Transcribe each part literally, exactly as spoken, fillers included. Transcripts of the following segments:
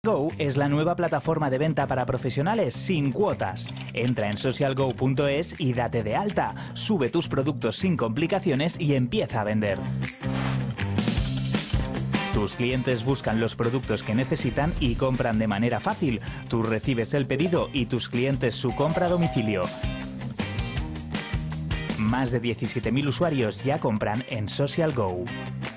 Go es la nueva plataforma de venta para profesionales sin cuotas. Entra en social go punto es y date de alta. Sube tus productos sin complicaciones y empieza a vender. Tus clientes buscan los productos que necesitan y compran de manera fácil. Tú recibes el pedido y tus clientes su compra a domicilio. Más de diecisiete mil usuarios ya compran en Social Go.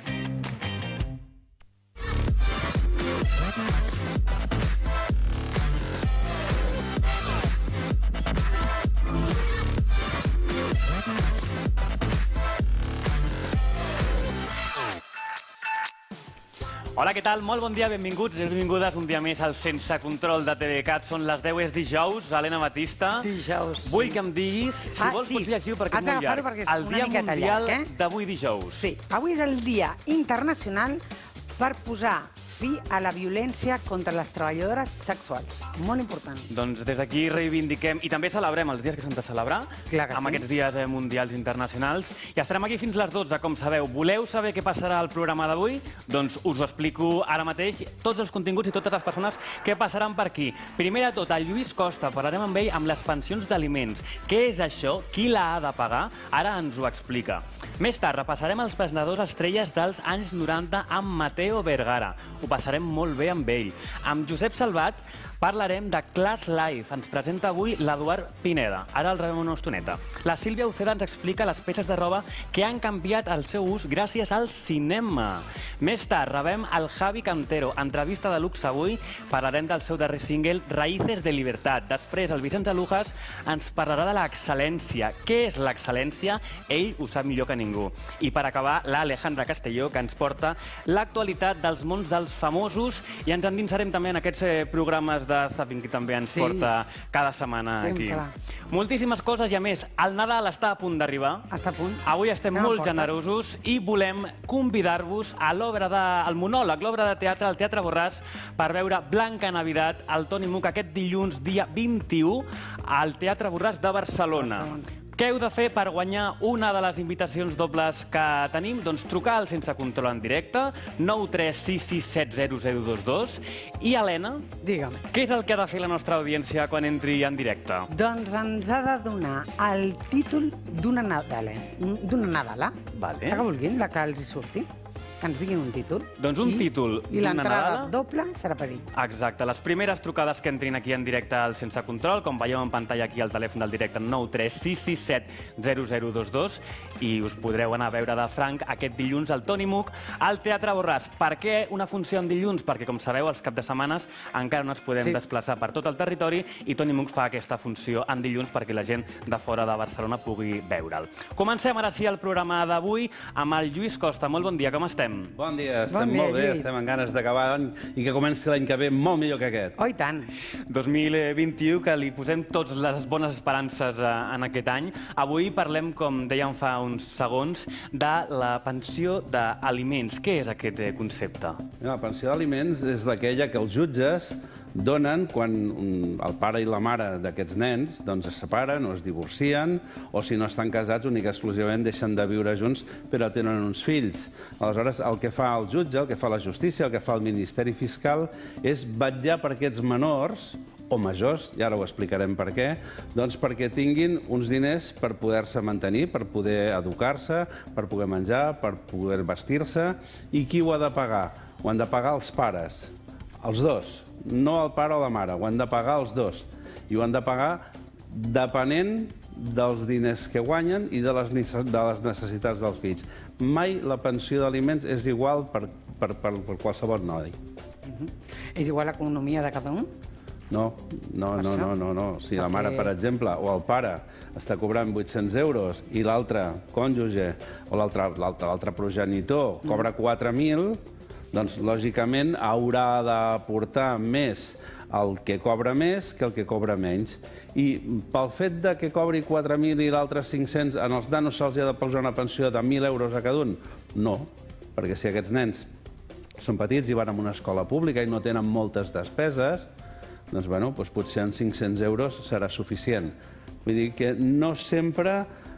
Hola, què tal? Molt bon dia, benvinguts i benvingudes un dia més al Sense Control de T V Cat. Són les deu, és dijous, Helena Batista. Dijous. Vull que em diguis, si Ah, vols sí. pots llegir perquè Has és molt d'agafar-ho llarg. perquè és El una dia miqueta mundial llarg, eh? d'avui dijous. Sí, avui és el Dia Internacional per posar fi a la violència contra les treballadores sexuals. Molt important. Doncs des d'aquí reivindiquem i també celebrem els dies que s'han de celebrar Clar que amb sí. aquests dies eh, mundials internacionals. I estarem aquí fins les dotze, com sabeu. Voleu saber què passarà al programa d'avui? Doncs us ho explico ara mateix, tots els continguts i totes les persones que passaran per aquí. Primer de tot, el Lluís Costa, parlarem amb ell amb les pensions d'aliments. Què és això? Qui la ha de pagar? Ara ens ho explica. Més tard, repassarem els presentadors estrelles dels anys noranta amb Mateo Vergara. Ho passarem molt bé amb ell. Amb Josep Salvat parlarem de Class Life. Ens presenta avui l'Eduard Pineda. Ara el rebem una estoneta. La Sílvia Uceda ens explica les peces de roba que han canviat el seu ús gràcies al cinema. Més tard rebem el Javi Cantero. Entrevista de luxe avui. Parlarem del seu darrer single, Raíces de Libertad. Després, el Vicenç Alujas ens parlarà de l'excel·lència. Què és l'excel·lència? Ell ho sap millor que ningú. I per acabar, l'Alejandra Castelló, que ens porta l'actualitat dels mons dels famosos, i ens endinsarem també en aquests eh, programes de Zapping que també ens Sí. porta cada setmana Sempre. aquí. Moltíssimes coses i a més, el Nadal està a punt d'arribar. Està a punt. Avui estem Anem a molt portes. generosos i volem convidar-vos a l'obra de, al monòleg, l'obra de teatre, al Teatre Borràs, per veure Blanca Navidad, el Toni Muc, aquest dilluns, dia vint-i-u, al Teatre Borràs de Barcelona. Barcelona. Què heu de fer per guanyar una de les invitacions dobles que tenim? Doncs trucar al Sense Control en directe, nou tres sis sis set zero zero dos dos. I, Helena, Digue'm. què és el que ha de fer la nostra audiència quan entri en directe? Doncs ens ha de donar el títol d'una Nadala. D'una Nadala. Vale. La que vulguin, la que els hi surti. Que ens diguin un títol. Doncs un I, títol I d'una l'entrada Nadala? doble serà per ell. Exacte. Les primeres trucades que entrin aquí en directe al Sense Control, com veieu en pantalla aquí al telèfon del directe nou tres sis sis set zero zero dos dos, i us podreu anar a veure de franc aquest dilluns al Toni Muc al Teatre Borràs. Per què una funció en dilluns? Perquè, com sabeu, els caps de setmanes encara no ens podem Sí. desplaçar per tot el territori i Toni Muc fa aquesta funció en dilluns perquè la gent de fora de Barcelona pugui veure'l. Comencem ara sí el programa d'avui amb el Lluís Costa. Molt bon dia, com estem? Bon dia, estem Bon dia, molt bé, Lluís. estem amb ganes d'acabar l'any i que comenci l'any que ve molt millor que aquest. Oh, i tant. dos mil vint-i-u, que li posem totes les bones esperances eh, en aquest any. Avui parlem, com dèiem fa uns segons, de la pensió d'aliments. Què és aquest eh, concepte? La pensió d'aliments és aquella que els jutges donen quan un- el pare i la mare d'aquests nens doncs, es separen o es divorcien, o si no estan casats únic i exclusivament deixen de viure junts però tenen uns fills. Aleshores, el que fa el jutge, el que fa la justícia, el que fa el Ministeri Fiscal és vetllar per aquests menors o majors, i ara ho explicarem per què, doncs perquè tinguin uns diners per poder-se mantenir, per poder educar-se, per poder menjar, per poder vestir-se. I qui ho ha de pagar? Ho han de pagar els pares, els dos, no el pare o la mare, ho han de pagar els dos. I ho han de pagar depenent dels diners que guanyen i de les, de les necessitats dels fills. Mai la pensió d'aliments és igual per, per, per, per qualsevol noi. Uh-huh. És igual l'economia de cada un? No, no, Per no, això? no, no, no. Si la Perquè- mare, per exemple, o el pare està cobrant vuit-cents euros i l'altre cònjuge o l'altre l'altre l'altre progenitor cobra quatre mil, doncs, lògicament, haurà d'aportar més el que cobra més que el que cobra menys. I pel fet de que cobri quatre mil i l'altre cinc-cents, en els nanos se'ls ha de posar una pensió de mil euros a cada un? No, perquè si aquests nens són petits i van a una escola pública i no tenen moltes despeses, doncs, bueno, doncs potser en cinc-cents euros serà suficient. Vull dir que no sempre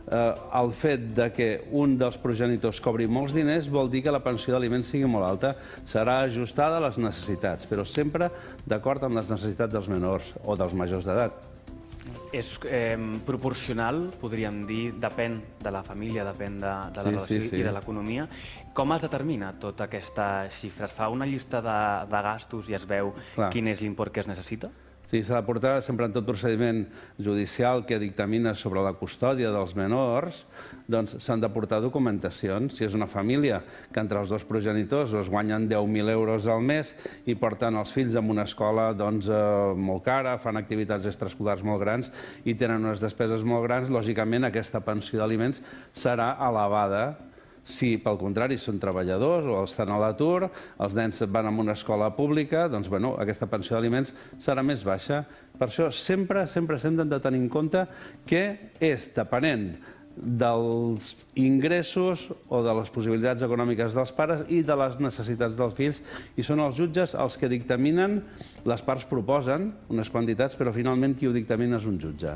el fet de que un dels progenitors cobri molts diners vol dir que la pensió d'aliments sigui molt alta. Serà ajustada a les necessitats, però sempre d'acord amb les necessitats dels menors o dels majors d'edat. És proporcional, podríem dir, depèn de la família, depèn de la relació i de l'economia. Com es determina tota aquesta xifra? Es fa una llista de gastos i es veu quin és l'import que es necessita? Sí, s'ha de portar sempre en tot procediment judicial que dictamina sobre la custòdia dels menors, doncs s'han de portar documentacions. Si és una família que entre els dos progenitors es guanyen deu mil euros al mes i porten els fills a una escola molt cara, fan activitats extraescolars molt grans i tenen unes despeses molt grans, lògicament aquesta pensió d'aliments serà elevada. Si, pel contrari, són treballadors o estan a l'atur, els nens van a una escola pública, doncs aquesta pensió d'aliments serà més baixa. Per això sempre, sempre hem de tenir en compte que és depenent dels ingressos o de les possibilitats econòmiques dels pares i de les necessitats dels fills, i són els jutges els que dictaminen, les parts proposen unes quantitats, però finalment qui ho dictamina és un jutge.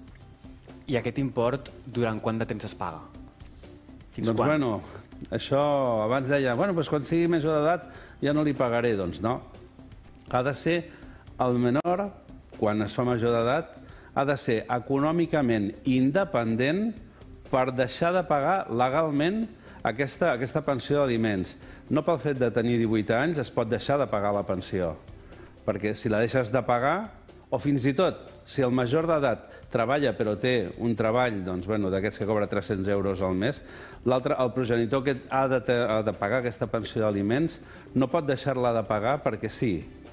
I aquest import, durant quant de temps es paga? Doncs, bueno, això abans deia, bueno, doncs quan sigui major d'edat ja no li pagaré. Doncs no. Ha de ser el menor, quan es fa major d'edat, ha de ser econòmicament independent per deixar de pagar legalment aquesta pensió d'aliments. No pel fet de tenir divuit anys es pot deixar de pagar la pensió, perquè si la deixes de pagar, o fins i tot, si el major d'edat treballa però té un treball d'aquests que cobra tres-cents euros al mes, el progenitor que ha de pagar aquesta pensió d'aliments no pot deixar-la de pagar perquè sí,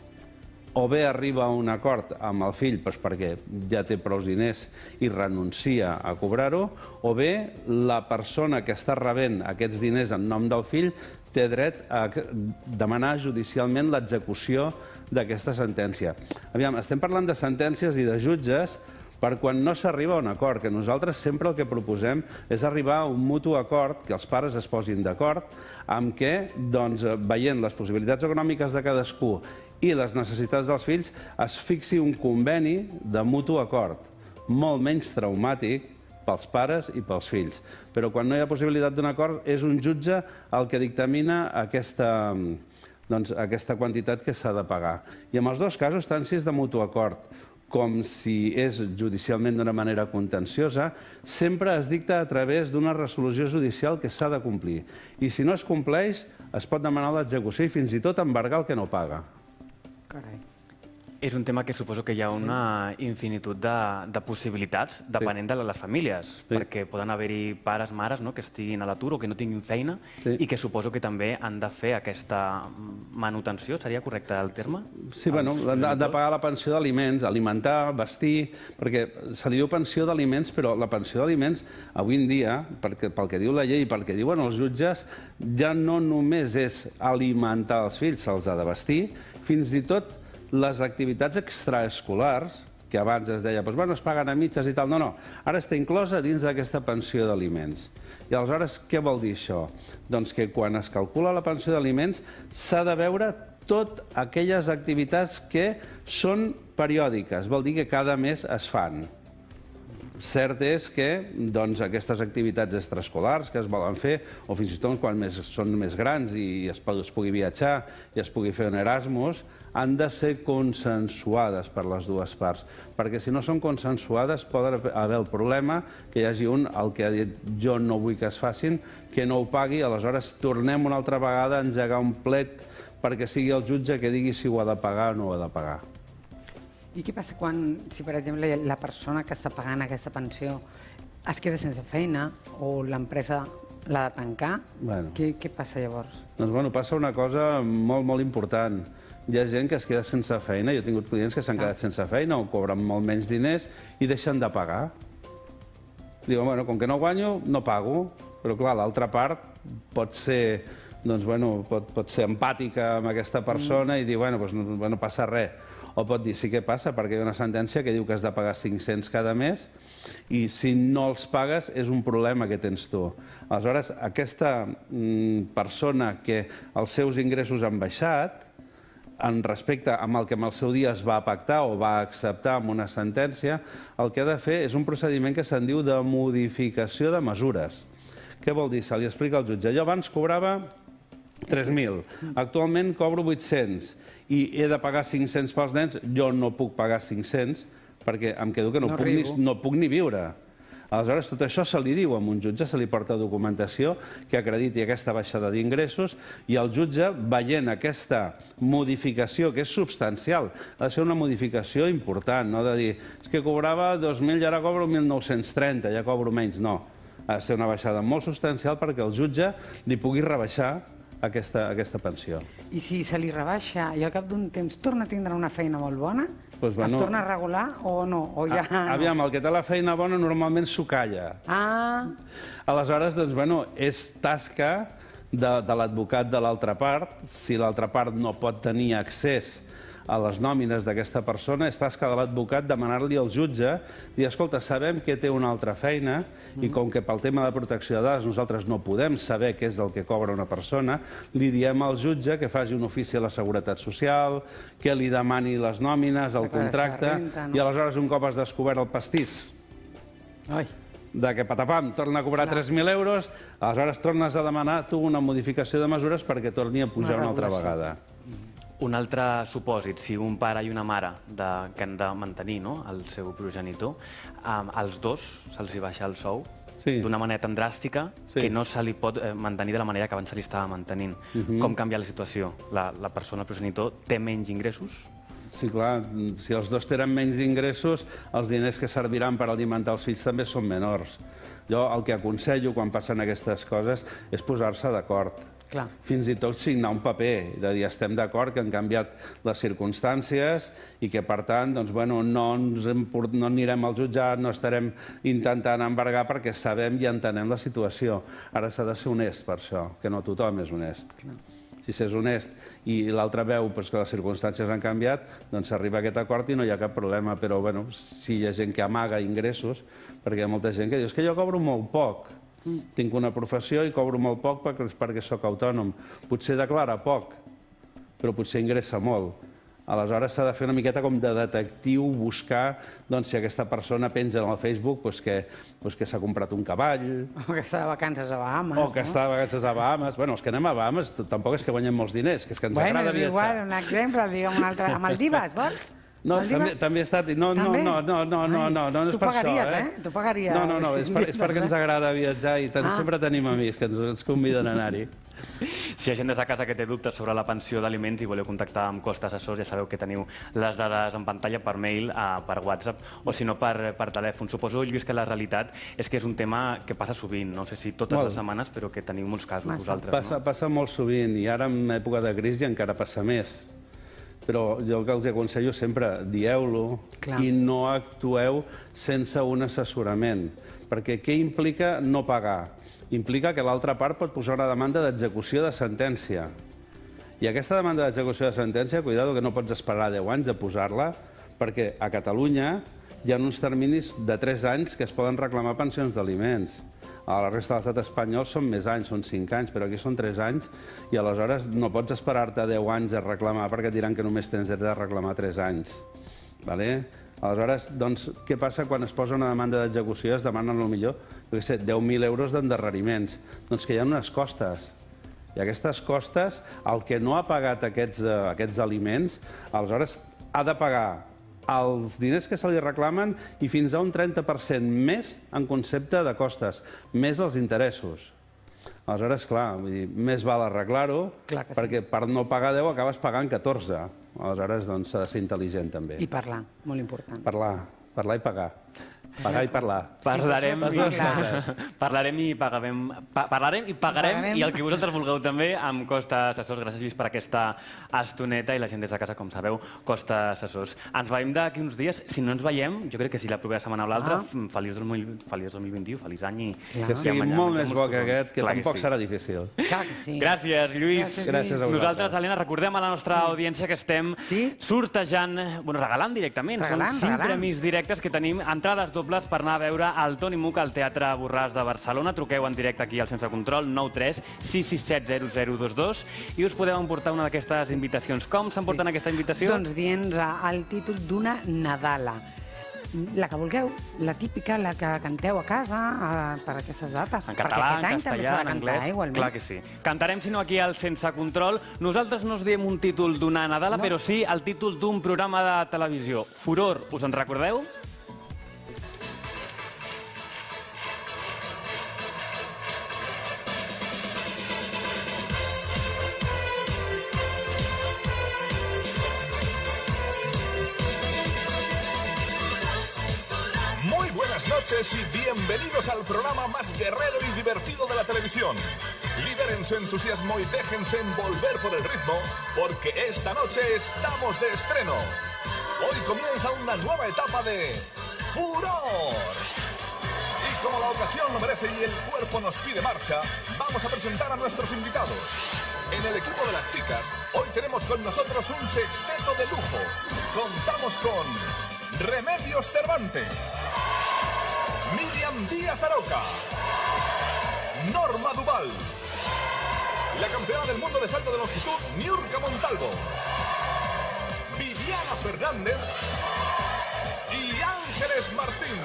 o bé arriba a un acord amb el fill perquè ja té prou diners i renuncia a cobrar-ho, o bé la persona que està rebent aquests diners en nom del fill té dret a demanar judicialment l'execució d'aquesta sentència. Aviam, estem parlant de sentències i de jutges per quan no s'arriba a un acord, que nosaltres sempre el que proposem és arribar a un mutu acord, que els pares es posin d'acord, amb què, doncs, veient les possibilitats econòmiques de cadascú i les necessitats dels fills, es fixi un conveni de mutu acord, molt menys traumàtic pels pares i pels fills. Però quan no hi ha possibilitat d'un acord, és un jutge el que dictamina aquesta aquesta quantitat que s'ha de pagar. I en els dos casos, tant si és de mutu acord com si és judicialment d'una manera contenciosa, sempre es dicta a través d'una resolució judicial que s'ha de complir. I si no es compleix, es pot demanar l'execució i fins i tot embargar el que no paga. Carai. És un tema que suposo que hi ha una infinitud de possibilitats depenent de les famílies, perquè poden haver-hi pares, mares que estiguin a l'atur o que no tinguin feina i que suposo que també han de fer aquesta manutenció, seria correcte el terme? Sí, bueno, han de pagar la pensió d'aliments, alimentar, vestir, perquè se li diu pensió d'aliments, però la pensió d'aliments avui en dia, pel que diu la llei i pel que diuen els jutges, ja no només és alimentar els fills, se'ls ha de vestir, fins i tot les activitats extraescolars, que abans es deia, doncs, bueno, es paguen a mitges i tal. No, no, ara està inclosa dins d'aquesta pensió d'aliments. I aleshores, què vol dir això? Doncs que quan es calcula la pensió d'aliments s'ha de veure totes aquelles activitats que són periòdiques, vol dir que cada mes es fan. Cert és que aquestes activitats extraescolars que es volen fer, o fins i tot quan són més grans i es pugui viatjar i es pugui fer un Erasmus, han de ser consensuades per les dues parts, perquè si no són consensuades pot haver el problema que hi hagi un, el que ha dit jo no vull que es facin, que no ho pagui, aleshores tornem una altra vegada a engegar un plet perquè sigui el jutge que digui si ho ha de pagar o no ho ha de pagar. I què passa quan, si per exemple la persona que està pagant aquesta pensió es queda sense feina o l'empresa l'ha de tancar? Què passa llavors? Doncs passa una cosa molt, molt important. Hi ha gent que es queda sense feina, jo he tingut clients que s'han quedat sense feina o cobren molt menys diners i deixen de pagar. Diuen, bueno, com que no guanyo, no pago, però clar, l'altra part pot ser empàtica amb aquesta persona i dir, bueno, no passa res. O pot dir, sí que passa, perquè hi ha una sentència que diu que has de pagar cinc-cents cada mes i si no els pagues és un problema que tens tu. Aleshores, aquesta persona que els seus ingressos han baixat en respecte amb el que en el seu dia es va pactar o va acceptar amb una sentència, el que ha de fer és un procediment que se'n diu de modificació de mesures. Què vol dir? Se li explica al jutge. Jo abans cobrava tres mil, actualment cobro vuit-cents i he de pagar cinc-cents pels nens, jo no puc pagar cinc-cents perquè em quedo que no puc ni viure. Aleshores, tot això se li diu a un jutge, se li porta documentació que acrediti aquesta baixada d'ingressos i el jutge, veient aquesta modificació, que és substancial, ha de ser una modificació important, no de dir, és que cobrava dos mil i ara cobro mil nou-cents trenta, ja cobro menys. No, ha de ser una baixada molt substancial perquè el jutge li pugui rebaixar aquesta, aquesta pensió. I si se li rebaixa i al cap d'un temps torna a tindre una feina molt bona, pues, bueno, es torna a regular o no? O ja... a, aviam, el que té la feina bona normalment s'ho calla. Ah. Aleshores, doncs, bueno, és tasca de, de l'advocat de l'altra part. Si l'altra part no pot tenir accés a les nòmines d'aquesta persona, és tasca de l'advocat demanar-li al jutge, dir, escolta, sabem que té una altra feina i com que pel tema de protecció de dades nosaltres no podem saber què és el que cobra una persona, li diem al jutge que faci un ofici a la Seguretat Social, que li demani les nòmines, el contracte, i aleshores un cop has descobert el pastís de que patapam torna a cobrar tres mil euros, aleshores tornes a demanar tu una modificació de mesures perquè torni a pujar una altra vegada. Un altre supòsit, si un pare i una mare que han de mantenir el seu progenitor, als dos se'ls baixa el sou d'una manera tan dràstica que no se li pot mantenir de la manera que abans se li estava mantenint. Com canvia la situació? La persona, el progenitor, té menys ingressos? Sí, clar, si els dos tenen menys ingressos, els diners que serviran per alimentar els fills també són menors. Jo el que aconsello quan passen aquestes coses és posar-se d'acord. Fins i tot signar un paper, de dir estem d'acord que han canviat les circumstàncies i que, per tant, no anirem al jutjat, no estarem intentant embargar perquè sabem i entenem la situació. Ara s'ha de ser honest per això, que no tothom és honest. Si s'és honest i l'altre veu que les circumstàncies han canviat, doncs s'arriba a aquest acord i no hi ha cap problema. Però si hi ha gent que amaga ingressos, perquè hi ha molta gent que diu que jo cobro molt poc, tinc una professió i cobro molt poc perquè sóc autònom. Potser declara poc, però potser ingressa molt. Aleshores s'ha de fer una miqueta com de detectiu, buscar si aquesta persona penja al Facebook que s'ha comprat un cavall... O que està de vacances a Bahamas. O que està de vacances a Bahamas. Bé, els que anem a Bahamas tampoc és que guanyem molts diners, que és que ens agrada viatjar. Bueno, és igual, un exemple, digue'm un altre. A Maldives, vols? No, també he estat... No, no, no, no, no, no, no, no és per això, eh? Tu pagaries, eh? Tu pagaries. No, no, no, és perquè ens agrada viatjar i sempre tenim amics que ens conviden a anar-hi. Si hi ha gent des de casa que té dubtes sobre la pensió d'aliments i voleu contactar amb Costa Assessors, ja sabeu que teniu les dades en pantalla per mail, per WhatsApp o si no per telèfon. Suposo, Lluís, que la realitat és que és un tema que passa sovint, no sé si totes les setmanes, però que teniu molts casos vosaltres. Passa molt sovint i ara en època de crisi encara passa més. Però jo el que els aconsello sempre, dieu-lo i no actueu sense un assessorament. Perquè què implica no pagar? Implica que l'altra part pot posar una demanda d'execució de sentència. I aquesta demanda d'execució de sentència, cuidado, que no pots esperar deu anys a posar-la, perquè a Catalunya hi ha uns terminis de tres anys que es poden reclamar pensions d'aliments. A la resta de l'estat espanyol són més anys, són cinc anys, però aquí són tres anys i aleshores no pots esperar-te deu anys a reclamar perquè et diran que només tens dret a reclamar tres anys. Aleshores, doncs, què passa quan es posa una demanda d'execució i es demanen potser deu mil euros d'endarreriments? Doncs que hi ha unes costes. I aquestes costes, el que no ha pagat aquests aliments, aleshores ha de pagar els diners que se li reclamen i fins a un trenta per cent més en concepte de costes, més els interessos. Aleshores, clar, més val arreglar-ho, perquè per no pagar deu acabes pagant catorze. Aleshores, doncs, s'ha de ser intel·ligent, també. I parlar, molt important. Parlar, parlar i pagar. Pagar i parlar. Parlarem i pagarem. Parlarem i pagarem i el que vosaltres vulgueu també amb Costa Assessors. Gràcies, Lluís, per aquesta estoneta i la gent des de casa, com sabeu, Costa Assessors. Ens veiem d'aquí uns dies. Si no ens veiem, jo crec que si la propera setmana o l'altra, feliç dos mil vint-i-u, feliç any. Que sigui molt més bo que aquest, que tampoc serà difícil. Gràcies, Lluís. Gràcies a vosaltres. Nosaltres, Helena, recordem a la nostra audiència que estem sortejant, bueno, regalant directament. Són cinc premis directes que tenim, entrades dobles dobles per anar a veure el Toni Muc al Teatre Borràs de Barcelona. Truqueu en directe aquí al Sense Control, nou tres sis sis set zero zero dos dos, i us podeu emportar una d'aquestes invitacions. Com s'emporten aquesta invitació? Doncs dient el títol d'una Nadala. La que vulgueu, la típica, la que canteu a casa per aquestes dates. En català, en castellà, en anglès, clar que sí. Cantarem, si no, aquí al Sense Control. Nosaltres no us diem un títol d'una Nadala, però sí el títol d'un programa de televisió. Furor, us en recordeu? Buenas noches y bienvenidos al programa más guerrero y divertido de la televisión. Liberen su entusiasmo y déjense envolver por el ritmo, porque esta noche estamos de estreno. Hoy comienza una nueva etapa de Furor. Y como la ocasión lo merece y el cuerpo nos pide marcha, vamos a presentar a nuestros invitados. En el equipo de las chicas, hoy tenemos con nosotros un sexteto de lujo. Contamos con Remedios Cervantes, Miriam Díaz Aroca, Norma Duval, la campeona del mundo de salto de longitud, Niurka Montalvo, Viviana Fernández y Ángeles Martín.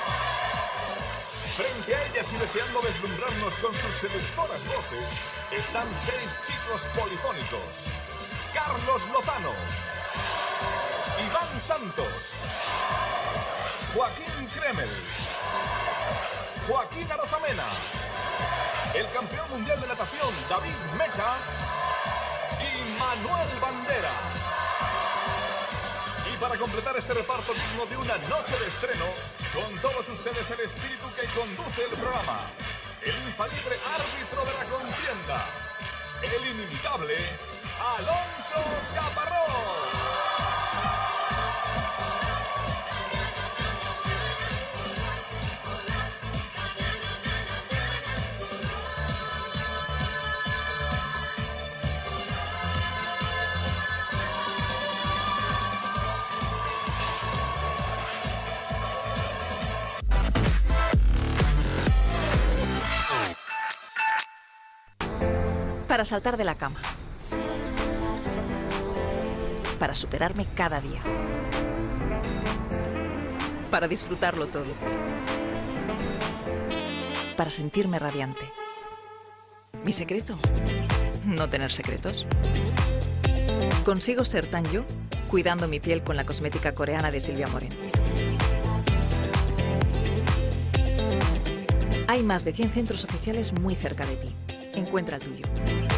Frente a ellas y deseando deslumbrarnos con sus seductoras voces, están seis chicos polifónicos: Carlos Lozano, Iván Santos, Joaquín Kremel, Joaquín Arozamena, el campeón mundial de natación David Meca y Manuel Bandera. Y para completar este reparto digno de una noche de estreno, con todos ustedes el espíritu que conduce el programa, el infalible árbitro de la contienda, el inimitable Alonso Caparrós. Para saltar de la cama. Para superarme cada día. Para disfrutarlo todo. Para sentirme radiante. ¿Mi secreto? No tener secretos. Consigo ser tan yo cuidando mi piel con la cosmética coreana de Silvia Moren. Hay más de cien centros oficiales muy cerca de ti. Encuentra el tuyo.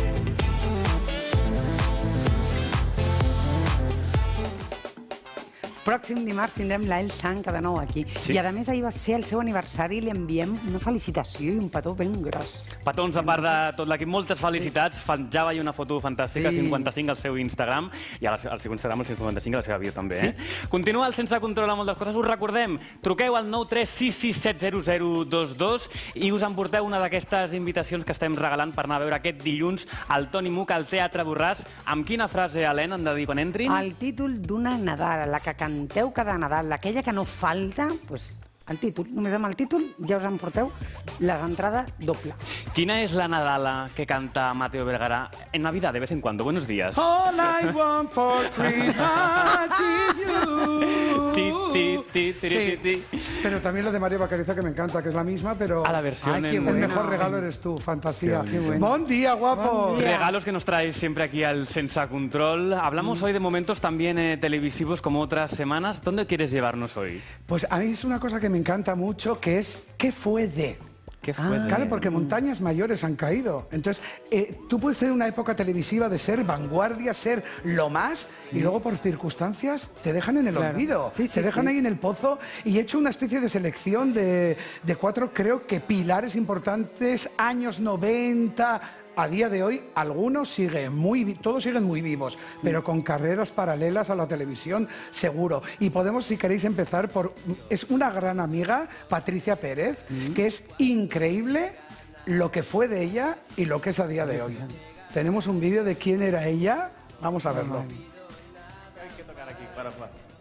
Pròxim dimarts tindrem l'Ael Sanca de nou aquí. Sí. I a més ahir va ser el seu aniversari i li enviem una felicitació i un petó ben gros. Petons a part de tot l'equip, moltes felicitats. Ja veia una foto fantàstica, Sí. cinquanta-cinc al seu Instagram, i al seu Instagram el cinquanta-cinc a la seva bio també. Sí. Eh? Continua el Sense Control a moltes coses. Us recordem, truqueu al nou tres sis sis set zero zero dos dos i us emporteu una d'aquestes invitacions que estem regalant per anar a veure aquest dilluns al Toni Muc al Teatre Borràs. Amb quina frase, Helena, han de dir quan entrin? El títol d'una Nadala, la que canteu cada Nadal, aquella que no falta, doncs el títol. Només amb el títol ja us emporteu l'entrada doble. Quina és la Nadala que canta Mateo Vergara en Navidad de vez en cuando? Buenos días. All I want for Christmas is you. Ti, ti, ti, ti, ti, ti. Pero también la de María Bacariza, que me encanta, que es la misma, pero A la versión Ay, qué en... el bueno. mejor regalo eres tú, fantasía. Qué bueno. Buen día, guapo. Buen día. Regalos que nos traes siempre aquí al Sense Control. Hablamos hoy de momentos también eh, televisivos como otras semanas. ¿Dónde quieres llevarnos hoy? Pues a mí es una cosa que me encanta mucho, que es ¿qué fue de? ¿Qué fue? de- Claro, porque montañas mayores han caído. Entonces, eh, tú puedes tener una época televisiva de ser vanguardia, ser lo más, y luego por circunstancias te dejan en el Claro. olvido. Sí, sí, te dejan sí. ahí en el pozo. Y he hecho una especie de selección de, de cuatro, creo que pilares importantes, años noventa. A día de hoy, algunos siguen muy, vi- todos siguen muy vivos, pero con carreras paralelas a la televisión, seguro. Y podemos, si queréis, empezar por... Es una gran amiga, Patricia Pérez, que es increíble lo que fue de ella y lo que es a día de hoy. Tenemos un vídeo de quién era ella, vamos a verlo. Hay que tocar aquí para...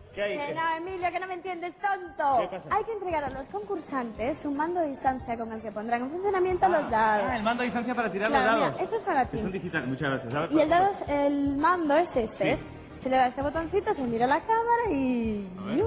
¿Qué hay? Que no, Emilio, que no me entiendes, tonto. ¿Qué pasa? Hay que entregar a los concursantes un mando de distancia con el que pondrán en funcionamiento los dados. Ah, el mando a distancia para tirar Claro, los mira, dados. esto es para ti. Es un digital, muchas gracias. A ver, Y el, por dado favor. es- el mando es este. Sí. Se le da este botoncito, se mira la cámara y...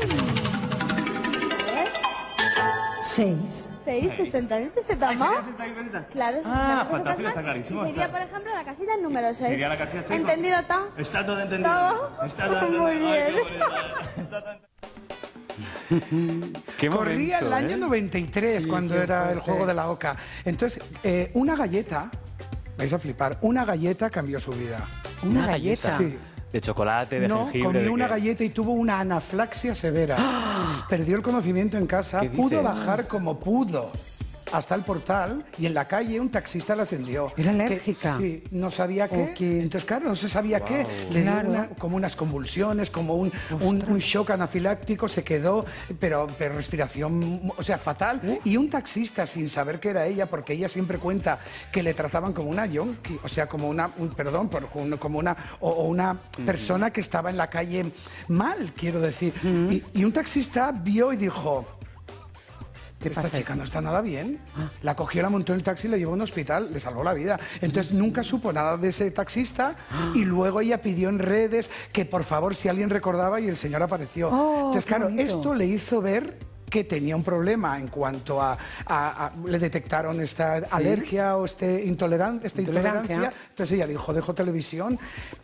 Seis. Seis, sesenta mil pesetas Ay, más. ¿sería sesenta mil pesetas? Claro, Ah, sesenta mil fantástico, pesetas está más. clarísimo, Y sería, está. por ejemplo, la casilla número seis. Sería la casilla seis. ¿Entendido, Tom? Está todo entendido. ¿Todo? Está todo entendido. Muy Ay, bien. qué bonito. Está todo entendido. Qué Corría momento, el año ¿eh? noventa y tres, Sí, cuando qué era el fuerte. juego de la oca. Entonces, eh, una galleta, vais a flipar, una galleta cambió su vida. Una galleta. Sí. De chocolate, de No, jengibre. comió ¿de una qué? galleta y tuvo una anaflaxia severa. Perdió el conocimiento en casa, ¿Qué pudo dices? bajar como pudo hasta el portal y en la calle un taxista la atendió. ¿Era Que- alérgica? sí, no sabía qué. ¿O qué? Entonces, claro, no se sabía qué. Le dio Claro. una- como unas convulsiones, como un, un, un shock anafiláctico, se quedó, pero, pero respiración, o sea, fatal. Y un taxista, sin saber que era ella, porque ella siempre cuenta que le trataban como una yonki, o sea, como una, un- perdón, por- como una, o, o una persona que estaba en la calle mal, quiero decir. y, y un taxista vio y dijo... Esta pasa chica eso? no está nada bien. La cogió, la montó en el taxi, la llevó a un hospital, le salvó la vida. Entonces nunca supo nada de ese taxista y luego ella pidió en redes que por favor si alguien recordaba y el señor apareció. Oh, Entonces qué claro, bonito. esto le hizo ver que tenía un problema en cuanto a, a- a- le detectaron esta alergia o este intoleran- esta Intolerancia. intolerancia. Entonces ella dijo, dejo televisión.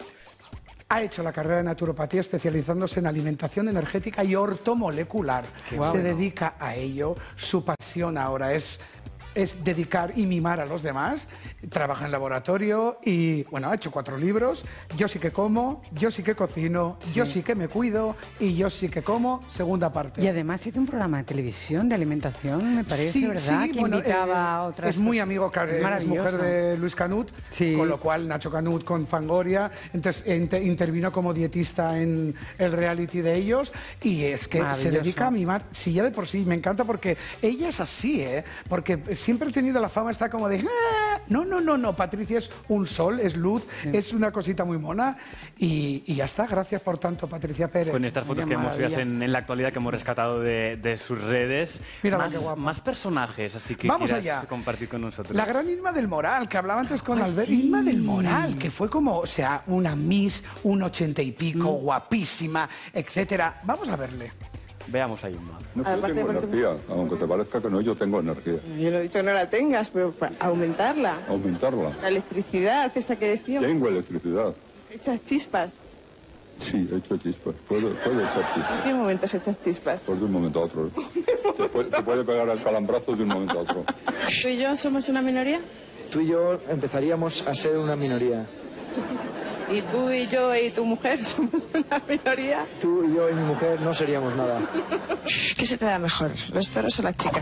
Ha hecho la carrera de naturopatía especializándose en alimentación energética y ortomolecular. Se dedica a ello. Su pasión ahora es, es dedicar y mimar a los demás. Trabaja en laboratorio y, bueno, ha hecho cuatro libros. Yo sí que como, yo sí que cocino, yo sí que me cuido y yo sí que como, segunda parte. Y además hizo un programa de televisión de alimentación, me parece, Sí, ¿verdad? sí, que bueno, invitaba eh, a otras... Es muy amigo, Car- es Maravilloso. mujer de Luis Canut, Sí. con lo cual Nacho Canut con Fangoria, entonces inter- intervino como dietista en el reality de ellos y es que se Maravilloso. dedica a mimar, sí, ya de por sí, me encanta porque ella es así, ¿eh? Porque siempre he tenido la fama, está como de, "Ah". no, no, no, no, Patricia es un sol, es luz, es una cosita muy mona y, y ya está, gracias por tanto, Patricia Pérez. Con estas fotos Qué que hemos visto maravilla. en, en la actualidad que hemos rescatado de, de sus redes. Mírala, más, qué guapa. más personajes, así que Vamos quieras allá. compartir con nosotros. La gran Irma del Moral, que hablaba antes con Ay, Albert. sí. Irma del Moral, que fue como, o sea, una Miss, un ochenta y pico, guapísima, etcétera. Vamos a verle. Veamos ahí una. No, yo Aparte tengo porque- energía, aunque te parezca que no, yo tengo energía. Yo no he dicho que no la tengas, pero para aumentarla. Aumentarla. La electricidad, esa que decíamos. Tengo electricidad. Echas chispas. Sí, he hecho chispas. Puedo, puedo echar ¿En chispas. qué momentos echas chispas? Pues de un momento a otro. Te puede, te puede pegar al calambrazo de un momento a otro. ¿Tú y yo somos una minoría? Tú y yo empezaríamos a ser una minoría. ¿Y tú y yo y tu mujer somos una minoría? Tú y yo y mi mujer no seríamos nada. ¿Qué se te da mejor, los toros o las chicas?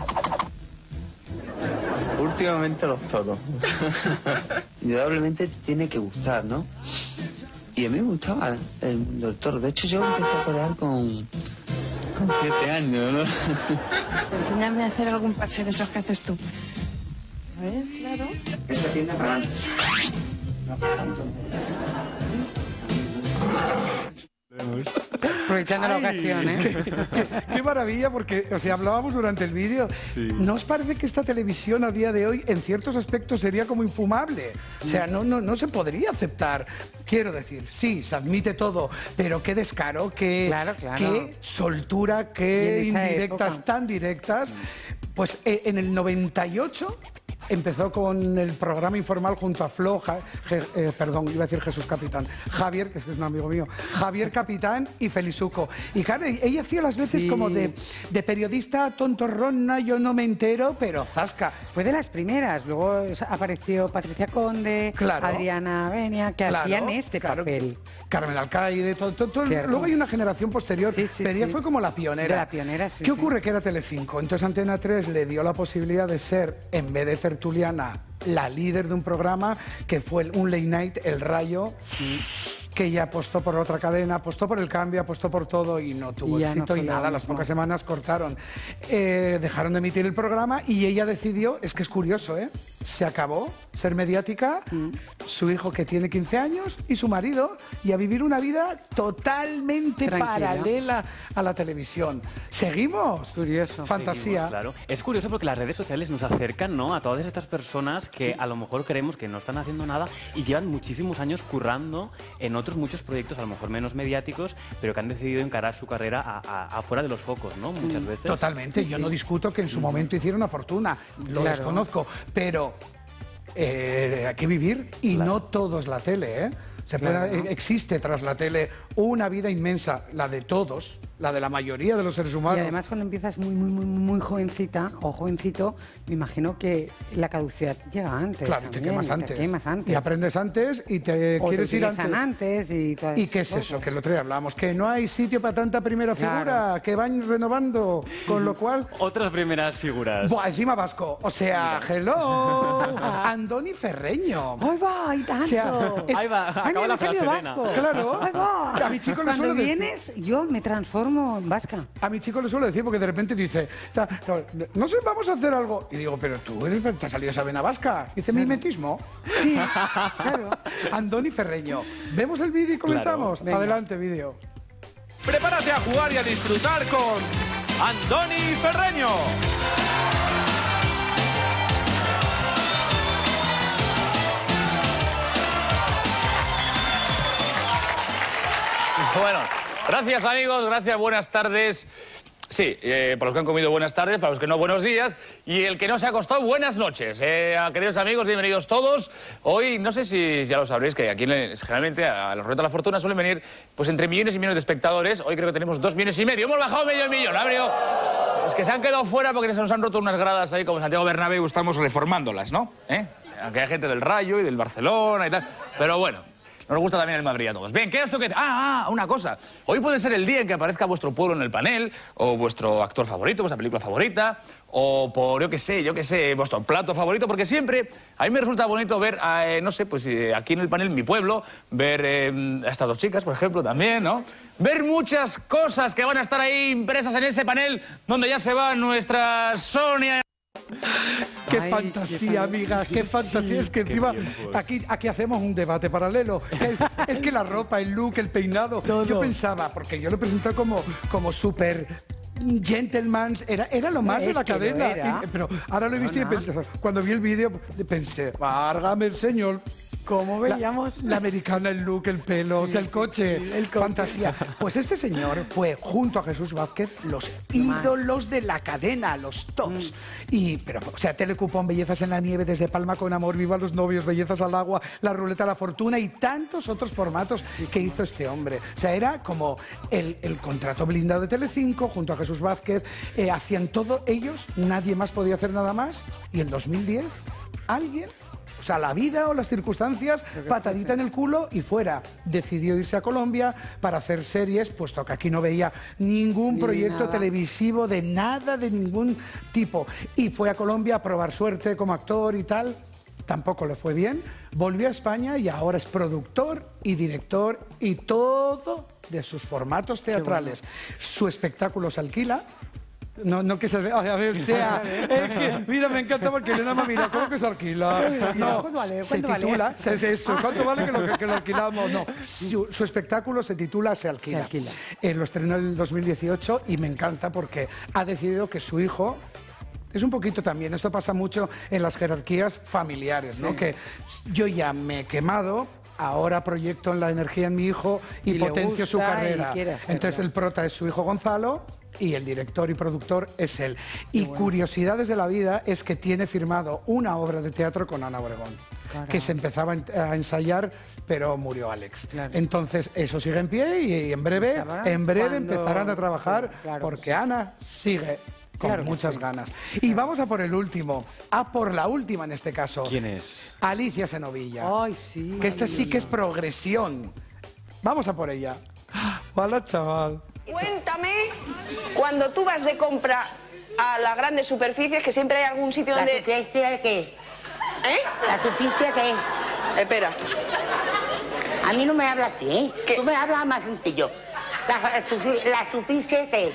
Últimamente los toros. Indudablemente te tiene que gustar, ¿no? Y a mí me gustaba el mundo del toro. De hecho, yo empecé a torear con, con siete años, ¿no? Enséñame a hacer algún pase de esos que haces tú. A ver, claro. Esta tienda para adelante. Aprovechando la ocasión, ¿eh? Qué maravilla, porque, o sea, hablábamos durante el vídeo. ¿No os parece que esta televisión a día de hoy, en ciertos aspectos, sería como infumable? O sea, no, no, no se podría aceptar. Quiero decir, sí, se admite todo, pero qué descaro, qué, Claro, claro. qué soltura, Y qué en esa indirectas, época. tan directas. Pues eh, en el noventa y ocho empezó con el programa informal junto a Flo, Ja- Je- eh, perdón, iba a decir Jesús Capitán, Javier, que es que es un amigo mío, Javier Capitán y Felizuco. Y claro, ella hacía las veces Sí. como de, de periodista tontorrona, yo no me entero, pero zasca. Fue de las primeras. Luego apareció Patricia Conde, Claro. Adriana Benia, que Claro, hacían este claro. papel. Carmen Alcaide, todo, todo, todo. Cierto. Luego hay una generación posterior, Sí, sí, pero ella sí. fue como la pionera. De la pionera, sí, ¿Qué sí. ocurre? Que era Telecinco. Entonces Antena tres le dio la posibilidad de ser, en vez de tertuliana, la líder de un programa que fue un late night, El Rayo, que ya apostó por otra cadena, apostó por el cambio, apostó por todo y no tuvo Y ya éxito no y fue lo nada, las mismo. pocas semanas cortaron. Eh, dejaron de emitir el programa y ella decidió, es que es curioso, ¿eh? Se acabó ser mediática, Mm. su hijo que tiene quince años y su marido, y a vivir una vida totalmente Tranquila. paralela a la televisión. ¿Seguimos? Curioso. Fantasía. Seguimos, claro. Es curioso porque las redes sociales nos acercan, ¿no?, a todas estas personas que a lo mejor creemos que no están haciendo nada y llevan muchísimos años currando en otros muchos proyectos, a lo mejor menos mediáticos, pero que han decidido encarar su carrera a- a- afuera de los focos, ¿no? Muchas veces. Totalmente. Yo no discuto que en su momento hiciera una fortuna, lo Claro. desconozco, pero eh, hay que vivir y no todo es la tele, ¿eh? Se puede- Claro. eh, existe tras la tele una vida inmensa, la de todos, la de la mayoría de los seres humanos. Y además cuando empiezas muy, muy, muy, muy jovencita o jovencito, me imagino que la caducidad llega antes. Claro, y te también, quemas te antes. quemas antes. Y aprendes antes y te O quieres te ir utilizan antes. antes y todas ¿Y qué es esas eso? cosas. Que el otro día hablamos, que no hay sitio para tanta primera Claro. figura, que van renovando, con lo cual... Otras primeras figuras. Buah, encima vasco. O sea, hello, Andoni Ferreño. ¡Ahí va! ¡Ay, tanto! O sea, es- Ahí va, Ay, acaba mira, la me salió frase, Elena. vasco. Claro. Ahí va. A mi chico le Cuando suelo decir- vienes, yo me transformo en vasca. A mi chico le suelo decir porque de repente dice, "Ta- no, no sé, vamos a hacer algo". Y digo, pero tú eres, te ha salido esa vena vasca. Dice, mimetismo. Sí, claro. Andoni Ferreño. ¿Vemos el vídeo y comentamos? Venga. Adelante, vídeo. Prepárate a jugar y a disfrutar con Andoni Ferreño. Bueno, gracias amigos, gracias, buenas tardes. Sí, eh, para los que han comido buenas tardes, para los que no buenos días, y el que no se ha acostado, buenas noches. Eh, queridos amigos, bienvenidos todos. Hoy, no sé si ya lo sabréis, que aquí en- generalmente a los retos de la fortuna suelen venir pues entre millones y millones de espectadores. Hoy creo que tenemos dos millones y medio. Hemos bajado medio millón, abrió. Los que se han quedado fuera porque se nos han roto unas gradas ahí como Santiago Bernabéu, estamos reformándolas, ¿no? ¿Eh? Aunque hay gente del Rayo y del Barcelona y tal, pero bueno. Nos gusta también el Madrid a todos. Bien, ¿qué es esto que...? Ah, ah, una cosa. Hoy puede ser el día en que aparezca vuestro pueblo en el panel, o vuestro actor favorito, vuestra película favorita, o por, yo qué sé, yo qué sé, vuestro plato favorito, porque siempre a mí me resulta bonito ver, eh, no sé, pues eh, aquí en el panel, en mi pueblo, ver eh, a estas dos chicas, por ejemplo, también, ¿no? Ver muchas cosas que van a estar ahí impresas en ese panel, donde ya se va nuestra Sonia... Qué Ay, fantasía, qué amiga, qué fantasía. Es que Qué encima bien, pues. aquí, aquí hacemos un debate paralelo. Es, es que la ropa, el look, el peinado. Yo pensaba, porque yo lo presenté como, como súper gentleman, era, era lo más Es de la que lo cadena. era. Y- pero ahora lo he visto y No, pensé, cuando vi el vídeo pensé, válgame el señor. ¿Cómo La- veíamos? La, americana, el look, el pelo, o sea, el coche, el coche. fantasía. Pues este señor fue, junto a Jesús Vázquez, los ídolos de la cadena, los tops. Y, pero, o sea, Telecupón, Bellezas en la Nieve, Desde Palma con Amor, Viva los Novios, Bellezas al Agua, La Ruleta de la Fortuna y tantos otros formatos que hizo este hombre. O sea, era como el, el contrato blindado de Telecinco, junto a Jesús Vázquez, eh, hacían todo ellos, nadie más podía hacer nada más. Y en dos mil diez, alguien... O sea, la vida o las circunstancias, patadita en el culo y fuera. Decidió irse a Colombia para hacer series, puesto que aquí no veía ningún Ni proyecto nada. televisivo de nada, de ningún tipo. Y fue a Colombia a probar suerte como actor y tal. Tampoco le fue bien. Volvió a España y ahora es productor y director y todo de sus formatos teatrales. Su espectáculo se alquila. No, no que se a ver, sea. Es que, mira, me encanta porque Elena me mira, ¿cómo que se alquila? No, ¿Cuánto vale? se ¿Cuánto vale? titula, se, se- eso, ¿cuánto vale que lo, que lo alquilamos? No, su, su espectáculo se titula Se alquila. Se alquila. Eh, lo estrenó en el dos mil dieciocho y me encanta porque ha decidido que su hijo... Es un poquito también, esto pasa mucho en las jerarquías familiares, ¿no? Sí. Que yo ya me he quemado, ahora proyecto en la energía en mi hijo y, Y le potencio su gusta y carrera. quiere hacerlo. Entonces el prota es su hijo Gonzalo y el director y productor es él. Y curiosidades de la vida es que tiene firmado una obra de teatro con Ana Obregón, Caramba. que se empezaba a en- a ensayar, pero murió Alex. Claro. Entonces eso sigue en pie y en breve, Sabrán en breve cuándo- empezarán a trabajar Claro, porque Ana sigue con Claro que muchas sí. ganas. Y vamos a por el último, a por la última en este caso. ¿Quién es? Alicia Senovilla. Ay, sí. Que este sí que es progresión. Vamos a por ella. Hola, chaval. Cuéntame, cuando tú vas de compra a las grandes superficies, que siempre hay algún sitio ¿La donde... superficie qué? ¿Eh? ¿La superficie qué? Espera. A mí no me hablas así, ¿eh? Tú me hablas más sencillo. La, la suficiente.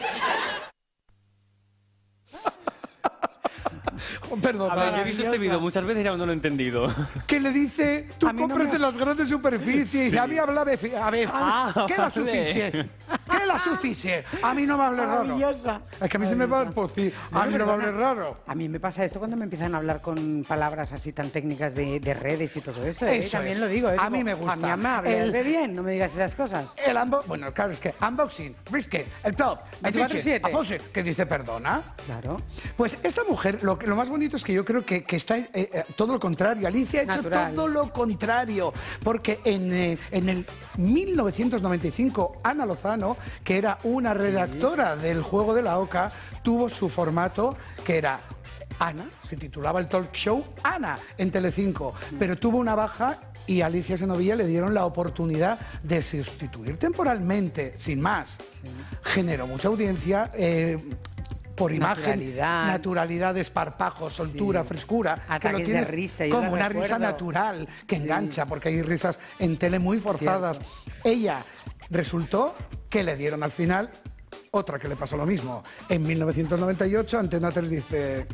Perdón. A ver, yo he visto este vídeo muchas veces y aún no lo he entendido. Que le dice, tú compras en las grandes superficies. Sí. A mí habla de... A ver, Ah, ¿qué la vale. suficie? ¿Qué la suficie? A mí no me hables raro. Maravillosa. Es que a mí se me va el pocillo. A mí no me hables raro. A mí me pasa esto cuando me empiezan a hablar con palabras así tan técnicas de, de redes y todo eso. ¿eh? Eso También es. lo digo. ¿eh? A Tipo, mí me gusta. A mí me hablas El- de bien, no me digas esas cosas. El unbo- Bueno, claro, es que unboxing, brisket, el top, veinticuatro siete. Afonso, que dice perdona. Claro. Pues esta mujer, lo, que- lo más bonito es que yo creo que, que está eh, eh, todo lo contrario. Alicia ha hecho Natural. todo lo contrario. Porque en, eh, en el mil novecientos noventa y cinco, Ana Lozano, que era una redactora del Juego de la Oca, tuvo su formato que era Ana, se titulaba el talk show Ana en Telecinco, pero tuvo una baja y a Alicia Senovilla le dieron la oportunidad de sustituir temporalmente, sin más. Generó mucha audiencia. eh, por imagen, Naturalidad. naturalidad, desparpajo, soltura, Sí. frescura, que Ataques lo de tiene risa, yo como las una risa recuerdo. natural que Sí. engancha, porque hay risas en tele muy forzadas. Ella resultó que le dieron al final otra que le pasó lo mismo. En mil novecientos noventa y ocho, Antena tres dice...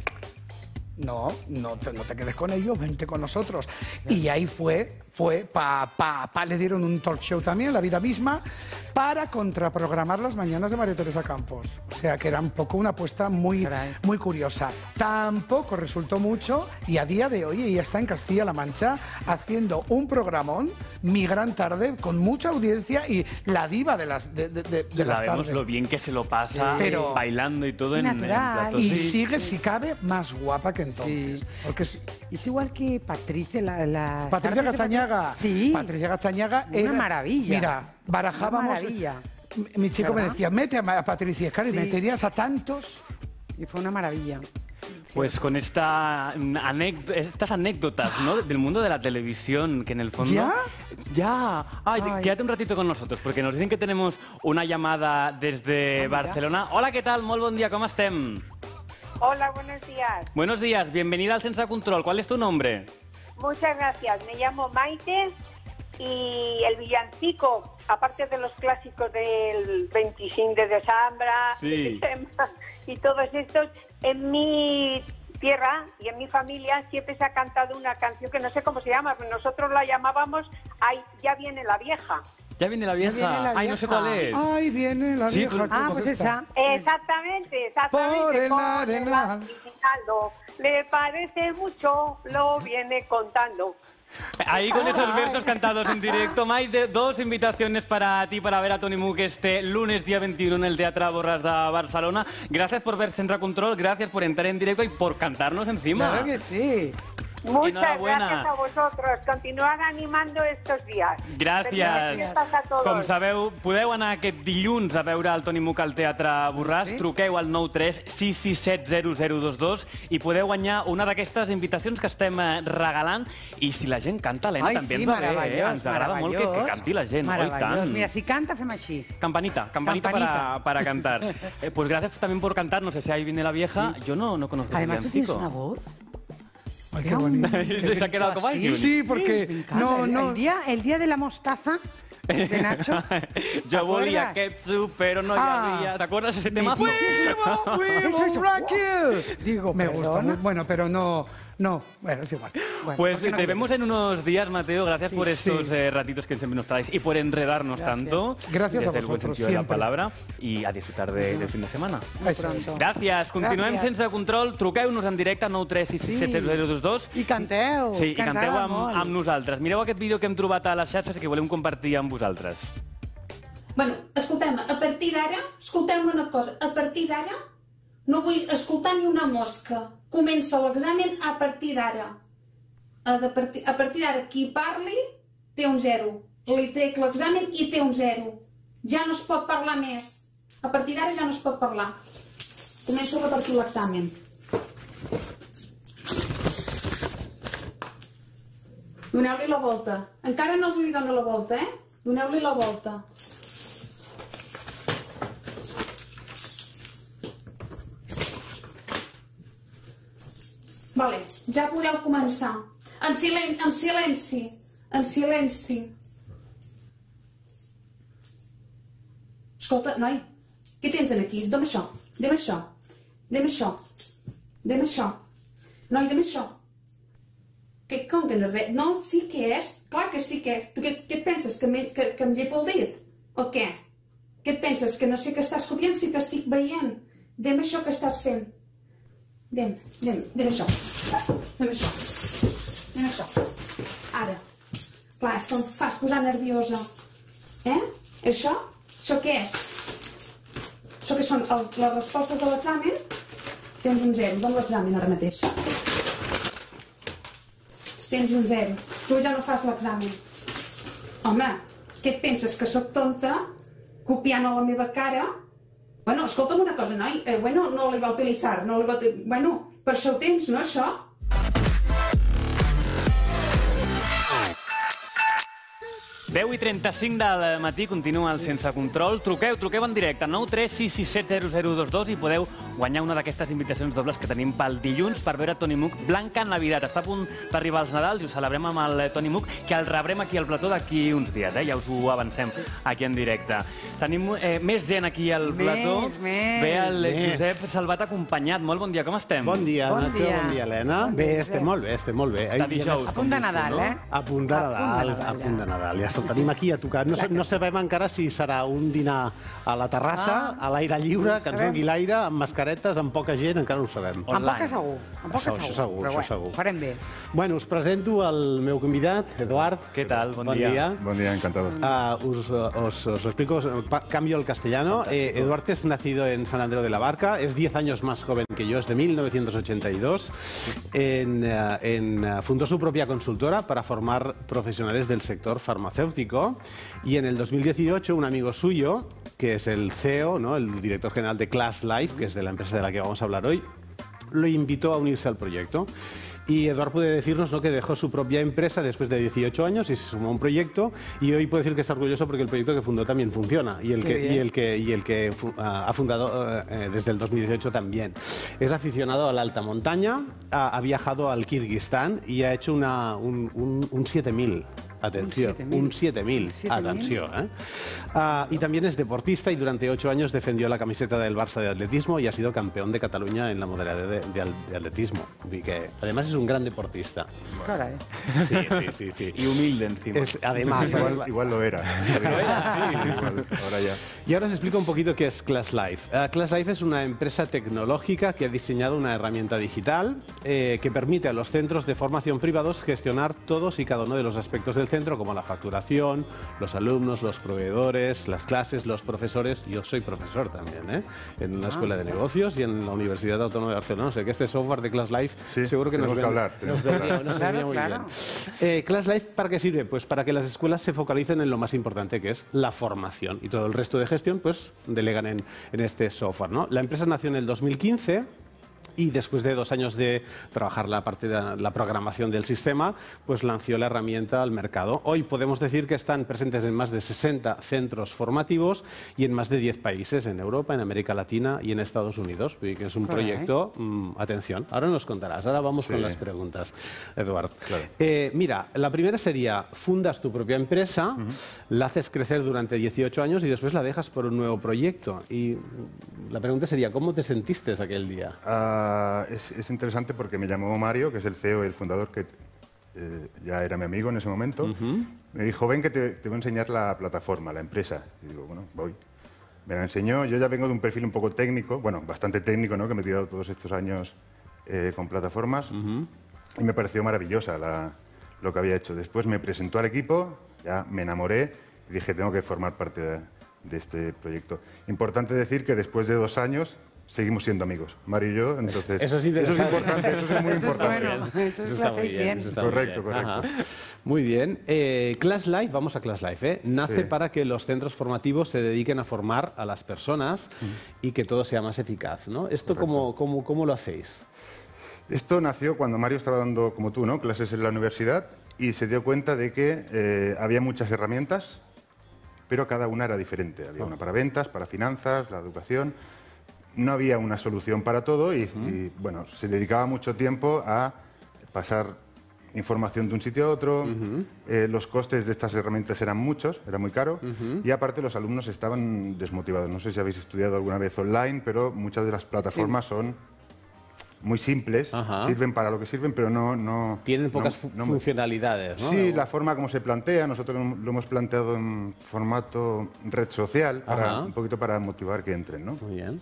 No, no te, no te quedes con ellos, vente con nosotros. Y ahí fue, fue, pa, pa, pa, le dieron un talk show también, La Vida Misma, para contraprogramar las mañanas de María Teresa Campos. O sea, que era un poco una apuesta muy, muy curiosa. Tampoco resultó mucho y a día de hoy ella está en Castilla-La Mancha haciendo un programón, Mi Gran Tarde, con mucha audiencia y la diva de las, de, de, de, de La las vemos tardes. lo bien que se lo pasa Pero- bailando y todo en, en platos. Y Sí. sigue, si cabe, más guapa que entonces. Sí. Porque es, Es igual que Patricia, la... la Patricia tardes de Gastañaga. Sí. Patricia Gastañaga Una era... maravilla. Mira, barajábamos... Una maravilla. Mi- Mi chico me ¿Verdad? decía, mete a Ma- a Patricia, claro, y Sí. meterías a tantos... Y fue una maravilla. Pues con esta anécdo- estas anécdotas, ¿no? Del mundo de la televisión, que en el fondo... ¿Ya? Ya. Ay, Ay. quédate un ratito con nosotros, porque nos dicen que tenemos una llamada desde mira. Barcelona. Hola, ¿qué tal? Molt bon dia, ¿cómo estem? Hola, buenos días. Buenos días, bienvenida al Sense Control. ¿Cuál es tu nombre? Muchas gracias. Me llamo Maite y el villancico, aparte de los clásicos del veinticinco de diciembre Sí. y todos estos, en mi tierra y en mi familia siempre se ha cantado una canción que no sé cómo se llama, pero nosotros la llamábamos Ay, ya viene la vieja. Ya viene la vieja. viene la Ay, no sé vieja. cuál es. Ay, viene la Sí, vieja. pues- Ah, ¿cómo pues está? esa. Exactamente, exactamente. Por el con arenal. aguinaldo. Le parece mucho, lo viene contando. Ahí con esos versos cantados en directo, Maite, dos invitaciones para ti para ver a Toni Muc este lunes día veintiuno en el Teatre Borràs de Barcelona. Gracias por ver Sense Control, gracias por entrar en directo y por cantarnos encima. Claro que sí. Muchas Enhorabuena. gracias a vosotros. Continuad animando estos días. Felices Gràcies. fiestas a todos. Com sabeu, podeu anar aquest dilluns a veure el Toni Muc al Teatre Borràs. Truqueu al nou tres sis sis set zero zero dos dos i podeu guanyar una d'aquestes invitacions que estem eh, regalant. I si la gent canta, Helena, Ai, també sí, ens va bé. Eh? meravellós, Ens agrada molt que, que meravellós. canti la gent. Oh, i Meravellós. tant. Mira, si canta, fem així. Campanita, campanita, Campanita. Para, para cantar. Eh, pues gracias también por cantar. No sé si ahí viene la vieja. Yo no, no conozco Además, ese tú tienes villancico. una voz. Ay, qué bonito. Se ha quedado como así. alguien. Sí, porque... Me encanta. No, el, no... el día, el día de la mostaza de Nacho. Yo volía acuerdas? ketchup, pero no Ah. había. ¿Te acuerdas ese tema? We will, we Eso, will eso. rock you. Digo, Me gusta perdona. muy, bueno, pero no, no, bueno, es igual. Bueno, Pues ¿por qué no te quieres? vemos en unos días, Mateo. Gracias Sí, por estos sí. eh, ratitos que siempre nos traéis y por enredarnos Gracias. tanto. Gracias a desde el buen vosotros, sentido de la siempre. palabra y a disfrutar de- del fin de semana. Eso es. Gràcies. Continuem Gràcies. sense control. Truqueu-nos en directe nou tres sis sis set zero dos dos. I canteu. Sí, i que ens canteu agrada amb, molt. amb nosaltres. Mireu aquest vídeo que hem trobat a les xarxes i que volem compartir amb vosaltres. Bueno, escolteu-me, a partir d'ara, escolteu-me una cosa, a partir d'ara no vull escoltar ni una mosca. Comença l'examen a partir d'ara. A, de partir, a partir d'ara, qui parli té un zero. Li trec l'examen i té un zero. Ja no es pot parlar més. A partir d'ara ja no es pot parlar. Començo a repartir l'examen. Doneu-li la volta. Encara no us li dono la volta, eh? Doneu-li la volta. Vale, ja podeu començar. En silenci, en silenci, en silenci. Escolta, noi, què tens aquí? Dóna això, dóna això, dóna això, dóna això. Noi, dóna això. Que, com que no res? No, sí que és, clar que sí que és. Tu què, què et penses, que, me, que, que em llepo el dit? O què? Què et penses, que no sé què estàs copiant si t'estic veient? Dema això que estàs fent. Dem, dem, dem això. Dem això. Dem això. Ara. Clar, és que em fas posar nerviosa. Eh? Això? Això què és? Això que són el, les respostes de l'examen? Tens un zero, dona l'examen ara mateix. Tens un zero. Tu ja no fas l'examen. Home, què et penses, que sóc tonta? Copiant a la meva cara? Bueno, escolta'm una cosa, noi. Eh, bueno, no li va utilitzar. No li va... Bueno, per això ho tens, no, això? deu i trenta-cinc del matí, continua el Sense Control. Truqueu, truqueu en directe, nou tres sis sis set zero zero dos dos, i podeu guanyar una d'aquestes invitacions dobles que tenim pel dilluns per veure Tony Mook Blanca Navidad. Està a punt d'arribar als Nadals i ho celebrem amb el Tony Mook, que el rebrem aquí al plató d'aquí uns dies, eh? Ja us ho avancem aquí en directe. Tenim eh, més gent aquí al plató. Més, més. Ve el Més. Josep Salvat acompanyat. Molt bon dia, com estem? Bon dia, Bon Nacho, dia. bon dia, Helena. Bon Bé, dia, estem Josep. molt bé, estem molt bé. De Ai, dijous, A punt de Nadal, eh? A punt de A punt de Nadal, Nadal, a ja. punt de Nadal. Ja el tenim aquí a tocar. No, sa- no sabem encara si serà un dinar a la terrassa, Ah. a l'aire lliure, que ens Sabem. doni l'aire, amb mascaretes, amb poca gent, encara no ho sabem. En poca segur. En poca Això- segur. això segur, Però això bueno, segur. ho farem bé. Bueno, us presento el meu convidat, Eduard. Què tal? Bon, Bon dia. dia. Buen día, encantado. Ah, os, os- os explico, os pa- cambio al castellano. Eh, Eduardo es nacido en San Andreu de la Barca, es diez años más joven que yo, es de mil novecientos ochenta y dos. En, eh, en, eh, fundó su propia consultora para formar profesionales del sector farmacéutico, y en el dos mil dieciocho un amigo suyo, que es el C E O, ¿no? El director general de Class Life, que es de la empresa de la que vamos a hablar hoy, lo invitó a unirse al proyecto. Y Eduard puede decirnos, ¿no?, que dejó su propia empresa después de dieciocho años y se sumó a un proyecto, y hoy puede decir que está orgulloso porque el proyecto que fundó también funciona, y el Qué que, bien. y el que, y el que fu- ah, ha fundado eh, eh, desde el dos mil dieciocho también. Es aficionado a la alta montaña, ha, ha viajado al Kirguistán y ha hecho una, un, un, un siete mil. Atención, un siete mil. Atención, ¿eh? Ah, y también es deportista y durante ocho años defendió la camiseta del Barça de atletismo y ha sido campeón de Cataluña en la modalidad de, de al- de atletismo. Y que además es un gran deportista. Caray. Sí, sí, sí, sí. Y humilde encima. Es, además, Igual, igual lo era. Igual, ahora ya. Y ahora os explico un poquito qué es Class Life. Uh, Class Life es una empresa tecnológica que ha diseñado una herramienta digital eh, que permite a los centros de formación privados gestionar todos y cada uno de los aspectos del centro, como la facturación, los alumnos, los proveedores, las clases, los profesores. Yo soy profesor también, ¿eh? En una escuela de negocios y en la Universidad Autónoma de Barcelona. O sea que este software de Class Life Sí, seguro que nos, tenemos que ven- hablar, tenemos nos que vendría, hablar. nos Claro, vendría muy claro. bien. Eh, Class Life, ¿para qué sirve? Pues para que las escuelas se focalicen en lo más importante, que es la formación, y todo el resto de gestión pues delegan en, en este software, ¿no? La empresa nació en el dos mil quince. Y después de dos años de trabajar la parte de la programación del sistema, pues lanzó la herramienta al mercado. Hoy podemos decir que están presentes en más de sesenta centros formativos y en más de diez países, en Europa, en América Latina y en Estados Unidos. Y que es un Caray. proyecto, mm, atención, ahora nos contarás, ahora vamos Sí. con las preguntas, Eduard. Claro. Eh, mira, la primera sería, fundas tu propia empresa, la haces crecer durante dieciocho años y después la dejas por un nuevo proyecto. Y mm, la pregunta sería, ¿cómo te sentiste aquel día? Ah, es, es interesante porque me llamó Mario, que es el C E O y el fundador, que eh, ya era mi amigo en ese momento. Me dijo, ven que te, te voy a enseñar la plataforma, la empresa. Y digo, bueno, voy. Me la enseñó. Yo ya vengo de un perfil un poco técnico, bueno, bastante técnico, ¿no?, que me he tirado todos estos años eh, con plataformas. Y me pareció maravillosa la- lo que había hecho. Después me presentó al equipo, ya me enamoré y dije, tengo que formar parte de, de este proyecto. Importante decir que después de dos años seguimos siendo amigos, Mario y yo, entonces... Eso es Eso es interesante. importante, eso es muy Eso es importante. bueno, eso es- está lo muy hacéis bien. eso está muy Correcto, bien. correcto. Ajá. Muy bien. Eh, Class Life, vamos a Class Life, ¿eh? Nace Sí. para que los centros formativos se dediquen a formar a las personas y que todo sea más eficaz, ¿no? ¿Esto cómo, cómo, cómo lo hacéis? Esto nació cuando Mario estaba dando, como tú, ¿no?, clases en la universidad y se dio cuenta de que eh, había muchas herramientas, pero cada una era diferente. Había una para ventas, para finanzas, la educación. No había una solución para todo y, y, bueno, se dedicaba mucho tiempo a pasar información de un sitio a otro, uh-huh. eh, los costes de estas herramientas eran muchos, era muy caro, uh-huh. y aparte los alumnos estaban desmotivados. No sé si habéis estudiado alguna vez online, pero muchas de las plataformas sí. son muy simples, Ajá. sirven para lo que sirven, pero no... no Tienen pocas no, no, funcionalidades, ¿no? Sí, la forma como se plantea, nosotros lo hemos planteado en formato red social, para, un poquito para motivar que entren, ¿no? Muy bien.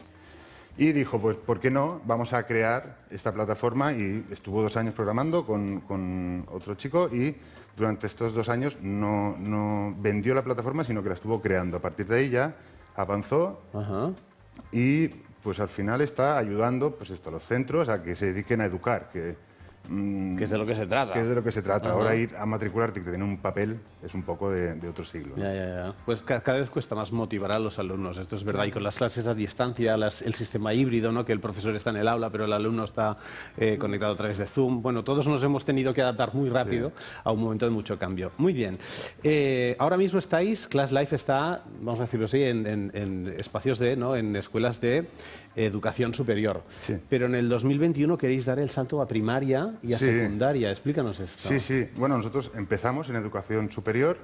Y dijo, pues, ¿por qué no? Vamos a crear esta plataforma, y estuvo dos años programando con, con otro chico, y durante estos dos años no, no vendió la plataforma, sino que la estuvo creando. A partir de ahí ya avanzó Ajá. y... pues al final está ayudando pues esto, a los centros a que se dediquen a educar, que, mmm, que es de lo que se trata. Que es de lo que se trata. Ajá. Ahora ir a matricularte y tener un papel es un poco de, de otro siglo, ¿no? Ya, ya, ya. Pues cada, cada vez cuesta más motivar a los alumnos, esto es verdad, y con las clases a distancia, las, el sistema híbrido, ¿no? Que el profesor está en el aula, pero el alumno está eh, conectado a través de Zoom. Bueno, todos nos hemos tenido que adaptar muy rápido sí. a un momento de mucho cambio. Muy bien. Eh, ahora mismo estáis, Class Life está, vamos a decirlo así, en, en, en espacios de, ¿no? en escuelas de educación superior. Sí. Pero en el dos mil veintiuno queréis dar el salto a primaria y a sí. secundaria. Explícanos esto. Sí, sí. Bueno, nosotros empezamos en educación superior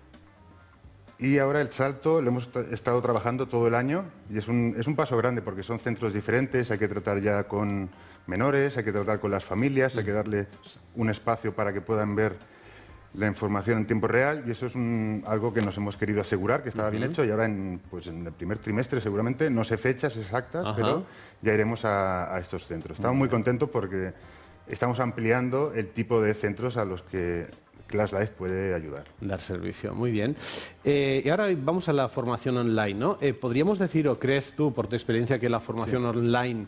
y ahora el salto lo hemos estado trabajando todo el año, y es un, es un paso grande porque son centros diferentes, hay que tratar ya con menores, hay que tratar con las familias, hay que darles un espacio para que puedan ver la información en tiempo real, y eso es un, algo que nos hemos querido asegurar que estaba uh-huh. bien hecho, y ahora en, pues en el primer trimestre seguramente, no sé fechas exactas, uh-huh. pero ya iremos a, a estos centros. Estamos muy contentos porque estamos ampliando el tipo de centros a los que Class Life puede ayudar. Dar servicio, muy bien. Eh, y ahora vamos a la formación online, ¿no? Eh, ¿Podríamos decir, o crees tú, por tu experiencia, que la formación sí. online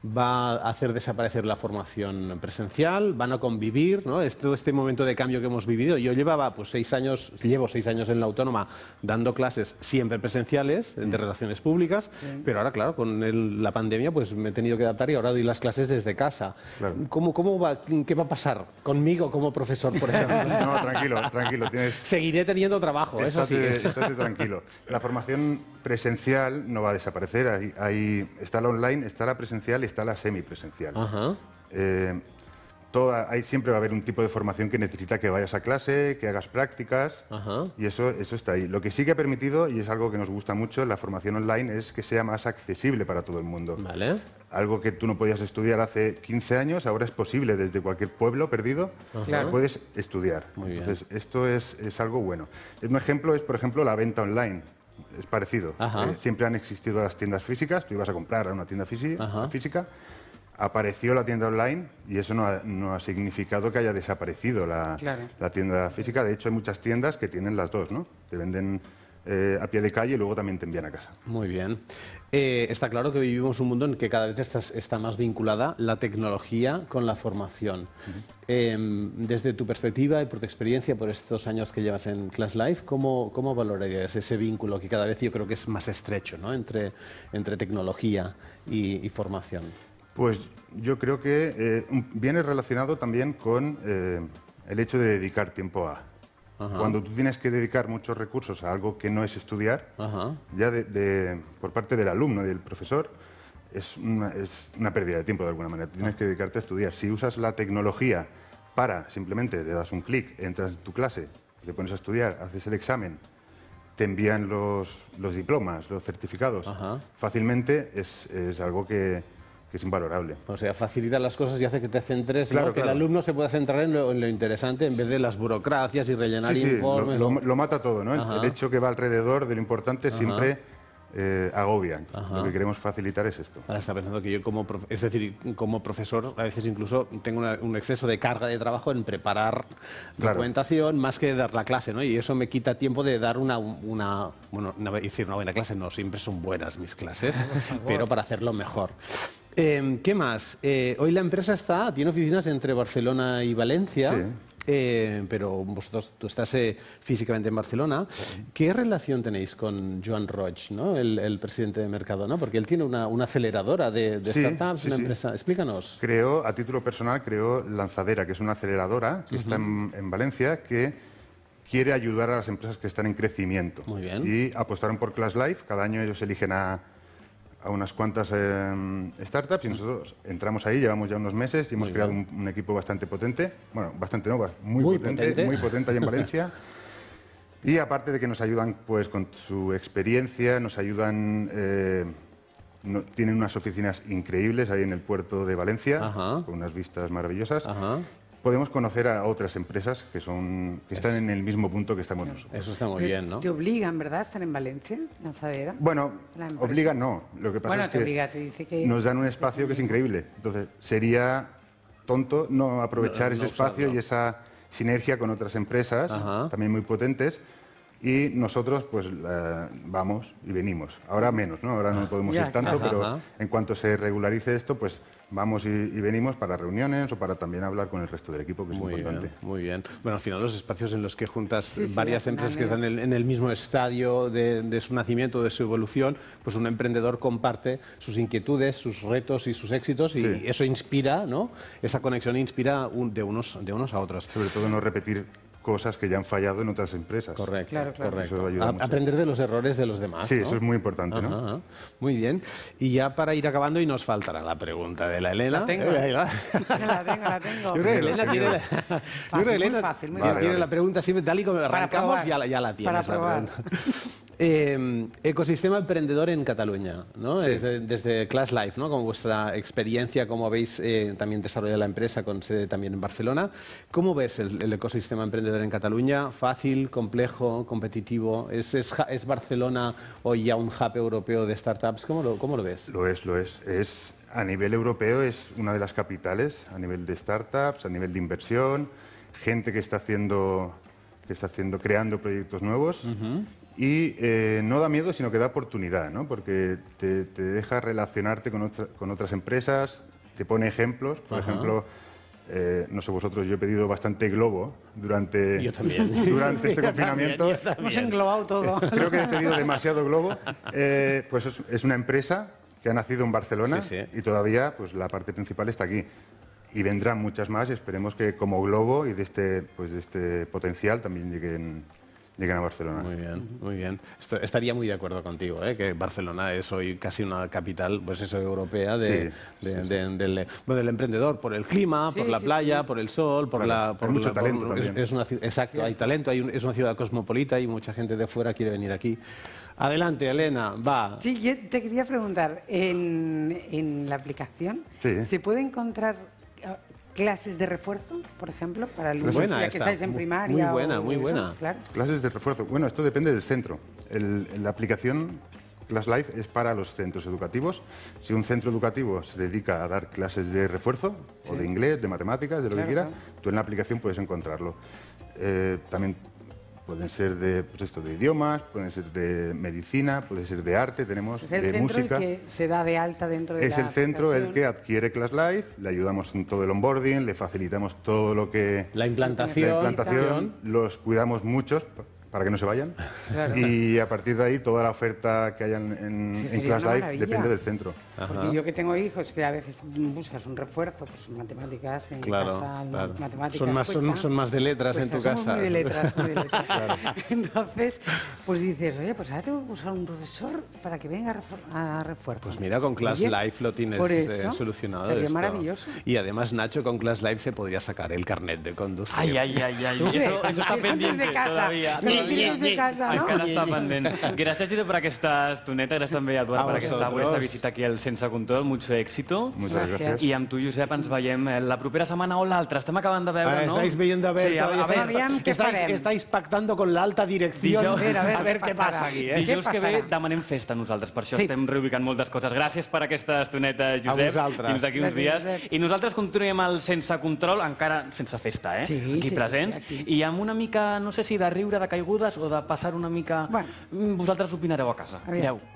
va a hacer desaparecer la formación presencial? ¿Van a convivir? ¿No? Es todo este momento de cambio que hemos vivido. Yo llevaba pues, seis años, llevo seis años en la Autónoma dando clases siempre presenciales, de relaciones públicas, sí. pero ahora, claro, con el, la pandemia pues me he tenido que adaptar y ahora doy las clases desde casa. Claro. ¿Cómo, cómo va, ¿Qué va a pasar conmigo como profesor, por ejemplo? No, tranquilo, tranquilo. Tienes... Seguiré teniendo trabajo, estate, eso sí. Estate tranquilo. La formación presencial no va a desaparecer. Ahí, ahí está la online, está la presencial y está la semipresencial. Ajá. Eh, toda, ahí siempre va a haber un tipo de formación que necesita que vayas a clase, que hagas prácticas, Ajá. y eso, eso está ahí. Lo que sí que ha permitido, y es algo que nos gusta mucho, la formación online, es que sea más accesible para todo el mundo. Vale. Algo que tú no podías estudiar hace quince años, ahora es posible desde cualquier pueblo perdido, claro. puedes estudiar. Muy Entonces, bien. esto es, es algo bueno. Un ejemplo es, por ejemplo, la venta online. Es parecido. Eh, siempre han existido las tiendas físicas, tú ibas a comprar a una tienda física, física, apareció la tienda online y eso no ha, no ha significado que haya desaparecido la, claro. la tienda física. De hecho, hay muchas tiendas que tienen las dos, ¿no? Te venden eh, a pie de calle y luego también te envían a casa. Muy bien. Eh, está claro que vivimos un mundo en que cada vez está, está más vinculada la tecnología con la formación. Uh-huh. eh, desde tu perspectiva y por tu experiencia, por estos años que llevas en Class Life, ¿cómo, cómo valorarías ese vínculo que cada vez yo creo que es más estrecho, ¿no? entre, entre tecnología y, y formación? Pues yo creo que eh, viene relacionado también con eh, el hecho de dedicar tiempo a... Ajá. Cuando tú tienes que dedicar muchos recursos a algo que no es estudiar, Ajá. ya de, de, por parte del alumno y del profesor, es una, es una pérdida de tiempo de alguna manera. Tienes que dedicarte a estudiar. Si usas la tecnología para, simplemente le das un clic, entras en tu clase, te pones a estudiar, haces el examen, te envían los, los diplomas, los certificados, Ajá. fácilmente es, es algo que... que es invalorable. O sea, facilita las cosas y hace que te centres, claro, ¿no? que claro. el alumno se pueda centrar en lo, en lo interesante en vez de las burocracias y rellenar sí, sí, informes. Lo, lo, lo mata todo, ¿no? El, el hecho que va alrededor de lo importante Ajá. siempre eh, agobia. Ajá. Lo que queremos facilitar es esto. Ahora está pensando que yo como, es decir, como profesor a veces incluso tengo una, un exceso de carga de trabajo en preparar claro. documentación más que dar la clase, ¿no? Y eso me quita tiempo de dar una, una bueno, no voy a decir una buena clase, no, siempre son buenas mis clases, pero para hacerlo mejor. Eh, ¿Qué más? Eh, hoy la empresa está, tiene oficinas entre Barcelona y Valencia, sí. eh, pero vosotros, tú estás eh, físicamente en Barcelona. Sí. ¿Qué relación tenéis con Joan Roig, ¿no? el, el presidente de Mercadona? Porque él tiene una, una aceleradora de, de sí, startups, sí, una sí. empresa. Explícanos. Creó, a título personal, creó Lanzadera, que es una aceleradora que uh-huh. está en, en Valencia, que quiere ayudar a las empresas que están en crecimiento. Muy bien. Y apostaron por Class Life. Cada año ellos eligen a a unas cuantas eh, startups y nosotros entramos ahí, llevamos ya unos meses y hemos Muy creado bien. un, un equipo bastante potente, bueno, bastante no, muy, Muy potente, potente. muy potente ahí en Valencia. Y aparte de que nos ayudan pues con su experiencia, nos ayudan, eh, no- tienen unas oficinas increíbles ahí en el puerto de Valencia, Ajá. con unas vistas maravillosas. Ajá. Podemos conocer a otras empresas que son que están en el mismo punto que estamos nosotros. Eso está muy Pero bien, ¿no? ¿Te obligan, verdad, a estar en Valencia, lanzadera? Bueno, La empresa. obliga no. Lo que pasa Bueno, es te que obliga, te dice que... nos dan un espacio que es increíble. Entonces, sería tonto no aprovechar No, ese no espacio usarlo. y esa sinergia con otras empresas, también muy potentes. Y nosotros, pues, la- vamos y venimos. Ahora menos, ¿no? Ahora no podemos Ya, ir tanto, ajá, pero ajá. en cuanto se regularice esto, pues vamos y, y venimos para reuniones o para también hablar con el resto del equipo, que es Muy importante. bien, muy bien. Bueno, al final los espacios en los que juntas Sí, sí, varias al empresas que final están en el, en el mismo estadio de, de su nacimiento, de su evolución, pues un emprendedor comparte sus inquietudes, sus retos y sus éxitos y Sí. eso inspira, ¿no? Esa conexión inspira un- de, unos, de unos a otros. Sobre todo no repetir cosas que ya han fallado en otras empresas. Correcto, correcto. Eso ayuda A- mucho. aprender de los errores de los demás. Sí, ¿no? eso es muy importante, ¿no? Ajá, ajá. Muy bien. Y ya para ir acabando, y nos faltará la pregunta de la Elena. La tengo. Eh, ahí va. La tengo, la tengo. Yo creo que Elena tiene, la, yo creo que muy Elena fácil, muy tiene, fácil. tiene la pregunta siempre tal y como arrancamos, probar. ya la, ya la tienes. Para la probar. pregunta. Eh, ecosistema emprendedor en Cataluña, ¿no? Sí. Desde, desde Class Life, ¿no? Con vuestra experiencia, cómo habéis eh, también desarrollado la empresa con sede también en Barcelona. ¿Cómo ves el, el ecosistema emprendedor en Cataluña? ¿Fácil, complejo, competitivo? ¿Es, es, ja- es Barcelona hoy ya un hub europeo de startups? ¿Cómo lo, cómo lo ves? Lo es, lo es. Es a nivel europeo es una de las capitales, a nivel de startups, a nivel de inversión, gente que está haciendo, que está haciendo, creando proyectos nuevos. Y eh, no da miedo, sino que da oportunidad, ¿no? Porque te, te deja relacionarte con, otra- con otras empresas, te pone ejemplos. Por Ajá. ejemplo, eh, no sé vosotros, yo he pedido bastante globo durante, Yo también. durante este Yo confinamiento. también, yo también. Hemos englobado todo. Creo que he pedido demasiado globo. Eh, pues es, es una empresa que ha nacido en Barcelona Sí, sí. y todavía pues, la parte principal está aquí. Y vendrán muchas más y esperemos que como globo y de este, pues, de este potencial también lleguen, lleguen a Barcelona. Muy bien, muy bien. Esto- estaría muy de acuerdo contigo, ¿eh? Que Barcelona es hoy casi una capital, pues eso, europea de, Sí, de- de- del, bueno, del emprendedor, por el clima, Sí, por la sí, playa, sí. por el sol, por Claro, la... hay Por mucho la- talento por- es- también. es una ci- exacto, hay talento, hay un- es una ciudad cosmopolita y mucha gente de fuera quiere venir aquí. Adelante, Elena, va. Sí, yo te quería preguntar, en, en la aplicación, Sí. ¿se puede encontrar ah, clases de refuerzo, por ejemplo, para alumnos Buena ya que esta, estáis en muy- primaria? muy buena, o muy eso? buena. Claro. Clases de refuerzo. Bueno, esto depende del centro. El- la aplicación Class Life es para los centros educativos. Si un centro educativo se dedica a dar clases de refuerzo, o de inglés, de matemáticas, de lo Claro, que quiera, claro. tú en la aplicación puedes encontrarlo. Eh, también pueden ser de, pues esto, de idiomas, pueden ser de medicina, puede ser de arte, tenemos Es el de centro música. el que se da de alta dentro de Es la el centro el aplicación. que adquiere Class Life, le ayudamos en todo el onboarding, le facilitamos todo lo que... La implantación. La implantación, los cuidamos mucho para que no se vayan. Claro. Y a partir de ahí, toda la oferta que haya en, en- Sí, en sería Class una Life maravilla. depende del centro. Porque yo que tengo hijos que a veces buscas un refuerzo, pues matemáticas en Claro, casa, no, claro. matemáticas Son más, son, cuesta. son más de letras en Cuesta, tu somos casa. muy de letras, muy de letras. Entonces, pues dices, oye, pues ahora tengo que buscar un profesor para que venga a refu- a refuerzo. Pues mira, con Class Oye, Life lo tienes por eh, eso solucionado. sería esto. maravilloso. Y además, Nacho, con Class Life se podría sacar el carnet de conducir. Ay, ay, ay, ay. ¿Tú qué? Eso, eso está Antes pendiente de casa. todavía. Ni- ni desde casa, no? Encara està pendent. Gràcies, Giro, per aquesta estoneta. Gràcies també, Eduard, A per aquesta, vosotros. aquesta visita aquí al Sense Control. Mucho éxito. Muchas gracias. I amb tu, Josep, ens veiem eh, la propera setmana o l'altra. Estem acabant de veure, Ah, no? estáis viendo a ver, Sí, a, todavía a veure, estáis, Aviam què estáis, farem. estáis pactando con la alta dirección. Dijous- A ver, a ver, a ver què qué passarà? pasa aquí, ¿eh? dijous Què que ve passarà? demanem festa nosaltres, per això Sí. estem reubicant moltes coses. Gràcies per aquesta estoneta, Josep. vosaltres. Fins d'aquí uns Gràcies, dies. Josep. I nosaltres continuem el Sense Control, encara sense festa, eh? Sí, aquí sí, sí, presents. sí, aquí. I amb una mica, no sé si de riure, de caigudes o de passar una mica... Bueno. Mm, Vosaltres opinareu a casa. Aviam. Mireu.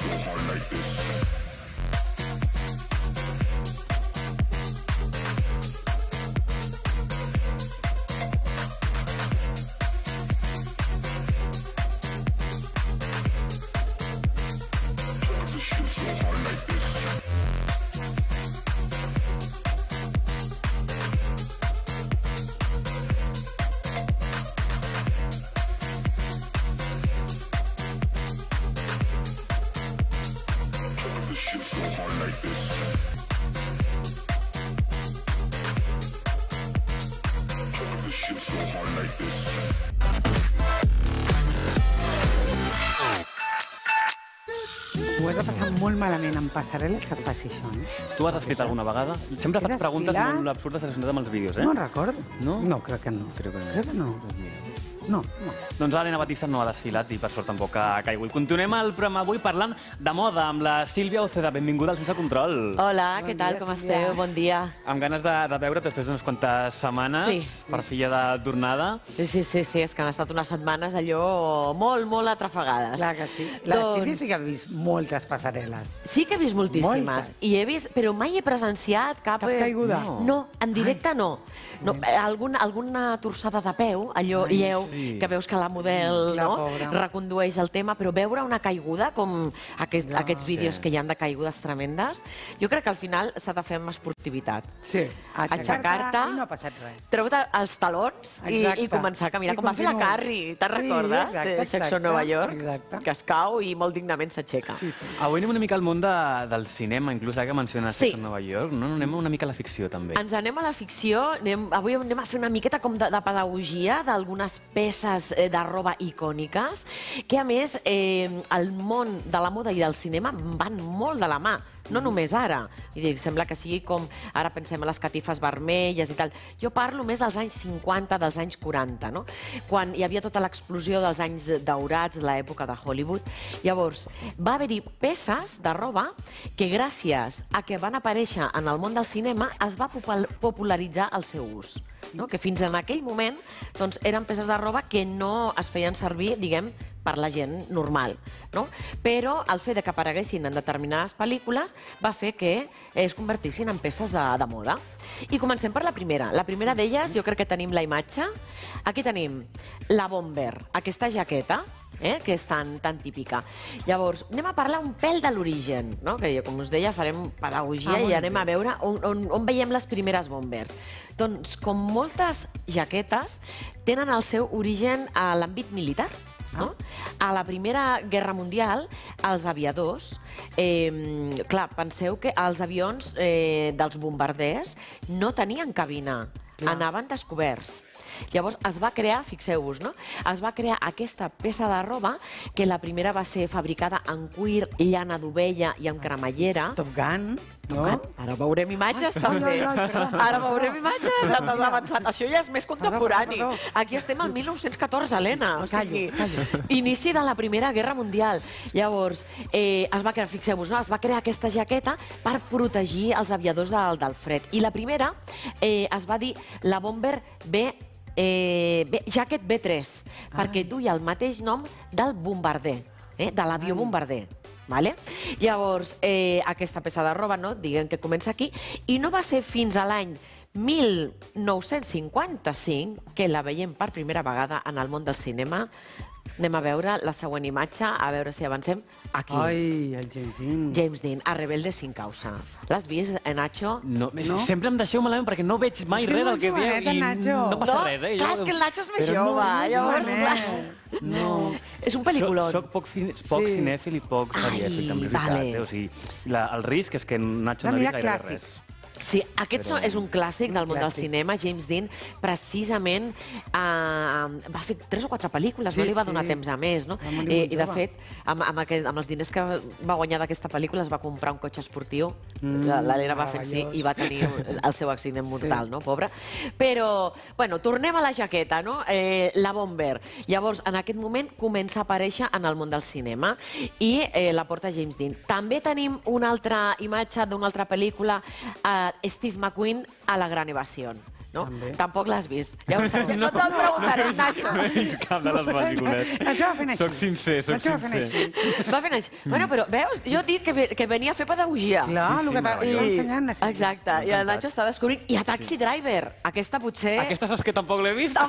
Ho has de passar molt malament en passarel·les que et passi això, no? Tu has escrit alguna vegada? Sempre faig preguntes molt absurdes relacionades amb els vídeos, eh? No recordo. No? No, crec que no. Crec que no. Crec que no. No, no. Doncs l'Helena Batista no ha desfilat i per sort tampoc ha caigut. Continuem el programa avui parlant de moda amb la Sílvia Oceda. Benvinguda al Sense Control. Hola, què tal, com esteu? Bon dia. Amb ganes de, de veure't després d'unes quantes setmanes, Sí. per filla de tornada. Sí, sí, sí, és que han estat unes setmanes allò molt, molt atrafegades. Clar que sí. La Doncs- Sílvia sí que ha vist moltes passarel·les. Sí que he vist moltíssimes. Moltes. I he vist, però mai he presenciat cap... Cap caiguda? No, no en directe no. no alguna, alguna torçada de peu, allò Ai, lleu, sí. que veus que la model Clar, no, pobra. recondueix el tema, però veure una caiguda com aquest, No, aquests vídeos sí. que hi ha de caigudes tremendes, jo crec que al final s'ha de fer amb esportivitat. Sí. Aixecar-te, I no ha passat res. treure't els talons i, Exacte. i començar a caminar, I com va fer la continua. Carrie, te'n Sí, recordes? exacte, de Sexo exacte, Nova York, exacte. que es cau i molt dignament s'aixeca. Sí, sí. Avui anem una mica al món de, del cinema, inclús ara que menciones Sí. Sexo en Nova York. No, anem una mica a la ficció, també. Ens anem a la ficció, anem, avui anem a fer una miqueta com de, de pedagogia d'algunes peces eh, de roba icòniques, que a més eh, el món de la moda i del cinema van molt de la mà. No només ara. I dic, sembla que sigui com... Ara pensem en les catifes vermelles i tal. Jo parlo més dels anys cinquanta, dels anys quaranta, no? Quan hi havia tota l'explosió dels anys daurats, l'època de Hollywood. Llavors, va haver-hi peces de roba que gràcies a que van aparèixer en el món del cinema es va popul- popularitzar el seu ús. No? Que fins en aquell moment doncs, eren peces de roba que no es feien servir, diguem, per la gent normal, no? Però el fet de que apareguessin en determinades pel·lícules va fer que es convertissin en peces de, de moda. I comencem per la primera. La primera d'elles, jo crec que tenim la imatge. Aquí tenim la bomber, aquesta jaqueta, eh, que és tan, tan típica. Llavors, anem a parlar un pèl de l'origen, no? Que, com us deia, farem pedagogia Ah, molt i anem bé. a veure on, on, on veiem les primeres bombers. Doncs, com moltes jaquetes, tenen el seu origen a l'àmbit militar. No? A la Primera Guerra Mundial, els aviadors, eh, clar, penseu que els avions eh, dels bombarders no tenien cabina, Clar. anaven descoberts. Llavors es va crear, fixeu-vos, no? Es va crear aquesta peça de roba que la primera va ser fabricada en cuir, llana d'ovella i amb cremallera. Top Gun, Top Gun. Ara veurem imatges, Ai, també. ai, ai, perdó. Ara veurem imatges, ja t'has avançat. Això ja és més contemporani. Perdó, perdó. Aquí estem al mil nou-cents catorze, Helena. O Callo, sigui, callo. inici de la Primera Guerra Mundial. Llavors, eh, es va crear, fixeu-vos, no? Es va crear aquesta jaqueta per protegir els aviadors del, del fred. I la primera eh, es va dir la Bomber B Eh, B, Jacket B tres, ah. perquè duia el mateix nom del bombarder, eh, de l'avió bombarder. Vale? Llavors, eh, aquesta peça de roba, no? Diguem que comença aquí, i no va ser fins a l'any mil nou-cents cinquanta-cinc que la veiem per primera vegada en el món del cinema. Anem a veure la següent imatge, a veure si avancem. Aquí. Ai, el James Dean. James Dean, a Rebelde sin causa. L'has vist, eh, Nacho? No, no? Sempre em deixeu malament perquè no veig mai És que res és del que molt dieu jovenet, i el Nacho. no passa No, res, eh? clar, és que el Nacho és més Però jove, no, llavors, no, clar. No. És un pel·lículon. Soc, soc poc, fi, poc Sí. cinèfil i poc serièfil, també, és vale. veritat. Eh? O sigui, la, el risc és que Nacho no ha Mira, vist gairebé clàssics. res. Sí, aquest Però- és un clàssic del món del clàssic. cinema. James Dean, precisament, eh, va fer tres o quatre pel·lícules, Sí, no li va donar sí. temps a més, no? Va morir Eh, molt I, de jove. fet, amb, amb, aquest, amb els diners que va guanyar d'aquesta pel·lícula es va comprar un cotxe esportiu. Mm, L'Helena va fer sí meravellós. i va tenir el seu accident mortal, no, pobra? Però, bueno, tornem a la jaqueta, no? Eh, la Bomber. Llavors, en aquest moment comença a aparèixer en el món del cinema i eh, la porta James Dean. També tenim una altra imatge d'una altra pel·lícula, eh, Steve McQueen a La Gran Evasió. Tampoc l'has vist. Ja ho saps. No te'l preguntaré, Nacho. No he vist cap de les pel·lícules. Nacho va fent així. Soc sincer, soc Nacho va fent sincer. així. Va fent així. Bueno, però veus? Jo dic que, ve- que venia a fer pedagogia. Clar, el que t'està I- ensenyant. així. Exacte, i el Nacho està descobrint. I a Taxi Driver, aquesta potser... Aquesta saps que tampoc l'he vist?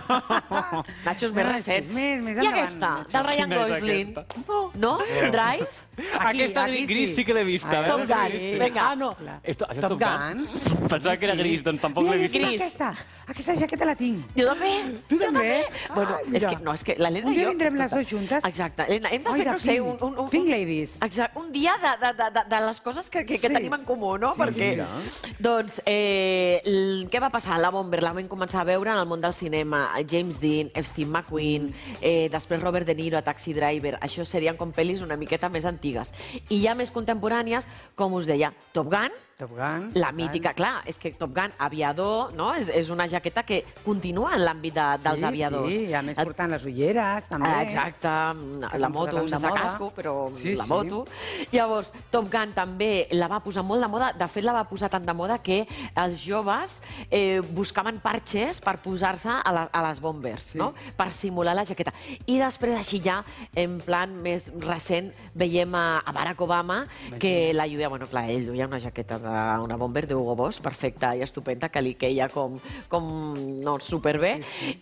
Nacho és més recent. Més, més I endavant, aquesta, Nacho. del Ryan Quina és Gosling. aquesta? No? Drive? Aquesta gris, gris sí que l'he vista. Top veus? Gun. Sí, sí. Vinga. Ah, no. Esto, això és Top Top Gun. Gun. Pensava que era gris, doncs tampoc l'he vist. Mira, aquesta, aquesta jaqueta la tinc. Jo també. Tu també? Bueno, Ai, és mira. que, no, és que l'Helena Un i dia jo... vindrem les escolta, dues juntes. Exacte. Helena, hem de Ai, fer, de no sé, Pink. un, un, un, Pink Ladies. Exacte, un dia de, de, de, de, de les coses que, que, que Sí. tenim en comú, no? Sí, Perquè, mira. doncs, eh, l- què va passar? La Bomber la vam començar a veure en el món del cinema. James Dean, Steve McQueen, eh, després Robert De Niro a Taxi Driver. Això serien com pel·lis una miqueta més antigues. I ja més contemporànies, com us deia, Top Gun, Top Gun. la mítica, clar, és que Top Gun, aviador, no? És, és una jaqueta que continua en l'àmbit de, dels sí, aviadors. Sí, i a més portant les ulleres, també. Ah, exacte, Que la són moto posades de sense moda. casco, però Sí, la sí. moto. Llavors, Top Gun també la va posar molt de moda, de fet la va posar tant de moda que els joves eh, buscaven parxes per posar-se a, la, a les bombers, no? Per simular la jaqueta. I després, així ja, en plan més recent, veiem a, a Barack Obama, que la lluïa, bueno, clar, ell duia una jaqueta d'una bomber d'Hugo Boss, perfecta i estupenda, que li queia com, com no, superbé.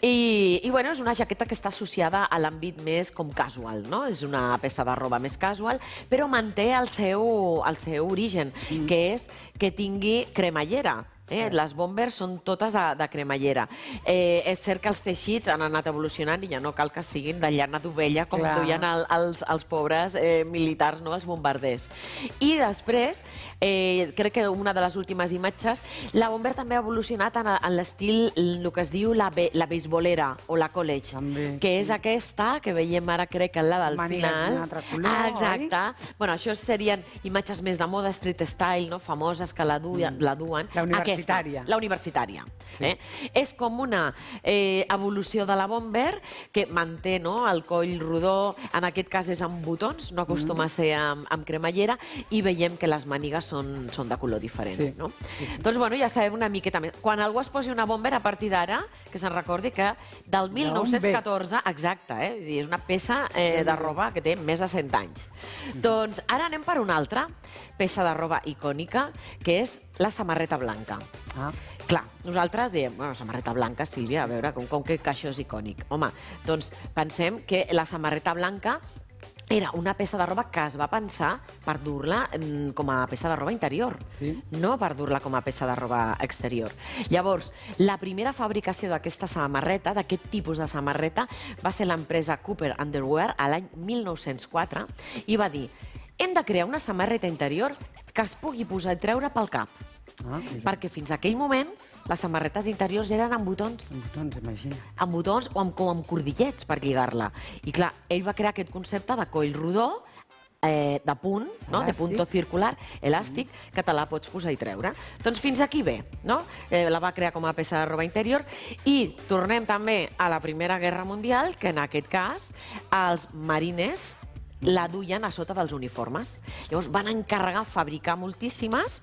I, I, bueno, és una jaqueta que està associada a l'àmbit més com casual, no? És una peça de roba més casual, però manté el seu, el seu origen, que és que tingui cremallera. Eh? Les bombers són totes de, de cremallera. Eh, és cert que els teixits han anat evolucionant i ja no cal que siguin de llana d'ovella com Clar. duien el, els, els pobres eh, militars, no? Els bombarders. I després, eh, crec que una de les últimes imatges, la bomber també ha evolucionat en, en l'estil, el que es diu la, be, la beisbolera o la college, També, que és aquesta que veiem ara, crec que la del Mànigues final. d'un altre color, Ah, exacte. Bueno, això serien imatges més de moda, street style, no? Famoses que la, duia, la duen. La universitària. Aquesta, la universitària. Sí. Eh? És com una eh, evolució de la bomber que manté, no? El coll rodó, en aquest cas és amb botons, no acostuma a ser amb, amb cremallera, i veiem que les mànigues són, són de color diferent. Sí. No? Doncs bueno, ja sabem una miqueta més. Quan algú es posi una bomber, a partir d'ara, que se'n recordi que del mil nou-cents catorze, exacte, eh? Vull dir, és una peça eh, de roba que té més de cent anys. Doncs ara anem per una altra peça de roba icònica, que és la samarreta blanca. Ah. Clar, nosaltres diem, bueno, samarreta blanca, Sílvia, a veure, com, com que això és icònic. Home, doncs pensem que la samarreta blanca era una peça de roba que es va pensar per dur-la mm, com a peça de roba interior, Sí. no per dur-la com a peça de roba exterior. Llavors, la primera fabricació d'aquesta samarreta, d'aquest tipus de samarreta, va ser l'empresa Cooper Underwear a l'any mil nou-cents quatre i va dir: hem de crear una samarreta interior que es pugui posar i treure pel cap. Ah, Perquè fins a aquell moment les samarretes interiors eren amb botons. Amb botons, imagina. Amb botons o amb, com amb cordillets per lligar-la. I clar, ell va crear aquest concepte de coll rodó, eh, de punt, no? de Elàstic. punto circular, elàstic, que te la pots posar i treure. Doncs fins aquí bé, no? Eh, la va crear com a peça de roba interior i tornem també a la Primera Guerra Mundial, que en aquest cas els marines la duien a sota dels uniformes. Llavors van encarregar fabricar moltíssimes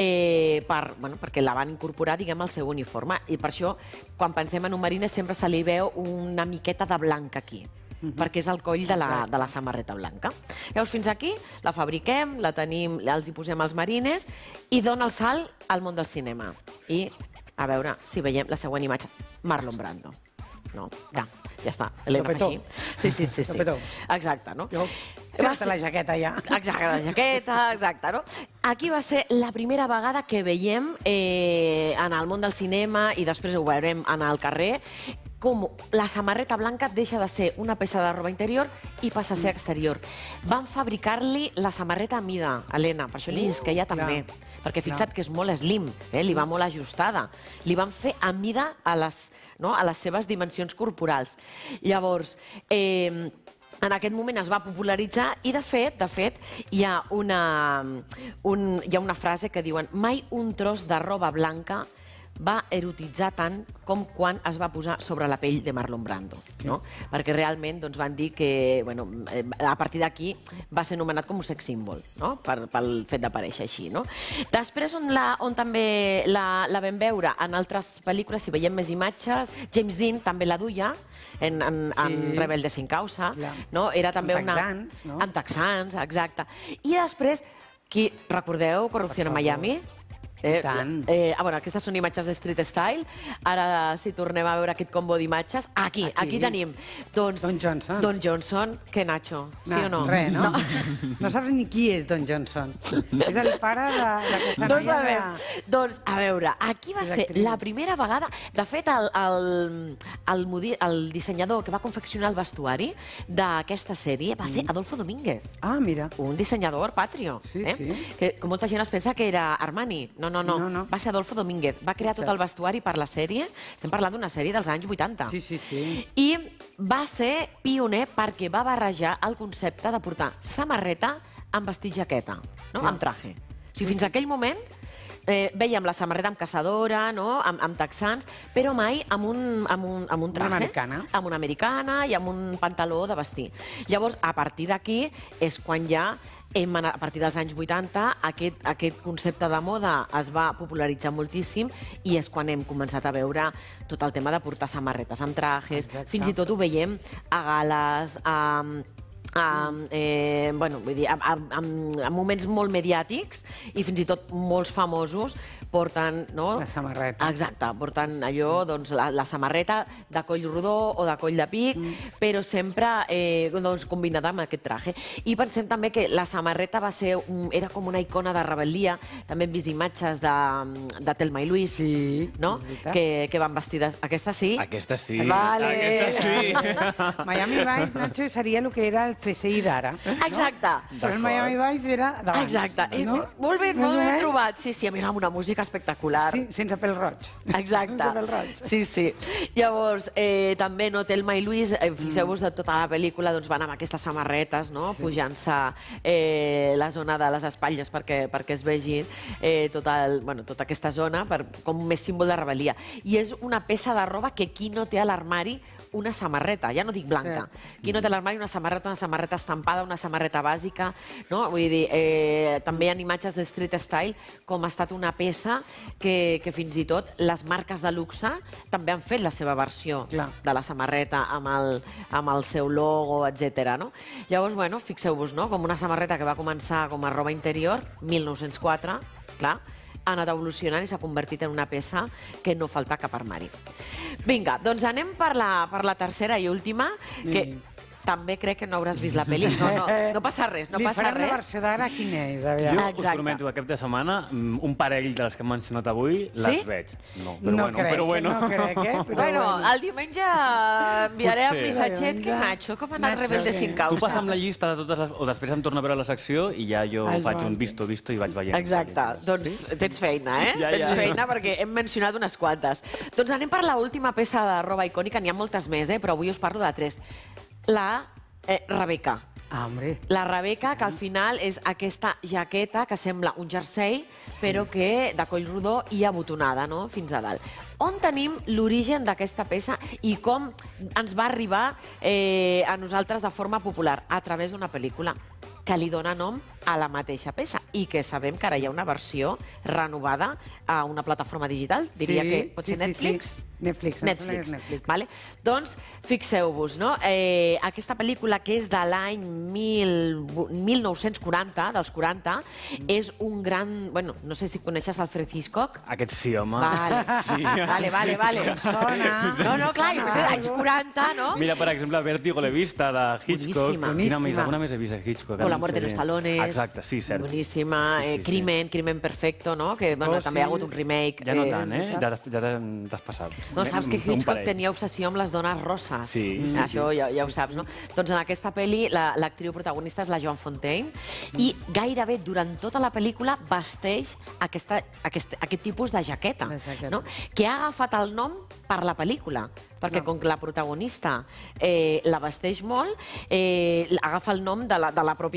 eh, per, bueno, perquè la van incorporar, diguem, al seu uniforme. I per això, quan pensem en un mariner, sempre se li veu una miqueta de blanc aquí, perquè és el coll de la, de la samarreta blanca. Llavors, fins aquí la fabriquem, la tenim, els hi posem als marines i dona el salt al món del cinema. I, a veure si veiem la següent imatge. Marlon Brando. No, ja, ja està. Helena fa petó. així. Sí, sí, sí. Lo sí. petó. Exacte, no? Va ser la jaqueta ja. Exacte, la jaqueta, exacte, no? Aquí va ser la primera vegada que veiem eh, en el món del cinema i després ho veurem en el carrer com la samarreta blanca deixa de ser una peça de roba interior i passa a ser exterior. Van fabricar-li la samarreta a mida, Helena, per això li queia també. Perquè fixa't que és molt slim, eh? Li va molt ajustada. Li van fer a mida a les, no? a les seves dimensions corporals. Llavors, eh, en aquest moment es va popularitzar i, de fet, de fet hi ha una, un, hi ha una frase que diuen: mai un tros de roba blanca va erotitzar tant com quan es va posar sobre la pell de Marlon Brando. Perquè realment van dir que a partir d'aquí va ser anomenat com un sex symbol pel fet d'aparèixer així. Després, on també la vam veure en altres pel·lícules, si veiem més imatges, James Dean també la duia en Rebelde sin causa. Era també una... Amb texans, no? Amb texans, exacte. I després, recordeu Corrupció a Miami? I tant. Aquestes són imatges de Street Style. Ara, si tornem a veure aquest combo d'imatges, aquí, aquí tenim Don Johnson. Don Johnson, que Nacho, sí o no? Res, no? No saps ni qui és Don Johnson. És el pare d'aquesta noia. No sabem. Doncs, a veure, aquí va ser la primera vegada... De fet, el dissenyador que va confeccionar el vestuari d'aquesta sèrie va ser Adolfo Domínguez. Ah, mira. Un dissenyador patrio. Sí, sí. Que molta gent es pensa que era Armani. No, no, no. Va ser Adolfo Domínguez. Va crear tot el vestuari per la sèrie. Estem parlant d'una sèrie dels anys vuitanta. Sí, sí, sí. I va ser pioner perquè va barrejar el concepte de portar samarreta amb vestit jaqueta, amb traje. O sigui, fins a aquell moment veiem la samarreta amb caçadora, amb texans, però mai amb un traje. Una americana. Amb una americana i amb un pantaló de vestir. Llavors, a partir d'aquí és quan ja a partir dels anys vuitanta, aquest concepte de moda es va popularitzar moltíssim i és quan hem començat a veure tot el tema de portar samarretes amb trajes. Fins i tot ho veiem a gales, en moments molt mediàtics i fins i tot molts famosos porten... La samarreta. Exacte, porten allò, doncs, la samarreta de coll rodó o de coll de pic, però sempre combinada amb aquest traje. I pensem també que la samarreta era com una icona de rebel·lia. També hem vist imatges de Thelma i Louise, que van vestides... Aquesta sí? Aquesta sí. Aquesta sí. Miami Vice, Nacho, seria el que era el C S I d'ara. Exacte. Però el Miami Vice era d'abans. Exacte. Molt ben trobat. Sí, sí, a mi amb una música espectacular. Sí, sense pèl roig. Exacte. Sense pèl roig. Sí, sí. Llavors, també Thelma i Louise, fixeu-vos, de tota la pel·lícula van amb aquestes samarretes, pujant-se la zona de les espatlles perquè es vegin tota aquesta zona com més símbol de rebel·lia. I és una peça de roba que qui no té a l'armari una samarreta, ja no dic blanca. Qui no té a l'armari una samarreta, una samarreta estampada, una samarreta bàsica, no? Vull dir, també hi ha imatges de Street Style com ha estat una peça que fins i tot les marques de luxe també han fet la seva versió de la samarreta amb el seu logo, etcètera. Llavors, bueno, fixeu-vos, com una samarreta que va començar com a roba interior, mil nou-cents quatre, clar, ha anat evolucionant i s'ha convertit en una peça que no falta cap armari. Vinga, doncs anem per la tercera i última, que també crec que no hauràs vist la pel·li. No passa res, no passa res. Li farem la versió d'ara, quina és? Jo us prometo que aquest de setmana un parell de les que hem mencionat avui les veig. No crec, no crec, eh? Bueno, el diumenge enviaré el missatget que Nacho, com ha anat Rebelde sin causa. Tu passa amb la llista de totes les... o després em torno a veure la secció i ja jo faig un visto, visto i vaig veient. Exacte, doncs tens feina, eh? Tens feina perquè hem mencionat unes quantes. Doncs anem per l'última peça de roba icònica, n'hi ha moltes més, però avui us parlo de tres. La Rebeca. Ah, hombre. La Rebeca, que al final és aquesta jaqueta que sembla un jersei, però que de coll rodó i abotonada, no?, fins a dalt. On tenim l'origen d'aquesta peça i com ens va arribar a nosaltres de forma popular? A través d'una pel·lícula que li dona nom a la mateixa peça i que sabem que ara hi ha una versió renovada a una plataforma digital, diria que pot ser Netflix. Netflix. Netflix. Doncs fixeu-vos, no? Aquesta pel·lícula, que és de l'any mil nou-cents quaranta, dels quaranta, és un gran... Bueno, no sé si coneixes Alfred Hitchcock. Aquest sí, home. Vale, vale, vale. Sona. No, no, clar, jo sé, anys quaranta, no? Mira, per exemple, Vértigo l'he vista, de Hitchcock. Boníssima. Alguna més he vist de Hitchcock. O La muerte de los talones. Exacte, sí, cert. Boníssima. Crimen, Crimen perfecto, no? Que també hi ha hagut un remake. Ja no tant, eh? Ja t'has passat. No, saps que Hitchcock tenia obsessió amb les dones rosses. Sí. Això ja ho saps, no? Doncs en aquesta pel·li l'actriu protagonista és la Joan Fontaine i gairebé durant tota la pel·lícula vesteix aquest tipus de jaqueta, que ha agafat el nom per la pel·lícula, perquè com que la protagonista la vesteix molt, agafa el nom de la pròpia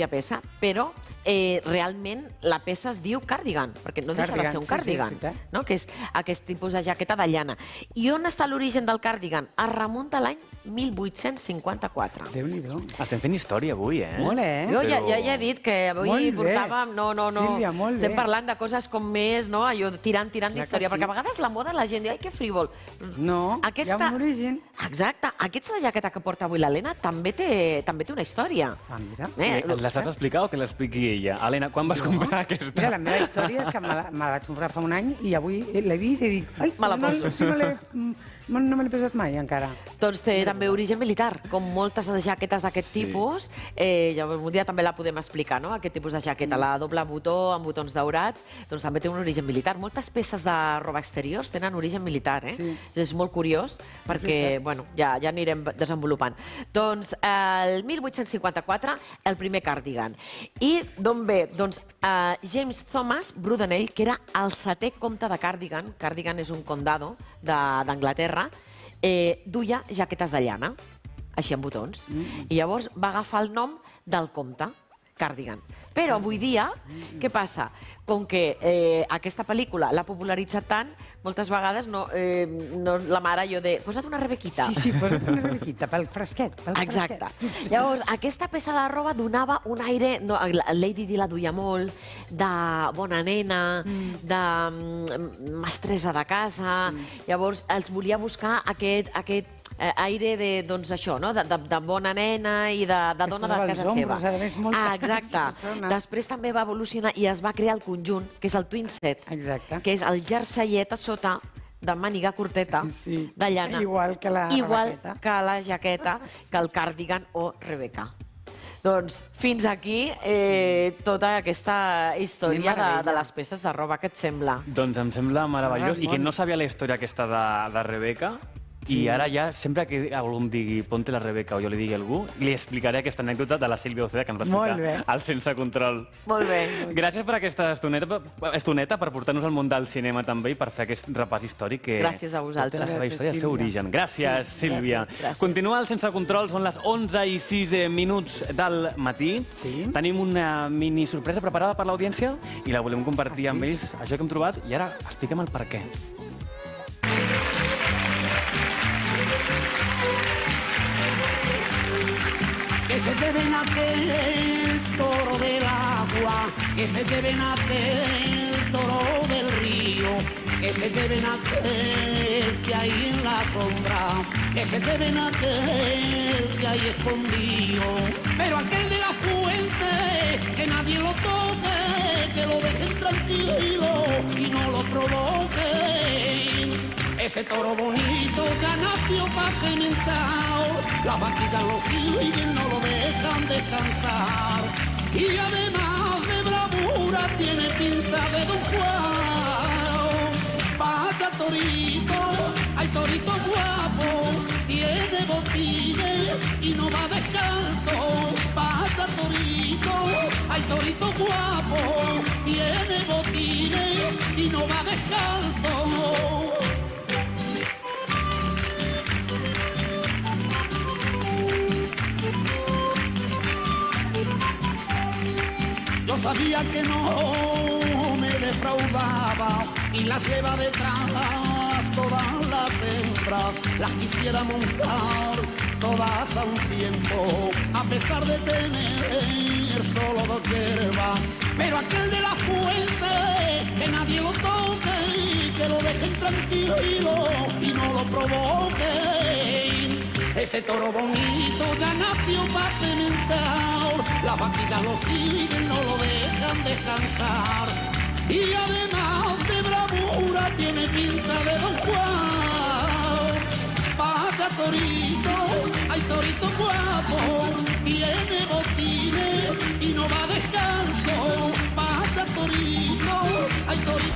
peça, però eh, realment la peça es diu cardigan, perquè no deixa de ser un cardigan, no? Que és aquest tipus de jaqueta de llana. I on està l'origen del cardigan? Es remunta a l'any mil vuit-cents cinquanta-quatre. Déu-n'hi-do. Estem fent història avui, eh? Molt, eh? Jo ja, ja, ja he dit que avui Molt bé. portàvem... No, no, no. Sílvia, molt Estem bé. parlant de coses com més, no? Allò tirant, tirant Clar que d'història. sí. Perquè a vegades la moda la gent diu, ai, que frívol. No, Aquesta... hi ha un origen. Exacte. Aquesta jaqueta que porta avui l'Helena també té, també té una història. Ah, mira. Eh, Eh, la saps explicar o que l'expliqui ella? Helena, quan vas comprar aquesta? Mira, la meva història és que me la, me la vaig comprar fa un any i avui l'he vist i dic, ai, Me la no, poso. sí me l'he... No me l'he posat mai, encara. Doncs té també origen militar, com moltes jaquetes d'aquest Sí. tipus. Eh, llavors, un dia també la podem explicar, no?, aquest tipus de jaqueta, la doble botó amb botons daurats, doncs també té un origen militar. Moltes peces de roba exteriors tenen origen militar, eh? Sí. És molt curiós, perquè, bueno, ja, ja anirem desenvolupant. Doncs, el mil vuit-cents cinquanta-quatre, el primer cardigan. I d'on ve? Doncs eh, James Thomas Brudenell, que era el setè comte de Cardigan, Cardigan és un condado d'Anglaterra, eh, duia jaquetes de llana, així amb botons, mm. i llavors va agafar el nom del comte, Cardigan. Però avui dia, què passa? Com que eh, aquesta pel·lícula l'ha popularitzat tant, moltes vegades no, eh, no, la mare jo de... Posa't una rebequita. Sí, sí, posa't una rebequita, pel fresquet. Pel Exacte. fresquet. Llavors, aquesta peça de roba donava un aire... No, la Lady Di la duia molt, de bona nena, mm. de mm, mestressa de casa... Mm. Llavors, els volia buscar aquest... aquest eh, aire de, doncs això, no? de, de, de bona nena i de, de dona de casa seva. Ombros, a més, molt ah, exacte. Després també va evolucionar i es va crear el conjunt, que és el twin set, Exacte. que és el jerseiet a sota de màniga curteta, Sí. de llana. Igual que la Igual Rebequeta. que la jaqueta, que el cardigan o Rebeca. Doncs fins aquí eh, tota aquesta història de, de les peces de roba. Què et sembla? Doncs em sembla meravellós. I que no sabia la història aquesta de, de Rebeca, i ara ja, sempre que algú em digui ponte la Rebeca o jo li digui a algú, li explicaré aquesta anècdota de la Sílvia Uceda que ens va explicar al Sense Control. Molt bé. Gràcies per aquesta estoneta, estoneta per portar-nos al món del cinema també i per fer aquest repàs històric que Gràcies a vosaltres. té la seva Gràcies, història, el seu Sílvia. origen. Gràcies, Sí, Sílvia. gràcies, gràcies. Continua el Sense Control, són les onze i sis minuts del matí. Sí. Tenim una mini sorpresa preparada per l'audiència i la volem compartir Ah, sí? amb ells, això que hem trobat, i ara expliquem el per què. Que se lleven aquel toro del agua, que se lleven aquel toro del río, que se lleven aquel que hay en la sombra, que se lleven aquel que hay escondido. Pero aquel de la fuente, que nadie lo toque, que lo dejen tranquilo y no lo provoquen. Ese toro bonito ya nació pacimentado, las vaquillas lo siguen, no lo dejan descansar. Y además de bravura tiene pinta de Don Juan. Vaya torito, hay torito guapo, tiene botines y no va descalzo. Vaya torito, hay torito guapo, tiene botines y no va descalzo. Yo sabía que no me defraudaba y las lleva detrás todas las hembras, las quisiera montar todas a un tiempo, a pesar de tener solo dos hierbas. Pero aquel de la fuente, que nadie lo toque, que lo dejen tranquilo y no lo provoquen. Ese toro bonito ya nació pacimentado, las vaquillas lo siguen, no lo dejan descansar. Y además de bravura tiene pinta de Don Juan. Pasa torito, hay torito guapo, tiene botines y no va descalzo. Pasa torito, hay torito.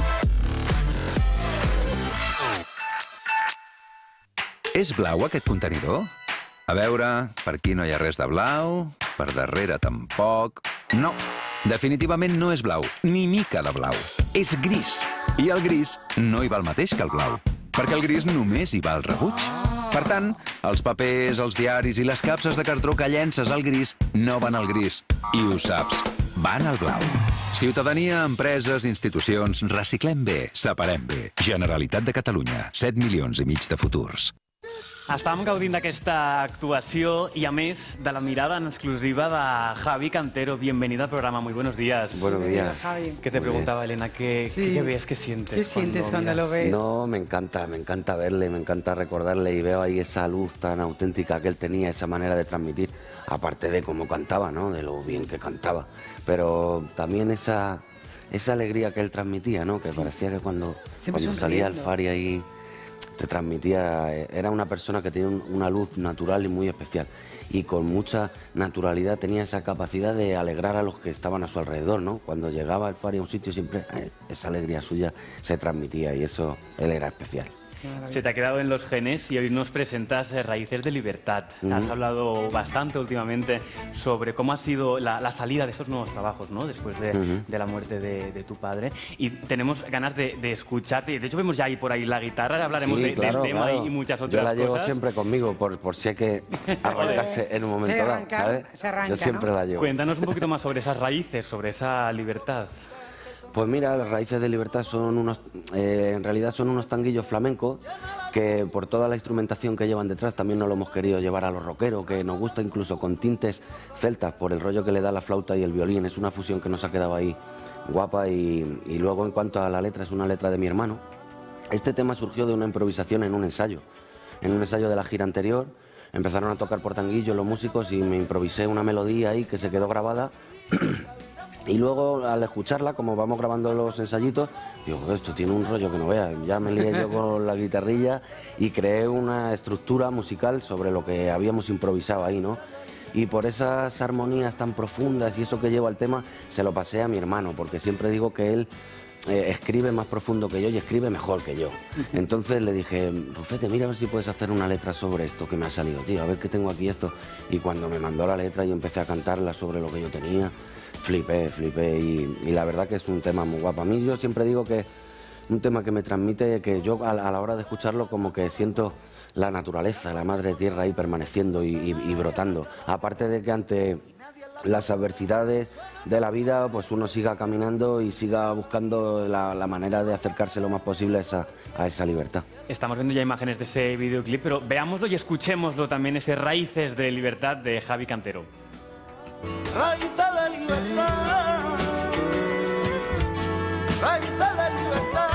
És blau aquest contenidor? A veure, per aquí no hi ha res de blau, per darrere tampoc... No, definitivament no és blau, ni mica de blau. És gris. I el gris no hi va el mateix que el blau, perquè el gris només hi va el rebuig. Per tant, els papers, els diaris i les capses de cartró que llences al gris no van al gris. I ho saps, van al blau. Ciutadania, empreses, institucions, reciclem bé, separem bé. Generalitat de Catalunya, set milions i mig de futurs. Estàvem gaudint d'aquesta actuació y, a més, de la mirada en exclusiva de Javi Cantero. Bienvenido al programa, muy buenos días. Buenos días. Javi. Que te Muy preguntaba bien. Elena, ¿qué, Sí. ¿qué ves, qué sientes? ¿Qué sientes cuando miras? lo ves? No, me encanta, me encanta verle, me encanta recordarle y veo ahí esa luz tan auténtica que él tenía, esa manera de transmitir, aparte de cómo cantaba, ¿no? De lo bien que cantaba, pero también esa, esa alegría que él transmitía, ¿no? Que parecía que cuando, Siempre cuando salía el sonriendo. Fari ahí te transmitía, eh, era una persona que tenía un- una luz natural y muy especial y con mucha naturalidad tenía esa capacidad de alegrar a los que estaban a su alrededor, ¿no? Cuando llegaba el Fari a un sitio siempre eh, esa alegría suya se transmitía y eso, él era especial. Se te ha quedado en los genes y hoy nos presentas eh, Raíces de Libertad. Ujú. Has hablado bastante últimamente sobre cómo ha sido la, la salida de esos nuevos trabajos, ¿no? Después de, Ujú. de la muerte de, de tu padre. Y tenemos ganas de, de escucharte. De hecho, vemos ya ahí por ahí la guitarra. Ahora hablaremos Sí, de- claro, del tema claro. y muchas Yo otras la llevo cosas. siempre conmigo por, por si hay que arrancarse en un momento Se dado, arranca, ¿sabes? se arranca, Yo siempre ¿no? la llevo. Cuéntanos un poquito más sobre esas raíces, sobre esa libertad. Pues mira, las Raíces de Libertad son unos, eh, en realidad son unos tanguillos flamencos que por toda la instrumentación que llevan detrás también nos lo hemos querido llevar a los rockeros, que nos gusta incluso con tintes celtas por el rollo que le da la flauta y el violín. Es una fusión que nos ha quedado ahí guapa y, y luego en cuanto a la letra, es una letra de mi hermano. Este tema surgió de una improvisación en un ensayo, en un ensayo de la gira anterior. Empezaron a tocar por tanguillo los músicos y me improvisé una melodía ahí que se quedó grabada. Y luego, al escucharla, como vamos grabando los ensayitos, digo, esto tiene un rollo que no veas. Ya me lié yo con la guitarrilla y creé una estructura musical sobre lo que habíamos improvisado ahí, ¿no? Y por esas armonías tan profundas y eso que lleva al tema, se lo pasé a mi hermano, porque siempre digo que él eh, escribe más profundo que yo y escribe mejor que yo. Entonces le dije, Rufete, mira a ver si puedes hacer una letra sobre esto que me ha salido, tío, a ver qué tengo aquí esto. Y cuando me mandó la letra yo empecé a cantarla sobre lo que yo tenía. Flipé, flipé y, y la verdad que es un tema muy guapo. A mí yo siempre digo que un tema que me transmite, que yo a, a la hora de escucharlo como que siento la naturaleza, la madre tierra ahí permaneciendo y, y, y brotando. Aparte de que ante las adversidades de la vida pues uno siga caminando y siga buscando la, la manera de acercarse lo más posible a esa, a esa libertad. Estamos viendo ya imágenes de ese videoclip, pero veámoslo y escuchémoslo también, ese Raíces de Libertad de Javi Cantero. Raíces de libertad, raíces de libertad.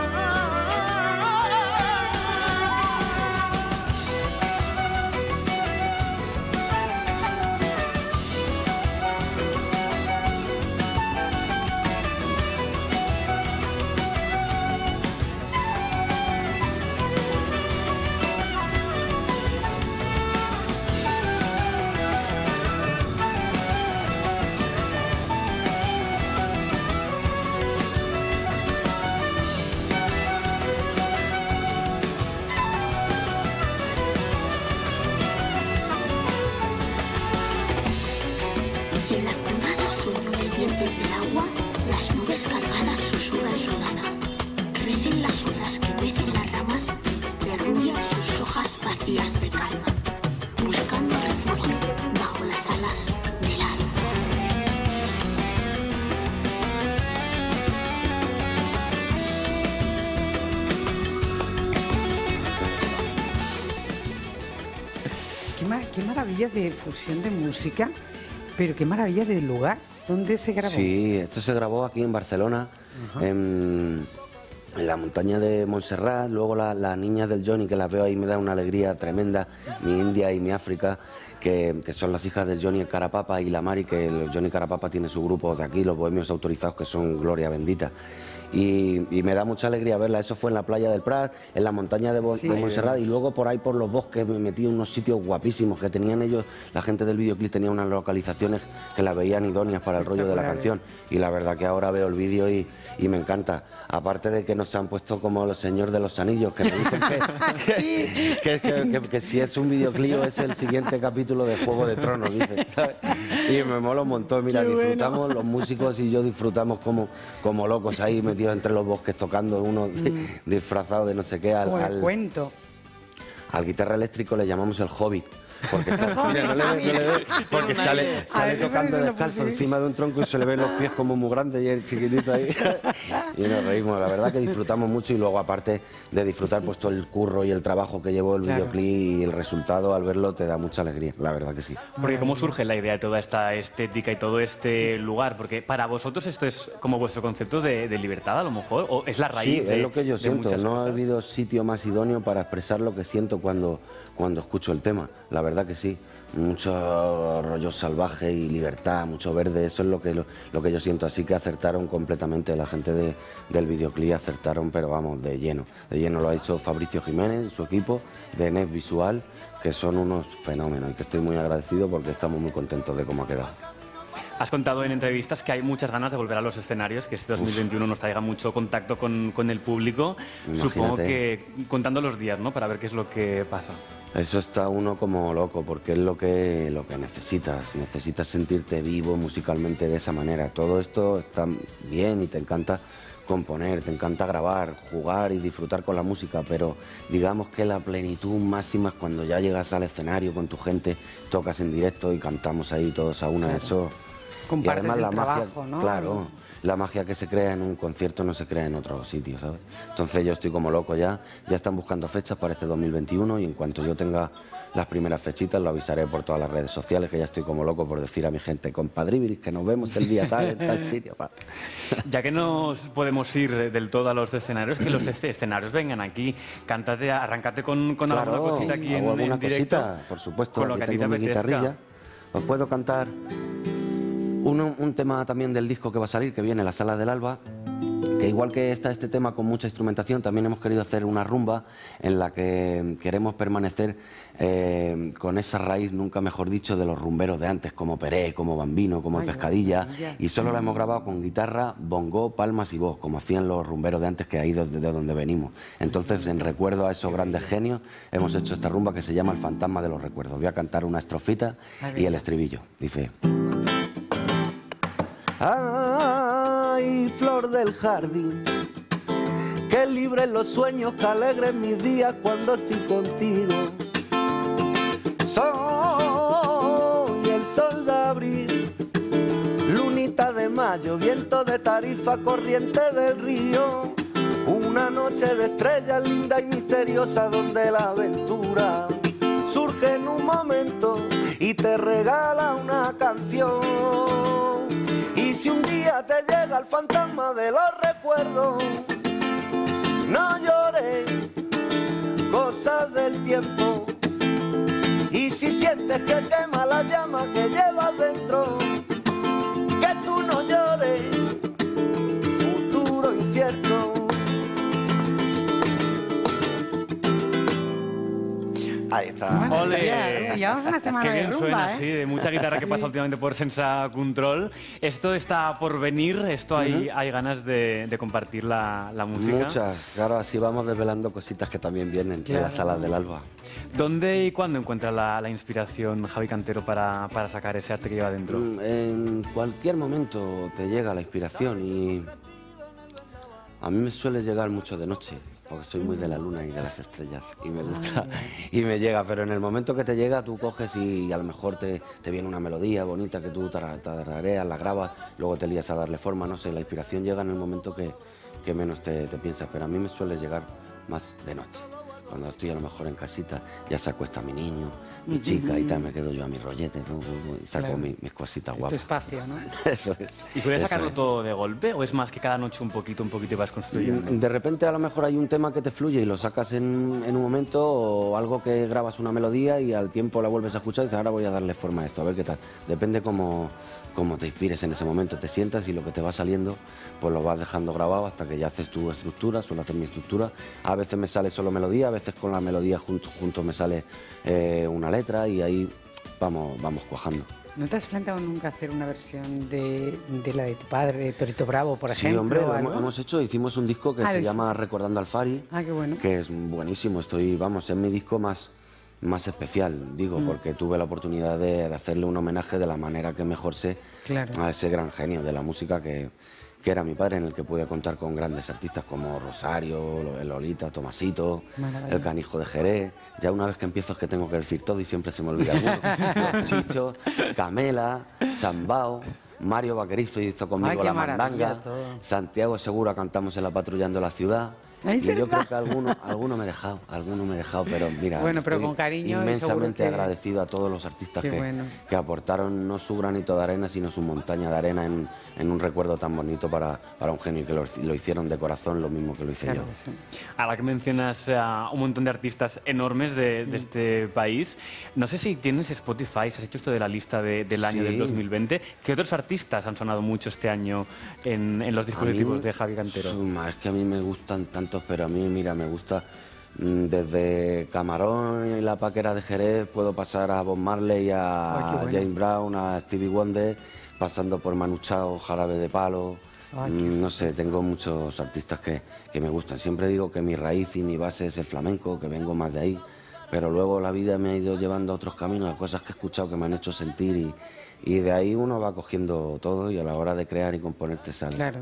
Y en la cuna del sueño del viento y del agua, las nubes cargadas susurran su lana. Crecen las olas que mecen las ramas, derrullan sus hojas vacías de calma, buscando refugio bajo las alas del alma. Qué, ma- qué maravilla de fusión de música, pero qué maravilla de lugar. ¿Dónde se grabó? Sí, esto se grabó aquí en Barcelona, Ajá. en, en la montaña de Montserrat. Luego la- las niñas del Johnny, que las veo ahí, me da una alegría tremenda. Mi India y mi África, que, que son las hijas del Johnny el Carapapa y la Mari, que el Johnny Carapapa tiene su grupo de aquí, los Bohemios Autorizados, que son gloria bendita. Y, y me da mucha alegría verla. Eso fue en la playa del Prat, en la montaña de, Bo- Sí. de Montserrat, y luego por ahí por los bosques me metí en unos sitios guapísimos que tenían ellos. La gente del videoclip tenía unas localizaciones que las veían idóneas para el rollo de la canción. Y la verdad que ahora veo el vídeo y, y me encanta. Aparte de que nos han puesto como los señores de los anillos, que me dicen que, que, que- que- que si es un videoclip es el siguiente capítulo de Juego de Tronos, dicen, ¿sabes? Y me mola un montón. Mira, Qué bueno. disfrutamos, los músicos y yo disfrutamos como, como locos ahí metidos entre los bosques tocando, uno di- Mm. disfrazado de no sé qué. Al, Como el al- cuento. Al guitarra eléctrico le llamamos el Hobbit. Porque, sale, mira, no le, no le ve, porque sale, sale tocando descalzo encima de un tronco y se le ven los pies como muy grandes y el chiquitito ahí. Y nos reímos, la verdad que disfrutamos mucho y luego aparte de disfrutar pues todo el curro y el trabajo que llevó el Claro. videoclip y el resultado al verlo te da mucha alegría, la verdad que sí. Porque ¿cómo surge la idea de toda esta estética y todo este lugar? Porque para vosotros esto es como vuestro concepto de, de libertad a lo mejor, o es la raíz Sí, de, es lo que yo de siento, muchas no cosas. ha habido sitio más idóneo para expresar lo que siento cuando, cuando escucho el tema, la verdad que sí. Mucho rollo salvaje y libertad, mucho verde, eso es lo que, lo, lo que yo siento, así que acertaron completamente, la gente de, del videoclip acertaron, pero vamos, de lleno, de lleno lo ha hecho Fabricio Jiménez y su equipo de Net Visual, que son unos fenómenos y que estoy muy agradecido porque estamos muy contentos de cómo ha quedado. Has contado en entrevistas que hay muchas ganas de volver a los escenarios, que este dos mil veintiuno nos traiga mucho contacto con, con el público. Imagínate. Supongo que contando los días, ¿no? Para ver qué es lo que pasa. Eso está uno como loco, porque es lo que, lo que necesitas. Necesitas sentirte vivo musicalmente de esa manera. Todo esto está bien y te encanta componer, te encanta grabar, jugar y disfrutar con la música, pero digamos que la plenitud máxima es cuando ya llegas al escenario con tu gente, tocas en directo y cantamos ahí todos a una. Claro. Eso. Y Compartes además el la magia, trabajo, ¿no? claro, la magia que se crea en un concierto no se crea en otro sitio, ¿sabes? Entonces yo estoy como loco ya, ya están buscando fechas para este dos mil veintiuno y en cuanto yo tenga las primeras fechitas lo avisaré por todas las redes sociales, que ya estoy como loco por decir a mi gente, compadribiris, que nos vemos el día tal, en tal sitio. Pa. Ya que no podemos ir del todo a los escenarios, que los escenarios vengan aquí. Cántate, arráncate con, con Claro, alguna cosita aquí en, hago alguna en directo. cosita, por supuesto, con lo aquí que a ti tengo te mi apetezca. guitarrilla. Os puedo cantar uno, un tema también del disco que va a salir, que viene La Sala del Alba, que igual que está este tema con mucha instrumentación, también hemos querido hacer una rumba en la que queremos permanecer eh, con esa raíz, nunca mejor dicho, de los rumberos de antes, como Peré, como Bambino, como El Pescadilla, y solo la hemos grabado con guitarra, bongo, palmas y voz, como hacían los rumberos de antes, que ahí desde de donde venimos. Entonces, en recuerdo a esos grandes genios, hemos hecho esta rumba que se llama El Fantasma de los Recuerdos. Voy a cantar una estrofita y el estribillo. Dice... Ay, flor del jardín, que libre los sueños, que alegren mis días cuando estoy contigo. Soy el sol de abril, lunita de mayo, viento de Tarifa, corriente del río. Una noche de estrellas linda y misteriosa donde la aventura surge en un momento y te regala una canción. Y si un día te llega el fantasma de los recuerdos, no llores, cosas del tiempo. Y si sientes que quema la llama que llevas dentro, que tú no llores, futuro incierto. Ahí está. Ole. Llevamos una semana Qué de bien rumba, suena, ¿eh? sí, de mucha guitarra que pasa últimamente por Sensa Control. Esto está por venir, esto hay, Ujú. hay ganas de, de compartir la, la música. Muchas, claro, así vamos desvelando cositas que también vienen de Claro. las salas del alba. ¿Dónde y cuándo encuentra la, la inspiración Javi Cantero para, para sacar ese arte que lleva dentro? Mm, En cualquier momento te llega la inspiración y a mí me suele llegar mucho de noche, porque soy muy de la luna y de las estrellas y me gusta y me llega, pero en el momento que te llega tú coges y a lo mejor te, te viene una melodía bonita que tú tar- tarareas, la grabas, luego te lías a darle forma, no sé, la inspiración llega en el momento que, que menos te, te piensas, pero a mí me suele llegar más de noche. Cuando estoy a lo mejor en casita, ya se acuesta mi niño, mi chica y tal, me quedo yo a mi rollete, ¿no? Y saco Claro. mi- mis cositas Tu guapas. espacio, ¿no? Eso es. ¿Y sueles Eso sacarlo es. todo de golpe o es más que cada noche un poquito, un poquito y vas construyendo? De repente a lo mejor hay un tema que te fluye y lo sacas en, en un momento, o algo que grabas una melodía y al tiempo la vuelves a escuchar y dices, ahora voy a darle forma a esto, a ver qué tal. Depende cómo, cómo te inspires en ese momento, te sientas y lo que te va saliendo pues lo vas dejando grabado hasta que ya haces tu estructura, suelo hacer mi estructura. A veces me sale solo melodía, a veces con la melodía junto, junto me sale eh, una letra y ahí vamos, vamos cuajando. ¿No te has planteado nunca hacer una versión de, de la de tu padre, de Torito Bravo, por Sí, ejemplo? hombre, o lo algo? hemos, hemos hecho, hicimos un disco que Ah, se lo llama hiciste. Recordando al Fari, Ah, qué bueno. que es buenísimo, estoy, vamos, es mi disco más, más especial, digo, Mm. porque tuve la oportunidad de, de hacerle un homenaje de la manera que mejor sé Claro. a ese gran genio de la música que, que era mi padre, en el que pude contar con grandes artistas como Rosario, el Lolita, Tomasito, Maravilla. el Canijo de Jerez. Ya una vez que empiezo es que tengo que decir todo y siempre se me olvida alguno. Los Chichos, Camela, Sambao, Mario Vaquerizo hizo conmigo Ay, qué La maravilla Mandanga, todo. Santiago Segura cantamos en La Patrullando la Ciudad. Ay, Y yo ¿verdad? creo que alguno, alguno me he dejado, alguno me he dejado, pero mira, Bueno, pero estoy con cariño y inmensamente seguro que- agradecido a todos los artistas Qué que, bueno. que aportaron no su granito de arena, sino su montaña de arena en, en un recuerdo tan bonito para, para un genio, y que lo, lo hicieron de corazón lo mismo que lo hice Claro yo. que sí. Ahora que mencionas a un montón de artistas enormes de, de este país, no sé si tienes Spotify, si has hecho esto de la lista de- del año Sí. del dos mil veinte. ¿Qué otros artistas han sonado mucho este año en, en los dispositivos A mí, de Javi Cantero? suma, Es que a mí me gustan tantos, pero a mí, mira, me gusta mm, desde Camarón y La Paquera de Jerez, puedo pasar a Bob Marley, a Ay, qué bueno. James Brown, a Stevie Wonder, pasando por Manu Chao, Jarabe de Palo. Ay, Mm, no sé, tengo muchos artistas que, que me gustan. Siempre digo que mi raíz y mi base es el flamenco, que vengo más de ahí, pero luego la vida me ha ido llevando a otros caminos, a cosas que he escuchado que me han hecho sentir, y, y de ahí uno va cogiendo todo, y a la hora de crear y componer te sale. Claro.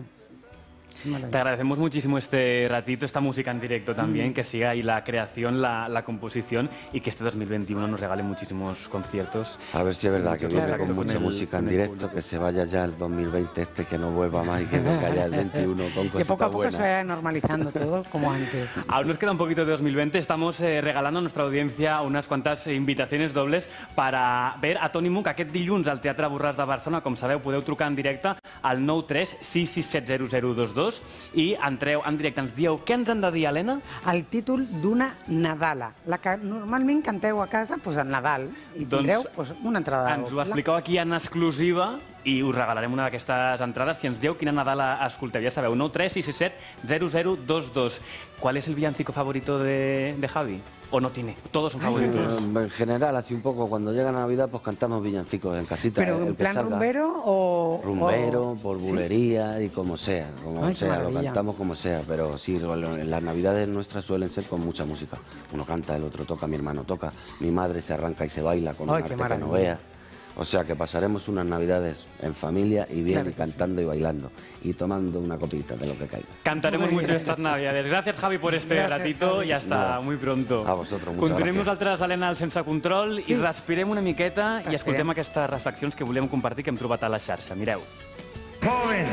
Te agradecemos muchísimo este ratito, esta música en directo también, Mm. que siga ahí la creación, la, la composición, y que este dos mil veintiuno nos regale muchísimos conciertos. A ver si es verdad que Mucho viene contacto con mucha el- música en con el directo, que se vaya ya el dos mil veinte este, que no vuelva más, y que venga ya el veintiuno con Que poco a cositas poco se buenas. vaya normalizando todo como antes. Aún nos queda un poquito de dos mil veinte. Estamos eh, regalando a nuestra audiencia unas cuantas eh, invitacions dobles para ver a Toni Muc aquest dilluns al Teatre Borràs de Barcelona. Com sabeu, podeu trucar en directe al nou tres sis sis set zero zero dos dos i entreu en directe. Ens dieu què ens han de dir, Helena? El títol d'una Nadala, la que normalment canteu a casa doncs, al Nadal, i Doncs tindreu doncs, una entrada Ens ho doble. expliqueu aquí en exclusiva i us regalarem una d'aquestes entrades si ens dieu quina Nadala escolteu. Ja sabeu, nou tres sis sis set zero zero dos dos. ¿Cuál es el villancico favorito de, de Javi? ¿O no tiene? Todos son favoritos. Eh, En general, así un poco, cuando llega Navidad, pues cantamos villancicos en casita. Pero el en que plan salga. rumbero o... Rumbero, o- por ¿Sí? bulería y como sea, como Ay, qué sea, lo maravilla. cantamos como sea, pero sí, lo- lo- las navidades nuestras suelen ser con mucha música. Uno canta, el otro toca, mi hermano toca, mi madre se arranca y se baila con Ay, un qué arte que no maravilla. vea. O sea que pasaremos unas navidades en familia y bien, Claro y que cantando y bailando y tomando una copita de lo que caiga. Cantaremos mucho estas navidades. Gracias, Javi, por este Gracias, ratito Javi. i hasta Nada. muy pronto. A vosaltres, muchas Continuem gracias. nosaltres, Helena, al Sense Control, i respirem una miqueta i Respirem. escoltem aquestes reflexions que volíem compartir que hem trobat a la xarxa. Mireu. Joven,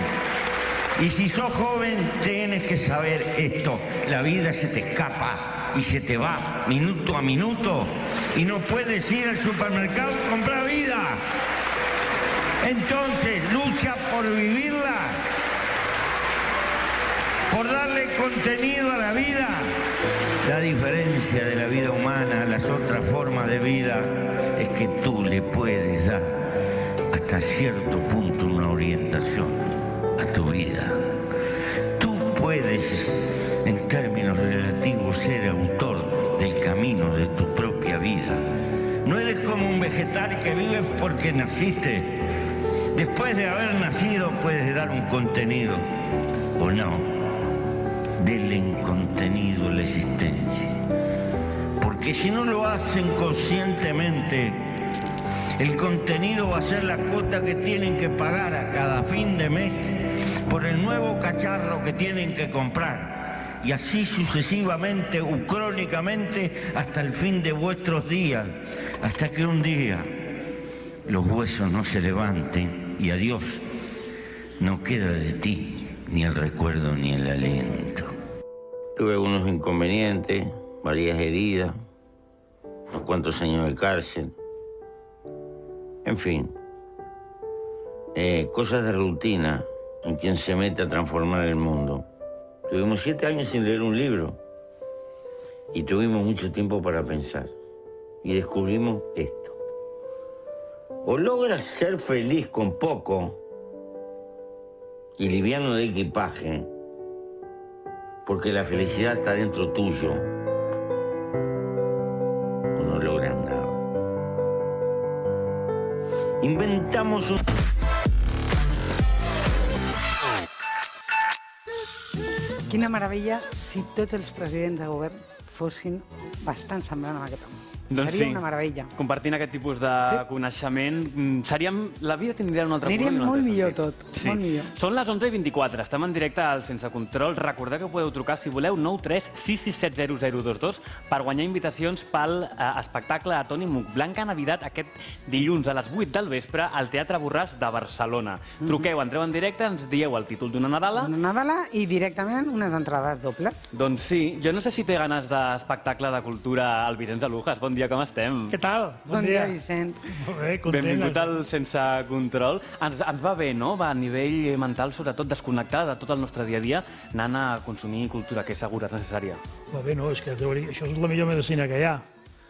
y si sos joven tienes que saber esto, la vida se te escapa y se te va minuto a minuto y no puedes ir al supermercado y comprar vida. Entonces lucha por vivirla, por darle contenido a la vida. La diferencia de la vida humana a las otras formas de vida es que tú le puedes dar hasta cierto punto una orientación a tu vida. Tú puedes, en términos relativos, ser autor del camino de tu propia vida. No eres como un vegetal que vive porque naciste. Después de haber nacido puedes dar un contenido o no. Denle contenido a la existencia. Porque si no lo hacen conscientemente, el contenido va a ser la cuota que tienen que pagar a cada fin de mes por el nuevo cacharro que tienen que comprar. Y así sucesivamente, ucrónicamente, hasta el fin de vuestros días. Hasta que un día los huesos no se levanten y adiós, no queda de ti ni el recuerdo ni el aliento. Tuve algunos inconvenientes, varias heridas, unos cuantos años de cárcel. En fin, eh, cosas de rutina en quien se mete a transformar el mundo. Tuvimos siete años sin leer un libro y tuvimos mucho tiempo para pensar. Y descubrimos esto. O logras ser feliz con poco y liviano de equipaje, porque la felicidad está dentro tuyo, o no logras nada. Inventamos un... Quina meravella si tots els presidents de govern fossin bastant semblants a aquest home. Doncs Seria sí, una meravella. compartint aquest tipus de coneixement, mm, seríem... La vida tindria un altre Aniria color i un molt altre millor sentit. tot, Sí. molt millor. Són les onze i vint-i-quatre, estem en directe al Sense Control. Recordeu que podeu trucar, si voleu, nou tres sis sis set zero zero dos dos per guanyar invitacions pel eh, espectacle a Toni Muc. Blanca Navidad aquest dilluns a les vuit del vespre al Teatre Borràs de Barcelona. Truqueu, entreu en directe, ens dieu el títol d'una Nadala. Una Nadala i directament unes entrades dobles. Doncs sí, jo no sé si té ganes d'espectacle de cultura al Vicenç Alujas. Bon dia, com estem? Què tal? Bon dia, Vicent. Molt bé, content. Benvingut al Sense Control. Ens, ens va bé, no? Va a nivell mental, sobretot desconnectar de tot el nostre dia a dia, anant a consumir cultura, que segur és necessària. Va bé, no, és que això és la millor medicina que hi ha.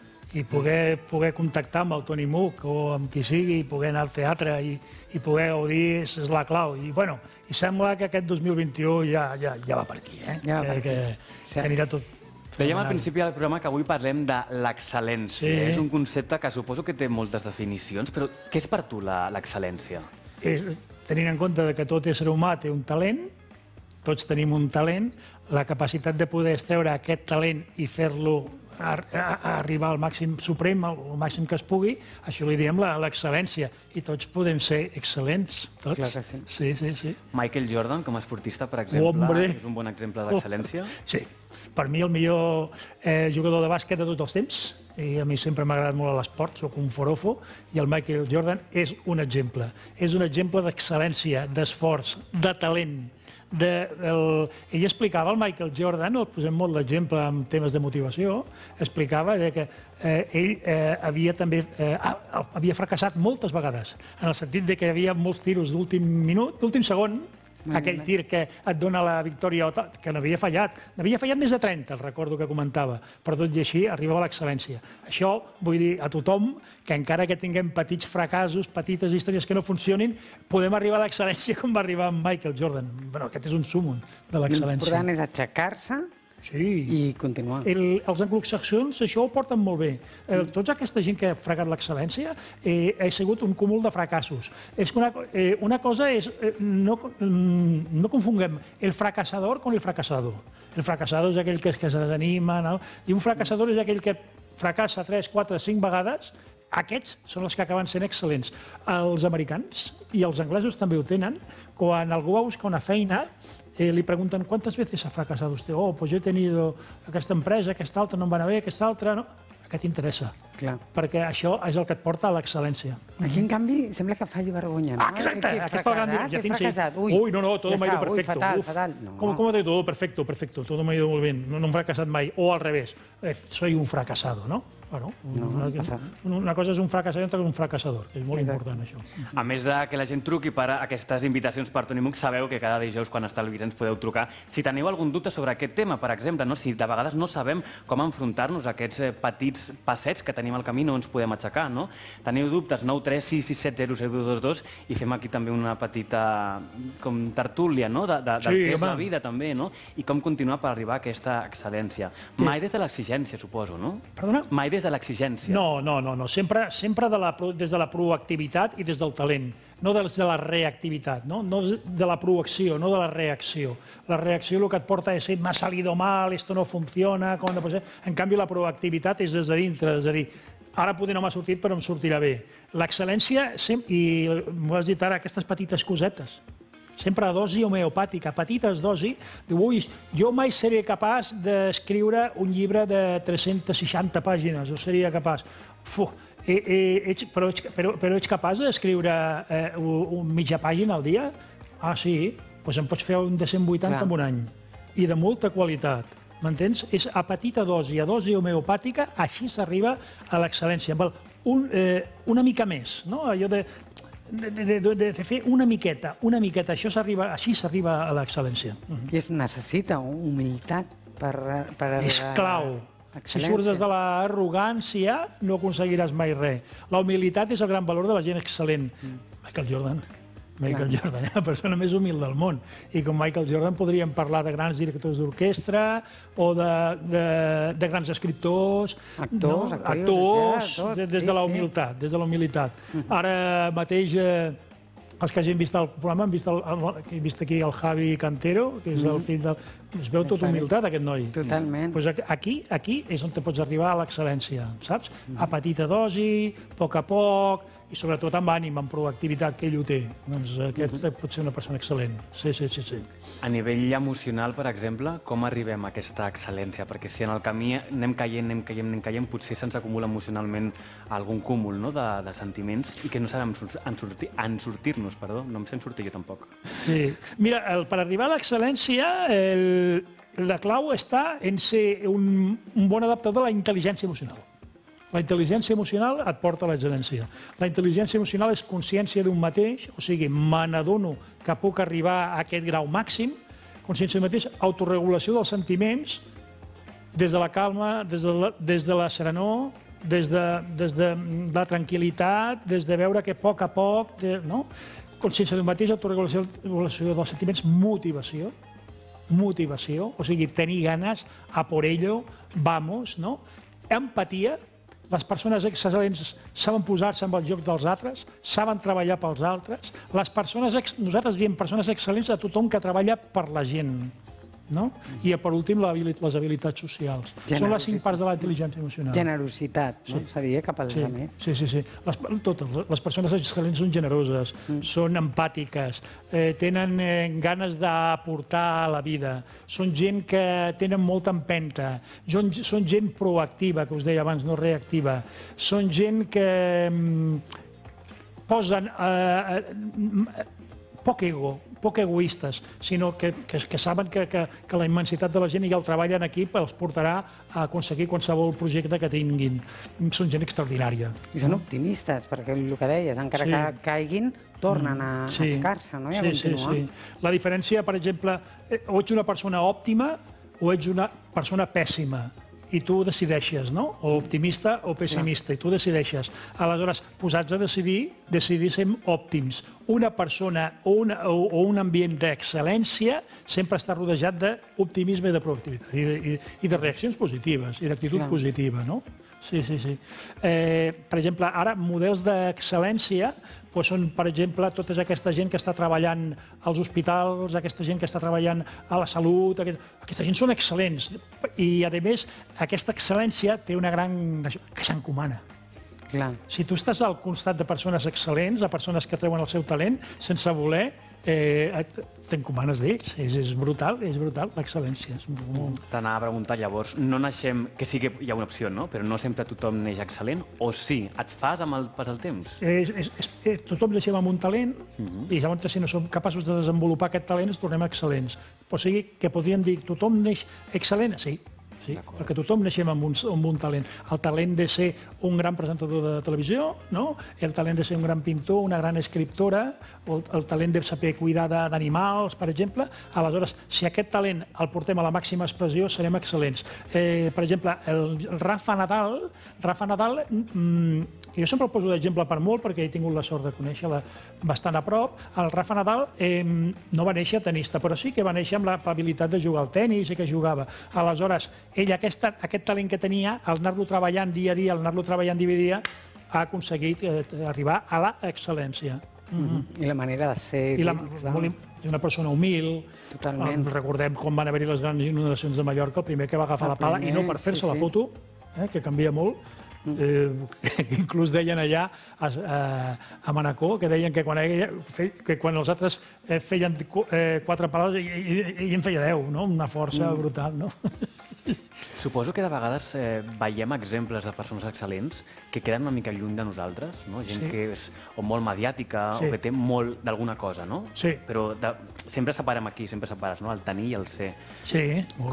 I poder, poder contactar amb el Toni Muc o amb qui sigui, i poder anar al teatre i, i poder gaudir és, és la clau. I, bueno, i sembla que aquest dos mil vint-i-u ja, ja, ja va per aquí, eh? Ja va per que, que, aquí. que anirà tot... Dèiem al principi del programa que avui parlem de l'excel·lència. Sí. És un concepte que suposo que té moltes definicions, però què és per tu la- l'excel·lència? És, tenint en compte que tot ésser humà té un talent, tots tenim un talent, la capacitat de poder extreure aquest talent i fer-lo a, a, a arribar al màxim suprem, al màxim que es pugui, això li diem la- l'excel·lència. I tots podem ser excel·lents, tots. Clar que sí. Sí, sí, sí. Michael Jordan, com a esportista, per exemple, Hombre. és un bon exemple d'excel·lència? Sí. Per mi el millor eh, jugador de bàsquet de tots els temps, i a mi sempre m'ha agradat molt l'esport, soc un forofo, i el Michael Jordan és un exemple. És un exemple d'excel·lència, d'esforç, de talent. De, el... Ell explicava, el Michael Jordan, el posem molt d'exemple en temes de motivació, explicava que eh, ell eh, havia també eh, havia fracassat moltes vegades, en el sentit de que hi havia molts tiros d'últim minut, d'últim segon, aquell tir que et dona la victòria, que n'havia fallat. N'havia fallat més de trenta, el recordo que comentava, però tot i així arribava a l'excel·lència. Això vull dir a tothom que encara que tinguem petits fracassos, petites històries que no funcionin, podem arribar a l'excel·lència com va arribar amb Michael Jordan. Bueno, aquest és un súmum de l'excel·lència. L'important és aixecar-se sí. i continuar. El, els anglosaxons això ho porten molt bé. Eh, tota aquesta gent que ha fregat l'excel·lència eh, ha sigut un cúmul de fracassos. És que una, eh, una cosa és... Eh, no, no confonguem el fracassador con el fracasado. El fracassador és aquell que, que se desanima, no? I un fracassador és aquell que fracassa tres, quatre, cinc vegades. Aquests són els que acaben sent excel·lents. Els americans i els anglesos també ho tenen. Quan algú va buscar una feina, Eh, li pregunten ¿cuántas veces ha fracasado usted? Oh, pues yo he tenido aquesta empresa, aquesta altra no em va anar bé, aquesta altra no. Aquest interessa. Clar. Perquè això és el que et porta a l'excel·lència. Aquí, en canvi, sembla que faci vergonya, no? Ah, exacte, Que he aquesta vegada fracasat, ja he tinc sí. fracasat. Ui, Uy, no, no, todo ja me ha ido està, ui, perfecto. fatal, Uf. fatal. No. ¿Cómo, ¿Cómo te todo perfecto, perfecto? Todo me ha ido muy bien. No, no he fracasat mai. O al revés, eh, soy un fracasado, ¿no? Bueno, No, una, passa. una cosa és un fracassador i l'altra és un fracassador, que és molt Exacte. important, això. A més de que la gent truqui per a aquestes invitacions per Toni Muc, sabeu que cada dijous quan està el Vicenç podeu trucar. Si teniu algun dubte sobre aquest tema, per exemple, no? Si de vegades no sabem com enfrontar-nos a aquests eh, petits passets que tenim al camí, no ens podem aixecar, no? Teniu dubtes, nou tres sis sis set zero zero dos dos, i fem aquí també una petita com tertúlia, no? De, de, del Sí, que és home. la vida, també, no? I com continuar per arribar a aquesta excel·lència. Mai des de l'exigència, suposo, no? Perdona? Mai des de l'exigència. No, no, no, no. Sempre, sempre de la, pro- des de la proactivitat i des del talent, no des de la reactivitat, no? No de la proacció, no de la reacció. La reacció el que et porta és m'ha salido mal, esto no funciona, com de ser. En canvi, la proactivitat és des de dintre, és a dir, ara poder no m'ha sortit, però em sortirà bé. L'excel·lència, sem- i m'ho has dit ara, aquestes petites cosetes, sempre a dosi homeopàtica, petites dosi, diu, ui, jo mai seré capaç d'escriure un llibre de tres-centes seixanta pàgines, o seria capaç. Fuh, eh, eh, ets, però, ets, però, però ets capaç d'escriure eh, un, un mitja pàgina al dia? Ah, sí? Doncs en pots fer un de cent vuitanta Clar. en un any. I de molta qualitat. M'entens? És a petita dosi, a dosi homeopàtica, així s'arriba a l'excel·lència. Amb el, un, eh, una mica més, no? Allò de... De, de, de, de fer una miqueta, una miqueta, això s'arriba, així s'arriba a l'excel·lència. I es necessita humilitat per, per És arribar clau. a Si surts des de l'arrogància, no aconseguiràs mai res. La humilitat és el gran valor de la gent excel·lent. Michael Jordan. Michael Clar. Jordan, la persona més humil del món. I com Michael Jordan podríem parlar de grans directors d'orquestra o de, de, de grans escriptors, Actors, actrius, actors ja, tot, des, des sí, de la sí. humilitat. Des de la humilitat. Ara mateix eh, els que hagin vist el programa han vist, el, el, he vist aquí el Javi Cantero, que és el fill del... Es veu tota humilitat, aquest noi. Totalment. Pues aquí, aquí és on te pots arribar a l'excel·lència, saps? A petita dosi, a poc a poc, i sobretot amb ànim, amb proactivitat, que ell ho té. Doncs aquest pot ser una persona excel·lent. Sí, sí, sí, sí. A nivell emocional, per exemple, com arribem a aquesta excel·lència? Perquè si en el camí anem caient, anem caient, anem caient, potser se'ns acumula emocionalment algun cúmul, no?, de, de sentiments i que no sabem en sortir, en sortir-nos, perdó. No em sent sortir jo tampoc. Sí. Mira, el, per arribar a l'excel·lència, el, la clau està en ser un, un bon adaptador a la intel·ligència emocional. La intel·ligència emocional et porta a l'excel·lència. La intel·ligència emocional és consciència d'un mateix, o sigui, me n'adono que puc arribar a aquest grau màxim, consciència d'un mateix, autorregulació dels sentiments, des de la calma, des de la, des de la serenor, des de, des de la tranquil·litat, des de veure que a poc a poc, de, no? Consciència d'un mateix, autorregulació dels sentiments, motivació, motivació, o sigui, tenir ganes, a por ello, vamos, no? Empatia. Les persones excel·lents saben posar-se en el joc dels altres, saben treballar pels altres. Les persones, nosaltres diem persones excel·lents a tothom que treballa per la gent. No? I per últim, les habilitats socials. Són les cinc parts de la intel·ligència emocional. Generositat, no? Seria cap als altres. Sí, sí, sí. Les, totes, les persones excel·lents són generoses, mm. són empàtiques, eh, tenen eh, ganes d'aportar a la vida, són gent que tenen molta empenta, són, són gent proactiva, que us deia abans, no reactiva, són gent que mm, posen eh, eh, poc ego, poc egoistes, sinó que, que, que saben que, que, que la immensitat de la gent i el treball en equip els portarà a aconseguir qualsevol projecte que tinguin. Són gent extraordinària. I són optimistes, perquè el que deies, encara sí. que caiguin, tornen a sí. aixecar-se, no? I a sí, continuar. Sí, sí. La diferència, per exemple, o ets una persona òptima o ets una persona pèssima. I tu decideixes, no? O optimista o pessimista, i tu decideixes. Aleshores, posats a decidir, decidir ser òptims. Una persona o, una, o, o un ambient d'excel·lència sempre està rodejat d'optimisme i de proactivitat, i de, i, i de reaccions positives, i d'actitud positiva, no? Sí, sí, sí. Eh, per exemple, ara, models d'excel·lència doncs són, per exemple, tota aquesta gent que està treballant als hospitals, aquesta gent que està treballant a la salut, aquest, aquesta gent són excel·lents. I, a més, aquesta excel·lència té una gran... que s'encomana. Clar. Si tu estàs al costat de persones excel·lents, de persones que treuen el seu talent, sense voler, eh, t'encomanes d'ells. És, és brutal, és brutal, l'excel·lència. Molt... T'anava a preguntar, llavors, no naixem... Que sí que hi ha una opció, no? Però no sempre tothom neix excel·lent, o sí? Et fas amb el pas del temps? És, és, és, és, tothom naixem amb un talent, uh-huh. i llavors, si no som capaços de desenvolupar aquest talent, ens tornem excel·lents. O sigui, que podríem dir, tothom neix excel·lent? Sí. Sí, perquè tothom naixem amb un, amb un talent. El talent de ser un gran presentador de televisió, no? El talent de ser un gran pintor, una gran escriptora, o el, el talent de saber cuidar d'animals, per exemple. Aleshores, si aquest talent el portem a la màxima expressió, serem excel·lents. Eh, per exemple, el Rafa Nadal, Rafa Nadal, mm, jo sempre el poso d'exemple per molt, perquè he tingut la sort de conèixer-la bastant a prop. El Rafa Nadal eh, no va néixer tenista, però sí que va néixer amb l'habilitat de jugar al tenis i que jugava. Aleshores, ell aquest, aquest talent que tenia, al anar-lo treballant dia a dia, al anar-lo treballant dia a dia, ha aconseguit eh, arribar a l'excel·lència. Mm-hmm. I la manera de ser... I la, és una persona humil. Totalment. Eh, recordem com van haver-hi les grans inundacions de Mallorca, el primer que va agafar el la pala, primer, i no per fer-se sí, la foto, eh, que canvia molt, eh, inclús deien allà a, a, a Manacor, que deien que quan, ella, que quan els altres eh, feien eh, quatre palades, ell en feia deu, no? Una força mm. brutal, no? Suposo que de vegades eh, veiem exemples de persones excel·lents que queden una mica lluny de nosaltres, no? Gent sí. que és o molt mediàtica sí. o que té molt d'alguna cosa, no? Sí. Però de, sempre separem aquí, sempre separes, no? El tenir i el ser. Sí.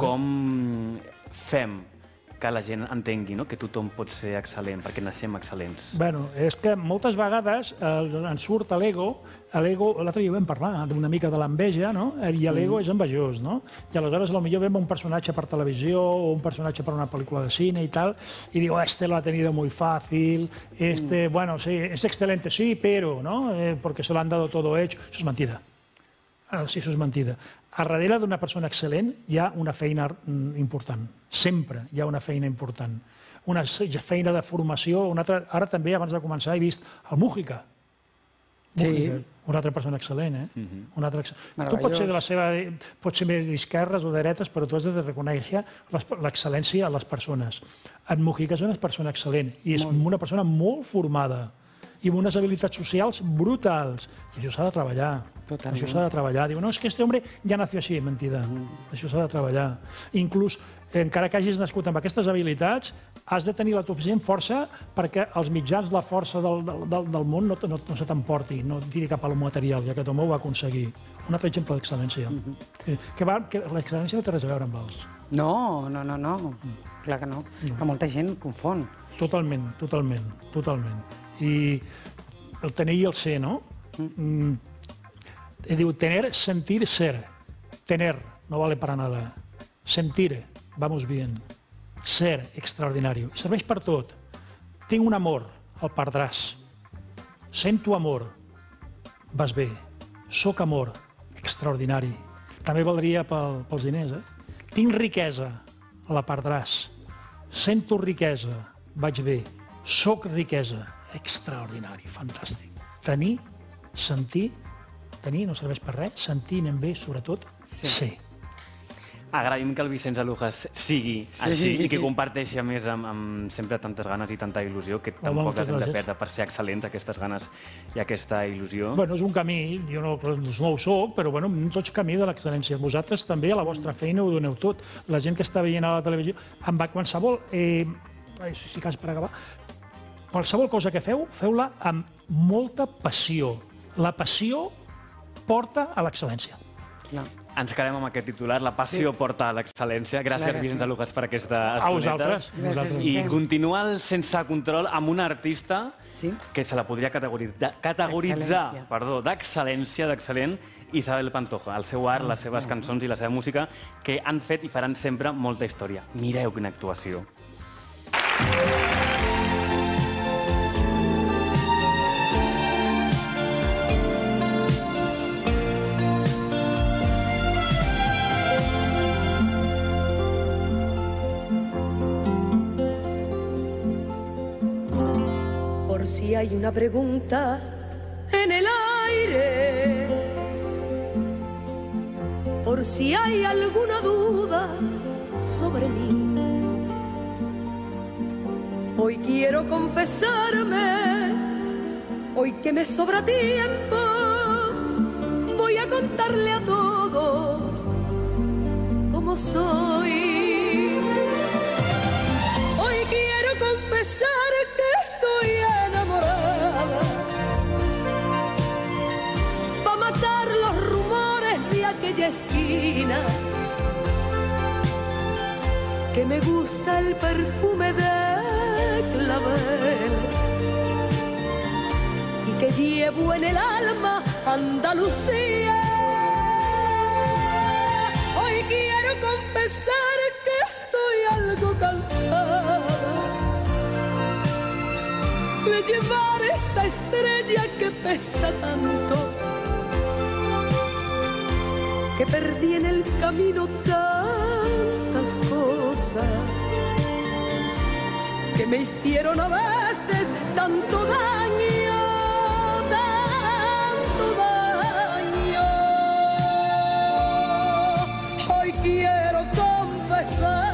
Com fem que la gent entengui, no? Que tothom pot ser excel·lent, perquè naixem excel·lents. Bueno, és que moltes vegades eh, en surt l'ego, l'ego, l'altre dia vam parlar d'una mica de l'enveja, no? I l'ego mm. és envejós, no? I aleshores potser vem un personatge per televisió o un personatge per una pel·lícula de cine i tal, i diu, este lo ha tenido muy fácil, este, mm. bueno, sí, es excelente, sí, pero, ¿no? Eh, porque se lo han dado todo hecho. Eso es mentida. Ah, sí, eso es mentida. A darrere d'una persona excel·lent hi ha una feina important. Sempre hi ha una feina important. Una feina de formació. Una altra... Ara també, abans de començar, he vist el Mújica. Sí. Una altra persona excel·lent, eh? Una altra... Tu Meravellós. pots ser de la seva... Pots ser més d'esquerres o dretes, però tu has de reconèixer l'excel·lència a les persones. En Mujica és una persona excel·lent i és una persona molt formada i amb unes habilitats socials brutals. I això s'ha de treballar. Totalment. Això s'ha de treballar. Diu, no, és que este hombre ja nació així. Mentida. Això s'ha de treballar. Inclús, encara que hagis nascut amb aquestes habilitats, has de tenir la suficient força perquè els mitjans, la força del, del, del món no, no, no se t'emporti, no tiri cap al material, i aquest home ho va aconseguir. Un altre exemple d'excel·lència. Que, que, va- que l'excel·lència no té res a veure amb els... No, no, no, no. Clar que no. Que molta gent confon. Totalment, totalment, totalment. I el tenir i el ser, no? Mm. Eh, Diu, tener, sentir, ser. Tener, no vale para nada. Sentir, vamos bien. Ser, extraordinario. Serveix per tot. Tinc un amor, el perdràs. Sento amor, vas bé. Soc amor, extraordinari. També valdria pel, pels diners, eh? Tinc riquesa, la perdràs. Sento riquesa, vaig bé. Soc riquesa, extraordinari, fantàstic. Tenir, sentir, tenir no serveix per res, sentir anem bé, sobretot, ser. Agraïm que el Vicenç Alujas sigui Sí. així i que comparteixi, a més, amb, amb sempre tantes ganes i tanta il·lusió, que tampoc moltes les hem de gràcies. perdre per ser excel·lents, aquestes ganes i aquesta il·lusió. Bueno, és un camí, jo no, no ho soc, però bueno, tots camí de l'excel·lència. Vosaltres també a la vostra feina ho doneu tot. La gent que està veient a la televisió, amb qualsevol, eh, si, si cas per acabar, qualsevol cosa que feu, feu-la amb molta passió. La passió porta a l'excel·lència. Clar. Ens quedem amb aquest titular, la passió Sí. porta a l'excel·lència. Gràcies, Clar que Vicenç sí. Alujas, per aquesta A estoneta. vosaltres. Vosaltres. I Gràcies. continuar el sense control amb una artista sí. que se la podria categoritzar, categoritzar Excel·lència. perdó, d'excel·lència, d'excel·lent, Isabel Pantoja. El seu art, les seves cançons i la seva música, que han fet i faran sempre molta història. Mireu quina actuació. Por si hay una pregunta en el aire, por si hay alguna duda sobre mí. Hoy quiero confesarme, hoy que me sobra tiempo, voy a contarle a todos cómo soy. Hoy quiero confesar que estoy enamorada, pa' matar los rumores de aquella esquina, que me gusta el perfume de claveles y que llevo en el alma Andalucía. Hoy quiero confesar que estoy algo cansada de llevar esta estrella que pesa tanto, que perdí en el camino tantas cosas que me hicieron a veces tanto daño, tanto daño. Hoy quiero confesar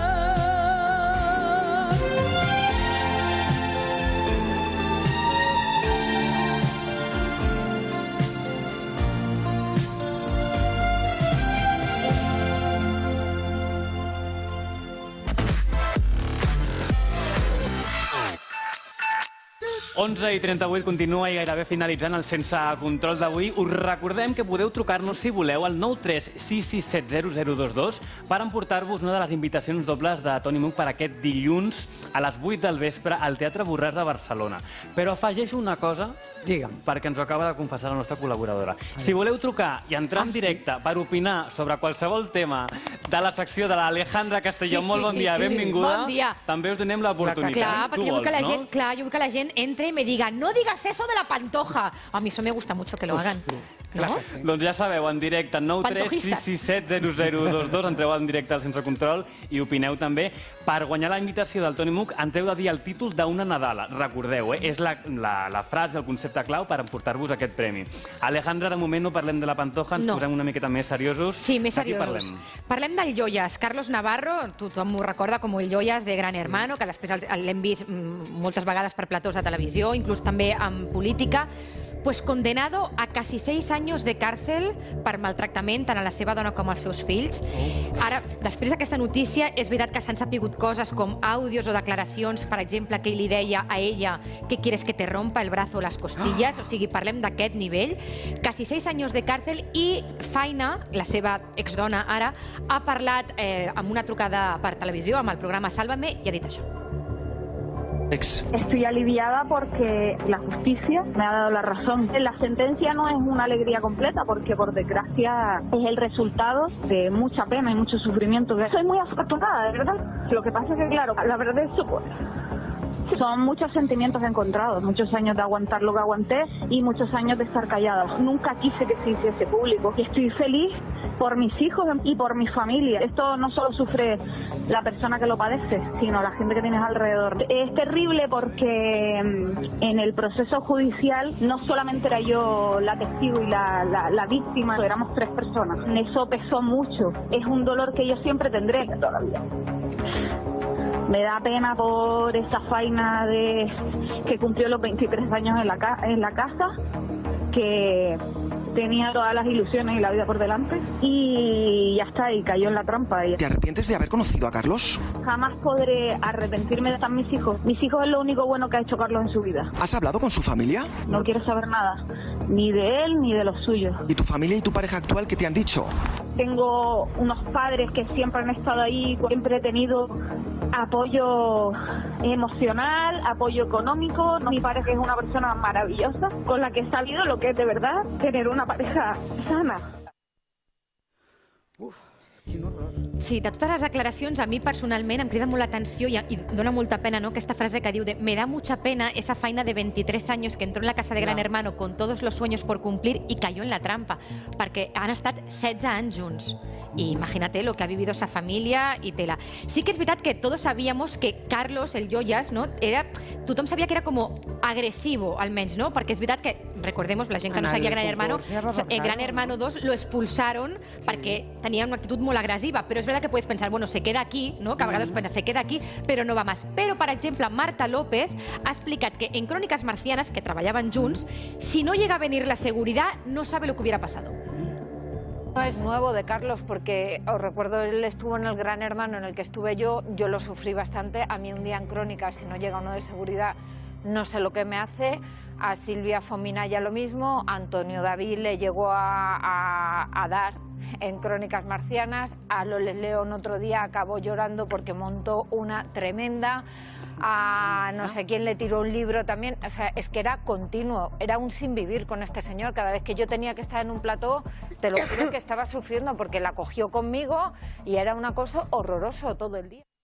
onze i trenta-vuit continua i gairebé finalitzant el Sense Control d'avui. Us recordem que podeu trucar-nos, si voleu, al nou tres sis sis set zero zero dos dos per emportar-vos una de les invitacions dobles de Toni Much per aquest dilluns a les vuit del vespre al Teatre Borràs de Barcelona. Però afegeixo una cosa, Digue'm. perquè ens ho acaba de confessar la nostra col·laboradora. Si voleu trucar i entrar en directe per opinar sobre qualsevol tema de la secció de l'Alejandra Castelló, Sí, sí, molt bon sí, dia, sí. benvinguda. Bon dia. També us donem l'oportunitat. Clar, porque Tu yo vull que la vols, gente, claro, yo vull que la gente entre y me diga, no digas eso de la Pantoja. A mí eso me gusta mucho que lo hagan. No? Doncs ja sabeu, en directe, nou tres sis sis set zero zero dos dos, entreu en directe al Sense Control i opineu també. Per guanyar la invitació del Toni Muc, ens heu de dir el títol d'una Nadala. Recordeu, eh? és la, la, la frase, el concepte clau per emportar-vos aquest premi. Alejandra, de moment no parlem de la Pantoja, ens No. posem una miqueta més seriosos. Sí, més De qui seriosos. parlem? Parlem del Yoyas. Carlos Navarro, tothom m'ho recorda com el Yoyas de Gran Hermano, que després el- l'hem vist mm, moltes vegades per platós de televisió, inclús també en política, pues condenado a casi seis años de càrcel per maltractament tant a la seva dona com als seus fills. Ara, després d'aquesta notícia, és veritat que s'han sapigut coses com àudios o declaracions, per exemple, que li deia a ella que quieres que te rompa el brazo o les costillas, o sigui, parlem d'aquest nivell. Casi seis años de càrcel i Faina, la seva exdona ara, ha parlat eh, amb una trucada per televisió, amb el programa Sálvame, i ha dit això. Estoy aliviada porque la justicia me ha dado la razón. La sentencia no es una alegría completa porque por desgracia es el resultado de mucha pena y mucho sufrimiento. Soy muy afortunada, de verdad. Lo que pasa es que, claro, la verdad es que son muchos sentimientos encontrados, muchos años de aguantar lo que aguanté y muchos años de estar callada. Nunca quise que se hiciese público y estoy feliz por mis hijos y por mi familia. Esto no solo sufre la persona que lo padece, sino la gente que tienes alrededor. Es terrible porque en el proceso judicial no solamente era yo la testigo y la, la, la víctima, éramos tres personas. Eso pesó mucho. Es un dolor que yo siempre tendré todavía. Me da pena por esa faina de que cumplió los veintitrés años en la, ca en la casa, que tenía todas las ilusiones y la vida por delante, y ya está, y cayó en la trampa. ¿Te arrepientes de haber conocido a Carlos? Jamás podré arrepentirme de estar mis hijos. Mis hijos es lo único bueno que ha hecho Carlos en su vida. ¿Has hablado con su familia? No quiero saber nada, ni de él ni de los suyos. ¿Y tu familia y tu pareja actual qué te han dicho? Tengo unos padres que siempre han estado ahí, siempre he tenido apoyo emocional, apoyo económico. Mi pareja es una persona maravillosa, con la que he sabido lo que es de verdad tener una pareja sana. Sí, de totes les declaracions, a mi personalment em crida molt l'atenció i, i dona molta pena, ¿no?, aquesta frase que diu de me da mucha pena esa faina de veintitrés años que entró en la casa de Gran Hermano con todos los sueños por cumplir y cayó en la trampa, perquè han estat setze anys junts. I imagínate lo que ha vivido esa familia y tela. Sí que es verdad que todos sabíamos que Carlos, el Yoyas, ¿no?, era, tothom sabia que era como agresivo, almenys, ¿no?, perquè és veritat que, recordemos, la gent que no seguia Gran Hermano, en Gran Hermano dos lo expulsaron perquè tenia una actitud molt agresiva, però és veritat que puedes pensar, bueno, se queda aquí, ¿no?, que a vegades penses, se queda aquí, però no va más. Però, per exemple, Marta López ha explicat que en Crónicas Marcianas, que treballaven junts, si no llega a venir la seguridad, no sabe lo que hubiera pasado. No es nuevo de Carlos porque os recuerdo, él estuvo en el Gran Hermano en el que estuve yo, yo lo sufrí bastante. A mí un día en Crónicas, si no llega uno de seguridad, no sé lo que me hace. A Silvia Fominaya lo mismo, a Antonio David le llegó a, a, a dar en Crónicas Marcianas, a Loles León otro día acabó llorando porque montó una tremenda, a no sé quién le tiró un libro también, o sea, es que era continuo, era un sin vivir con este señor. Cada vez que yo tenía que estar en un plató, te lo juro que estaba sufriendo porque la cogió conmigo y era un acoso horroroso todo el día.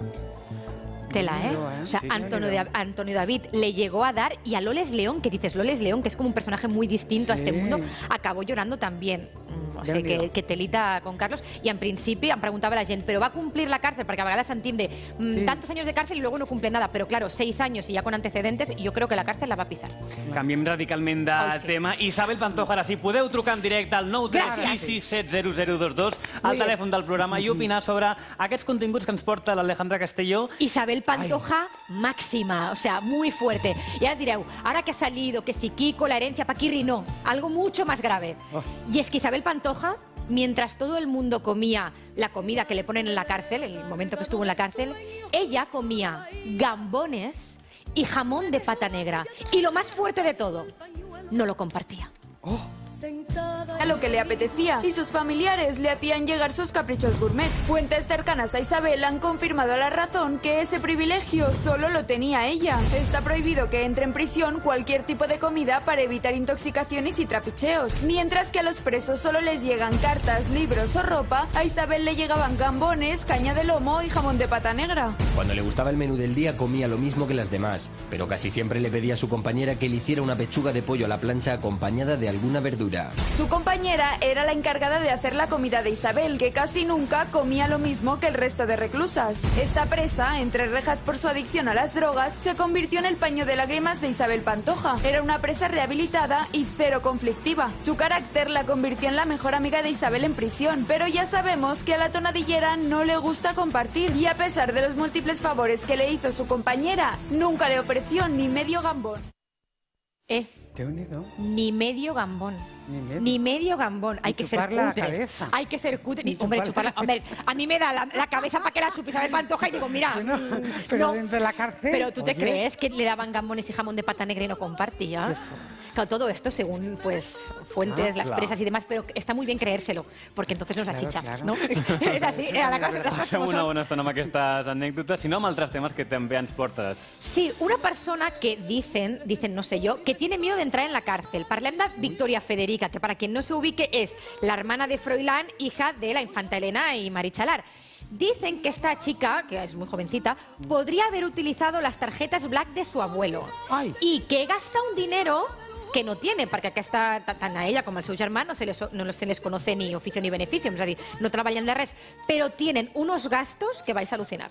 Tela, ¿eh? O sea, Antonio, de, Antonio David le llegó a dar, y a Loles León, que dices, Loles León, que es como un personaje muy distinto a este mundo, acabó llorando también. O sigui, que, que telita con Carlos. I en principi em preguntava la gent, però va complir la cárcel? Perquè a vegades sentim de mm, sí. tantos años de cárcel y luego no cumple nada. Pero claro, seis años y ya con antecedentes, yo creo que la cárcel la va a pisar. Canviem radicalment de oh, sí. tema. Isabel Pantoja, ara sí, podeu trucar en directe al nou tres sis sis set zero zero dos dos, al telèfon del programa, i opinar sobre aquests continguts que ens porta l'Alejandra Castelló. Isabel Pantoja Ay. máxima, o sea, muy fuerte. Y ahora direu, ahora que ha salido, que si Kiko, la herencia, Paquirri, no. Algo mucho más grave. Oh. Y es que Isabel Pantoja, mientras todo el mundo comía la comida que le ponen en la cárcel, en el momento que estuvo en la cárcel, ella comía gambones y jamón de pata negra. Y lo más fuerte de todo, no lo compartía. Oh. lo que le apetecía y sus familiares le hacían llegar sus caprichos gourmet. Fuentes cercanas a Isabel han confirmado a La Razón que ese privilegio solo lo tenía ella. Está prohibido que entre en prisión cualquier tipo de comida para evitar intoxicaciones y trapicheos. Mientras que a los presos solo les llegan cartas, libros o ropa, a Isabel le llegaban gambones, caña de lomo y jamón de pata negra. Cuando le gustaba el menú del día comía lo mismo que las demás, pero casi siempre le pedía a su compañera que le hiciera una pechuga de pollo a la plancha acompañada de alguna verdura. Su compañera era la encargada de hacer la comida de Isabel, que casi nunca comía lo mismo que el resto de reclusas. Esta presa, entre rejas por su adicción a las drogas, se convirtió en el paño de lágrimas de Isabel Pantoja. Era una presa rehabilitada y cero conflictiva. Su carácter la convirtió en la mejor amiga de Isabel en prisión, pero ya sabemos que a la tonadillera no le gusta compartir y a pesar de los múltiples favores que le hizo su compañera, nunca le ofreció ni medio gambón. Eh, ¿Te he unido? Ni medio gambón. Ni medio, ni medio gambón. Hay y que ser chuparle la cutres. cabeza. Hay que ser cutres. Ni Hombre, chuparle chuparla. Hombre, a mí me da la, la cabeza para que la chupe Isabel Pantoja y digo, mira. Bueno, pero no. dentro de la cárcel. Pero tú te oye. crees que le daban gambones y jamón de pata negra y no compartía. Claro, todo esto según pues fuentes, Ah, las claro. presas y demás, pero está muy bien creérselo, porque entonces nos Claro, achicha, claro. ¿no? És així, eh, a la cosa, les coses Passem com una són. bona estona amb aquestes anècdotes, si no amb altres temes que també ens portes. Sí, una persona que dicen, dicen no sé yo, que tiene miedo de entrar en la cárcel. Parlem de Victoria Federica, que para quien no se ubique es la hermana de Froilán, hija de la infanta Elena y Marichalar. Dicen que esta chica, que es muy jovencita, podría haber utilizado las tarjetas Black de su abuelo y que gasta un dinero que no tiene, perquè aquesta, tant a ella com al seu germà no se les, no se les conoce ni oficio ni beneficio, és a dir, no treballen de res, però tienen unos gastos que vais a alucinar.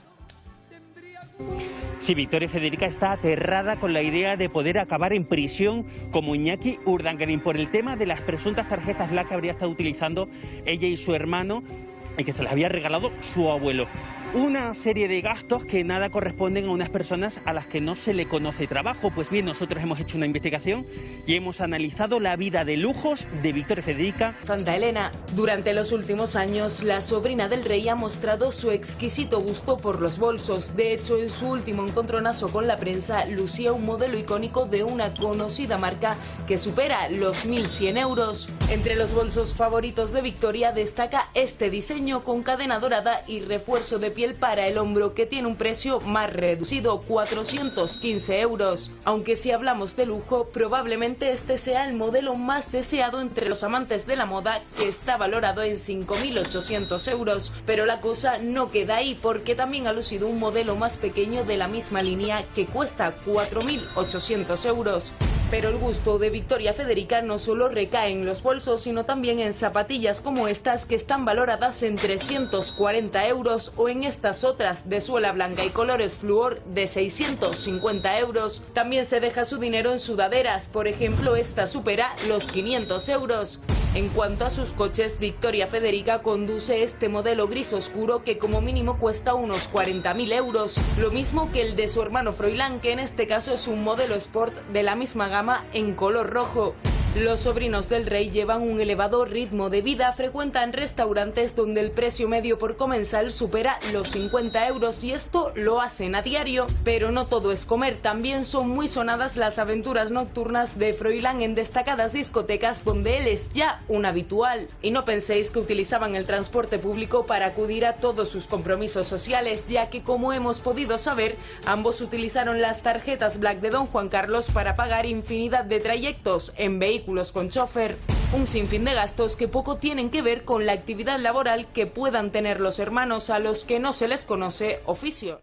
Sí, Victoria Federica está aterrada con la idea de poder acabar en prisión como Iñaki Urdangarín por el tema de las presuntas tarjetas Black que habría estado utilizando ella y su hermano y que se las había regalado su abuelo. Una serie de gastos que nada corresponden a unas personas a las que no se le conoce trabajo. Pues bien, nosotros hemos hecho una investigación y hemos analizado la vida de lujos de Victoria Federica. Infanta Elena. Durante los últimos años, la sobrina del rey ha mostrado su exquisito gusto por los bolsos. De hecho, en su último encontronazo con la prensa, lucía un modelo icónico de una conocida marca que supera los mil cien euros. Entre los bolsos favoritos de Victoria destaca este diseño con cadena dorada y refuerzo de piel para el hombro que tiene un precio más reducido, cuatrocientos quince euros. Aunque si hablamos de lujo, probablemente este sea el modelo más deseado entre los amantes de la moda, que está valorado en cinco mil ochocientos euros. Pero la cosa no queda ahí, porque también ha lucido un modelo más pequeño de la misma línea que cuesta cuatro mil ochocientos euros. Pero el gusto de Victoria Federica no solo recae en los bolsos, sino también en zapatillas como estas, que están valoradas en trescientos cuarenta euros, o en estas otras de suela blanca y colores flúor de seiscientos cincuenta euros. También se deja su dinero en sudaderas, por ejemplo esta supera los quinientos euros. En cuanto a sus coches, Victoria Federica conduce este modelo gris oscuro que como mínimo cuesta unos cuarenta mil euros, lo mismo que el de su hermano Froilán, que en este caso es un modelo Sport de la misma gama en color rojo. Los sobrinos del rey llevan un elevado ritmo de vida, frecuentan restaurantes donde el precio medio por comensal supera los cincuenta euros y esto lo hacen a diario. Pero no todo es comer, también son muy sonadas las aventuras nocturnas de Froilán en destacadas discotecas donde él es ya un habitual. Y no penséis que utilizaban el transporte público para acudir a todos sus compromisos sociales, ya que como hemos podido saber, ambos utilizaron las tarjetas Black de Don Juan Carlos para pagar infinidad de trayectos en vehículos con chofer. Un sinfín de gastos que poco tienen que ver con la actividad laboral que puedan tener los hermanos a los que no se les conoce oficio.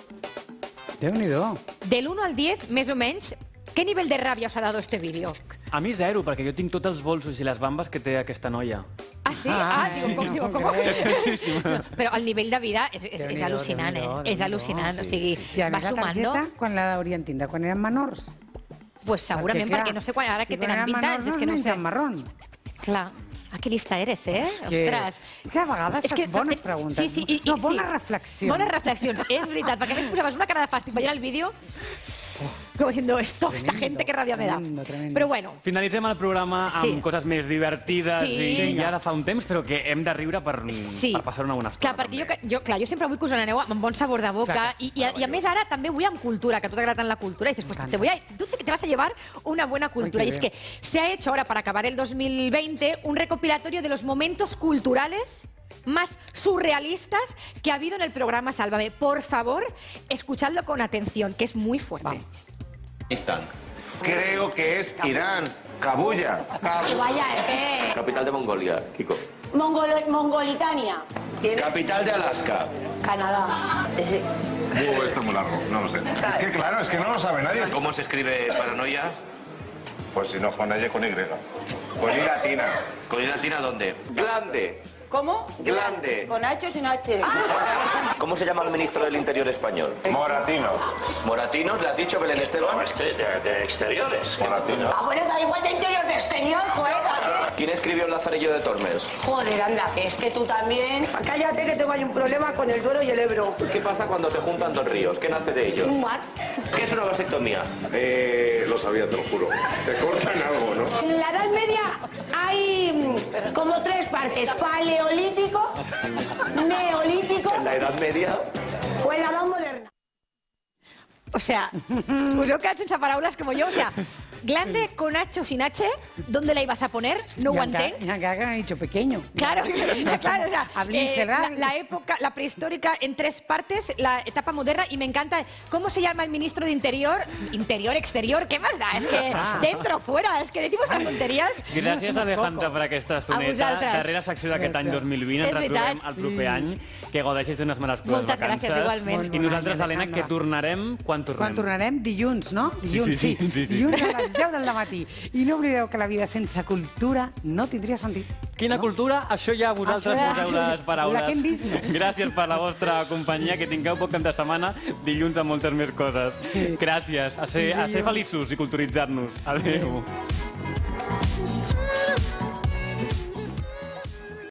Déu-n'hi-do. Del uno al diez, més o menys, què nivell de ràbia us ha dado este vídeo? A mi zero, perquè jo tinc tots els bolsos i les bambes que té aquesta noia. Ah, sí? Ah, digo, com, digo, com... Però el nivell de vida és, és, és al·lucinant, eh? És al·lucinant, o sigui, I a va més la sumando... targeta, quan la haurien tindre? Quan eren menors? Pues segurament, perquè, clar, no sé quan, ara si que tenen quan eren vint anys, menors és que no no sé. mengen marrón. Clar. Ah, que lista eres, eh? Que- Ostres. que a vegades fas bones preguntes. Sí, sí, i, i, No, bones sí. reflexions. Bones reflexions, és veritat, perquè a més posaves una cara de fàstic veient el vídeo. como diciendo, esto, esta gente, qué rabia me da. Però bueno. Finalitzem el programa amb coses més divertides i ja de fa un temps, però que hem de riure per passar una bona estona. Clar, perquè jo, clar, jo sempre vull que us n'aneu amb bon sabor de boca i a més ara també vull amb cultura, que a tu t'agrada tant la cultura, i dices, pues te voy a, tú te vas a llevar una buena cultura. Y es que se ha hecho ahora, para acabar el dos mil veinte, un recopilatorio de los momentos culturales más surrealistas que ha habido en el programa Sálvame. Por favor, escuchadlo con atención, que es muy fuerte. Creo que es Irán. Kabuya. Que vaya, ¿eh? Capital de Mongolia, Kiko. Mongol- Mongolitania. Capital de Alaska. Canadá. Uh, esto es muy largo, no lo sé. Es que claro, es que no lo sabe nadie. ¿Cómo se escribe paranoia? Pues si no con Y, con Y. Con Y latina. ¿Con Y latina dónde? Glande. ¿Cómo? Glande. Con H o sin H. ¿Cómo se llama el ministro del Interior español? Moratino. ¿Moratinos? ¿Le has dicho Belén Esteban? De, de exteriores. Moratino. Ah, bueno, da igual de interior de exterior, joder. ¿Quién escribió el Lazarillo de Tormes? Joder, anda, que es que tú también. Cállate que tengo ahí un problema con el Duero y el Ebro. ¿Qué pasa cuando se juntan dos ríos? ¿Qué nace de ellos? Un mar. ¿Qué es una vasectomía? Eh, lo sabía, te lo juro. Te cortan algo, ¿no? En la Edad Media hay mm, como tres partes. Paleolítico, neolítico En la Edad Media. o en la Edad Moderna. O sea, us heu quedat sense paraules como yo. O sea, glande con H o sin H, ¿dónde la ibas a poner? No ho entenc. Y acá han dicho pequeño. Claro, claro, o sea, eh, la, la... la época, la prehistórica en tres partes, la etapa moderna, y me encanta, ¿cómo se llama el ministro de Interior? Interior, exterior, ¿qué más da? Es que dentro, fuera, es que decimos las tonterías. Gràcies, Alejandra, per aquesta estoneta. Darrera secció d'aquest any dos mil vint. Ens retrobem el proper any. Que gaudeixis d'unes menes coses Moltes gràcies, igualment. I nosaltres, Helena, que tornarem quan tornem? Quan tornarem? Dilluns, no? Dilluns, sí, sí, sí, sí. Dilluns a les deu del matí. I no oblideu que la vida sense cultura no tindria sentit. Quina cultura? Això ja vosaltres Això ja- poseu les paraules. La que hem vist, no? Gràcies per la vostra companyia, que tingueu poc cap de setmana, dilluns amb moltes més coses. Gràcies, a ser, a ser feliços i culturitzar-nos. Adéu.